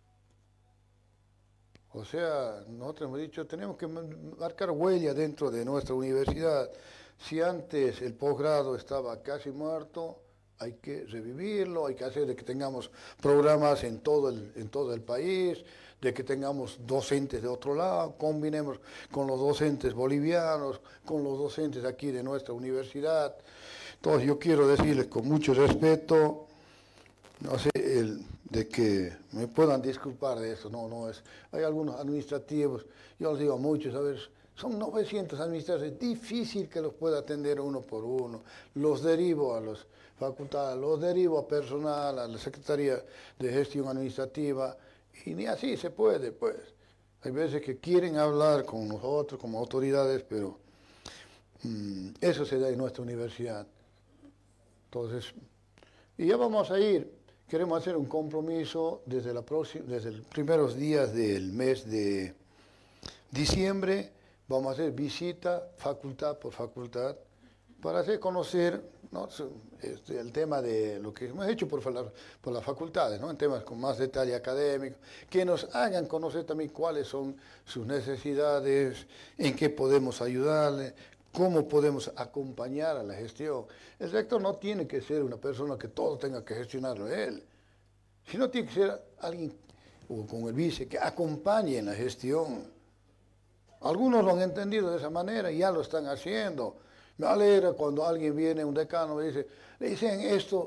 O sea, nosotros hemos dicho, tenemos que marcar huella dentro de nuestra universidad. Si antes el posgrado estaba casi muerto, hay que revivirlo, hay que hacer de que tengamos programas en todo el, en todo el país, de que tengamos docentes de otro lado, combinemos con los docentes bolivianos, con los docentes aquí de nuestra universidad. Entonces yo quiero decirles con mucho respeto, no sé, el, de que me puedan disculpar de eso, no, no es. Hay algunos administrativos, yo les digo a muchos, a ver, son novecientos administradores, es difícil que los pueda atender uno por uno. Los derivo a las facultades, los derivo a personal, a la Secretaría de Gestión Administrativa, y ni así se puede, pues. Hay veces que quieren hablar con nosotros como autoridades, pero mmm, eso se da en nuestra universidad. Entonces, y ya vamos a ir, queremos hacer un compromiso desde, la próxima, desde los primeros días del mes de diciembre, vamos a hacer visita facultad por facultad para hacer conocer, ¿no?, este, el tema de lo que hemos hecho por, por las facultades, ¿no?, en temas con más detalle académico, que nos hagan conocer también cuáles son sus necesidades, en qué podemos ayudarle, cómo podemos acompañar a la gestión. El rector no tiene que ser una persona que todo tenga que gestionarlo él, sino tiene que ser alguien, o con el vice, que acompañe en la gestión. Algunos lo han entendido de esa manera y ya lo están haciendo. Me alegra cuando alguien viene, un decano, me dice, le dicen esto,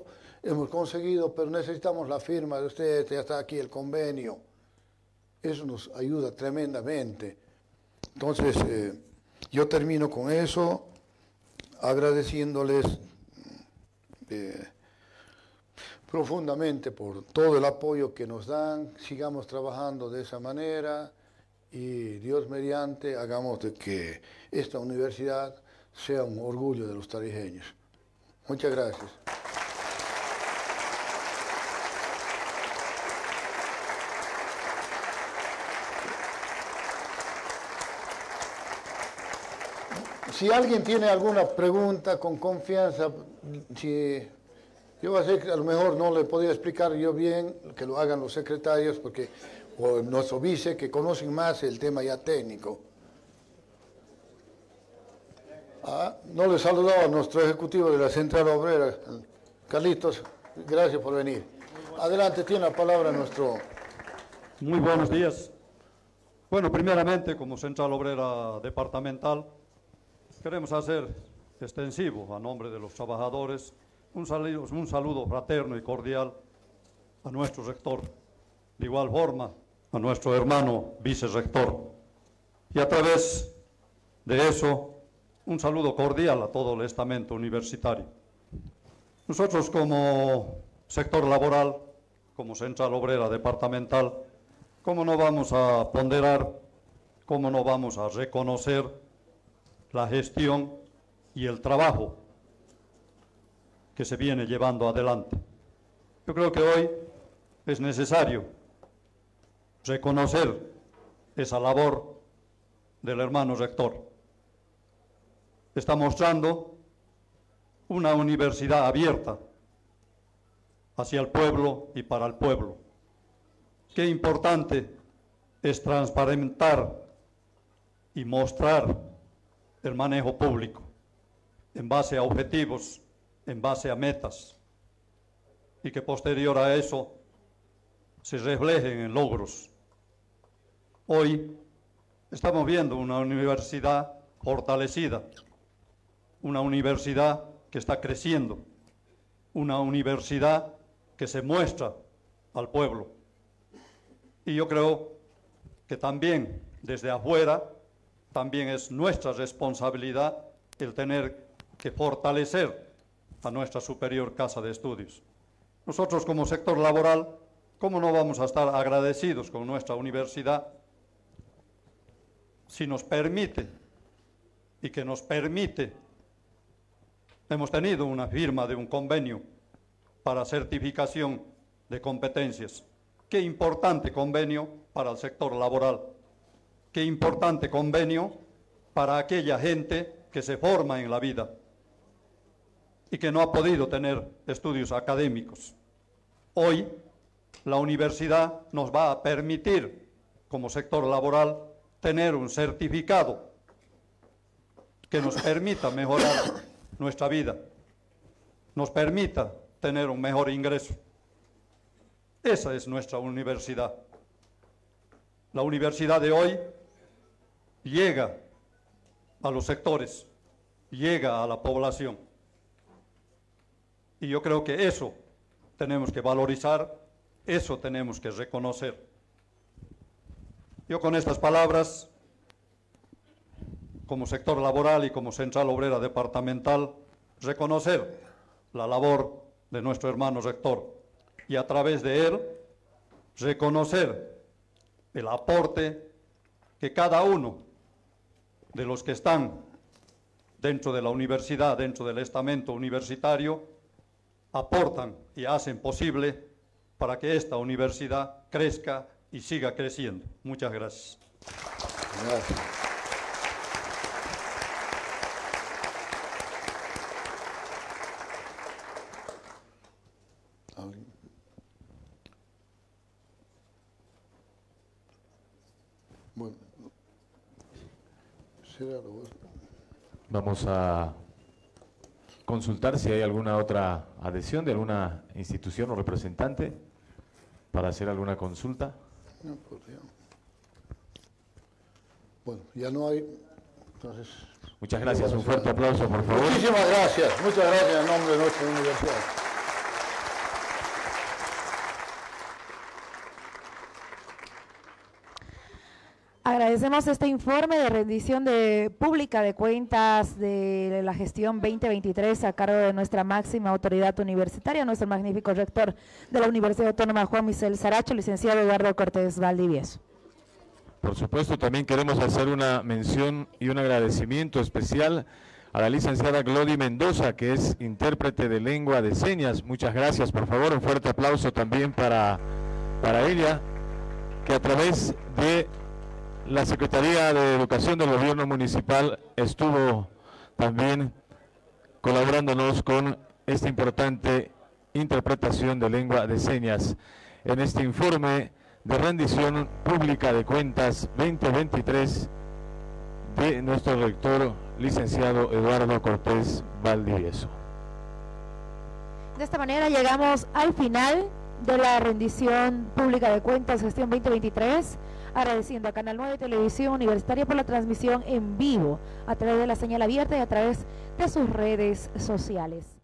hemos conseguido, pero necesitamos la firma de ustedes, ya está aquí el convenio. Eso nos ayuda tremendamente. Entonces, eh, yo termino con eso, agradeciéndoles eh, profundamente por todo el apoyo que nos dan. Sigamos trabajando de esa manera y Dios mediante hagamos de que esta universidad sea un orgullo de los tarijeños. Muchas gracias. Si alguien tiene alguna pregunta con confianza, si yo sé que a lo mejor no le podía explicar yo bien, que lo hagan los secretarios, porque o nuestro vice, que conocen más el tema ya técnico. Ah, no le saludaba a nuestro ejecutivo de la Central Obrera, Carlitos, gracias por venir. Adelante, tiene la palabra nuestro... Muy buenos días. Bueno, primeramente, como Central Obrera Departamental, queremos hacer extensivo a nombre de los trabajadores un saludo, un saludo fraterno y cordial a nuestro rector, de igual forma a nuestro hermano vicerrector, y a través de eso un saludo cordial a todo el estamento universitario. Nosotros como sector laboral, como Central Obrera Departamental, ¿cómo no vamos a ponderar, cómo no vamos a reconocer la gestión y el trabajo que se viene llevando adelante? Yo creo que hoy es necesario reconocer esa labor del hermano rector. Está mostrando una universidad abierta hacia el pueblo y para el pueblo. Qué importante es transparentar y mostrar el manejo público en base a objetivos, en base a metas, y que posterior a eso se reflejen en logros. Hoy estamos viendo una universidad fortalecida, una universidad que está creciendo, una universidad que se muestra al pueblo. Y yo creo que también desde afuera, también es nuestra responsabilidad el tener que fortalecer a nuestra superior casa de estudios. Nosotros como sector laboral, ¿cómo no vamos a estar agradecidos con nuestra universidad si nos permite y que nos permite? Hemos tenido una firma de un convenio para certificación de competencias. Qué importante convenio para el sector laboral. Qué importante convenio para aquella gente que se forma en la vida y que no ha podido tener estudios académicos. Hoy la universidad nos va a permitir, como sector laboral, tener un certificado que nos permita mejorar nuestra vida, nos permita tener un mejor ingreso. Esa es nuestra universidad. La universidad de hoy llega a los sectores, llega a la población. Y yo creo que eso tenemos que valorizar, eso tenemos que reconocer. Yo con estas palabras, como sector laboral y como Central Obrera Departamental, reconocer la labor de nuestro hermano rector y a través de él reconocer el aporte que cada uno de los que están dentro de la universidad, dentro del estamento universitario, aportan y hacen posible para que esta universidad crezca y siga creciendo. Muchas gracias. Gracias. Bueno, vamos a consultar si hay alguna otra adhesión de alguna institución o representante para hacer alguna consulta. No, por Dios. Bueno, ya no hay, entonces... Muchas gracias, un fuerte aplauso, por favor. Muchísimas gracias, muchas gracias en nombre de nuestra universidad. Agradecemos este informe de rendición de pública de cuentas de la gestión veinte veintitrés a cargo de nuestra máxima autoridad universitaria, nuestro magnífico rector de la Universidad Autónoma Juan Misael Saracho, licenciado Eduardo Cortés Valdivieso. Por supuesto, también queremos hacer una mención y un agradecimiento especial a la licenciada Glody Mendoza, que es intérprete de lengua de señas. Muchas gracias, por favor, un fuerte aplauso también para, para ella, que a través de la Secretaría de Educación del Gobierno Municipal estuvo también colaborándonos con esta importante interpretación de lengua de señas en este informe de rendición pública de cuentas veinte veintitrés de nuestro rector, licenciado Eduardo Cortés Valdivieso. De esta manera llegamos al final de la rendición pública de cuentas gestión veinte veintitrés, agradeciendo a Canal nueve Televisión Universitaria por la transmisión en vivo a través de la señal abierta y a través de sus redes sociales.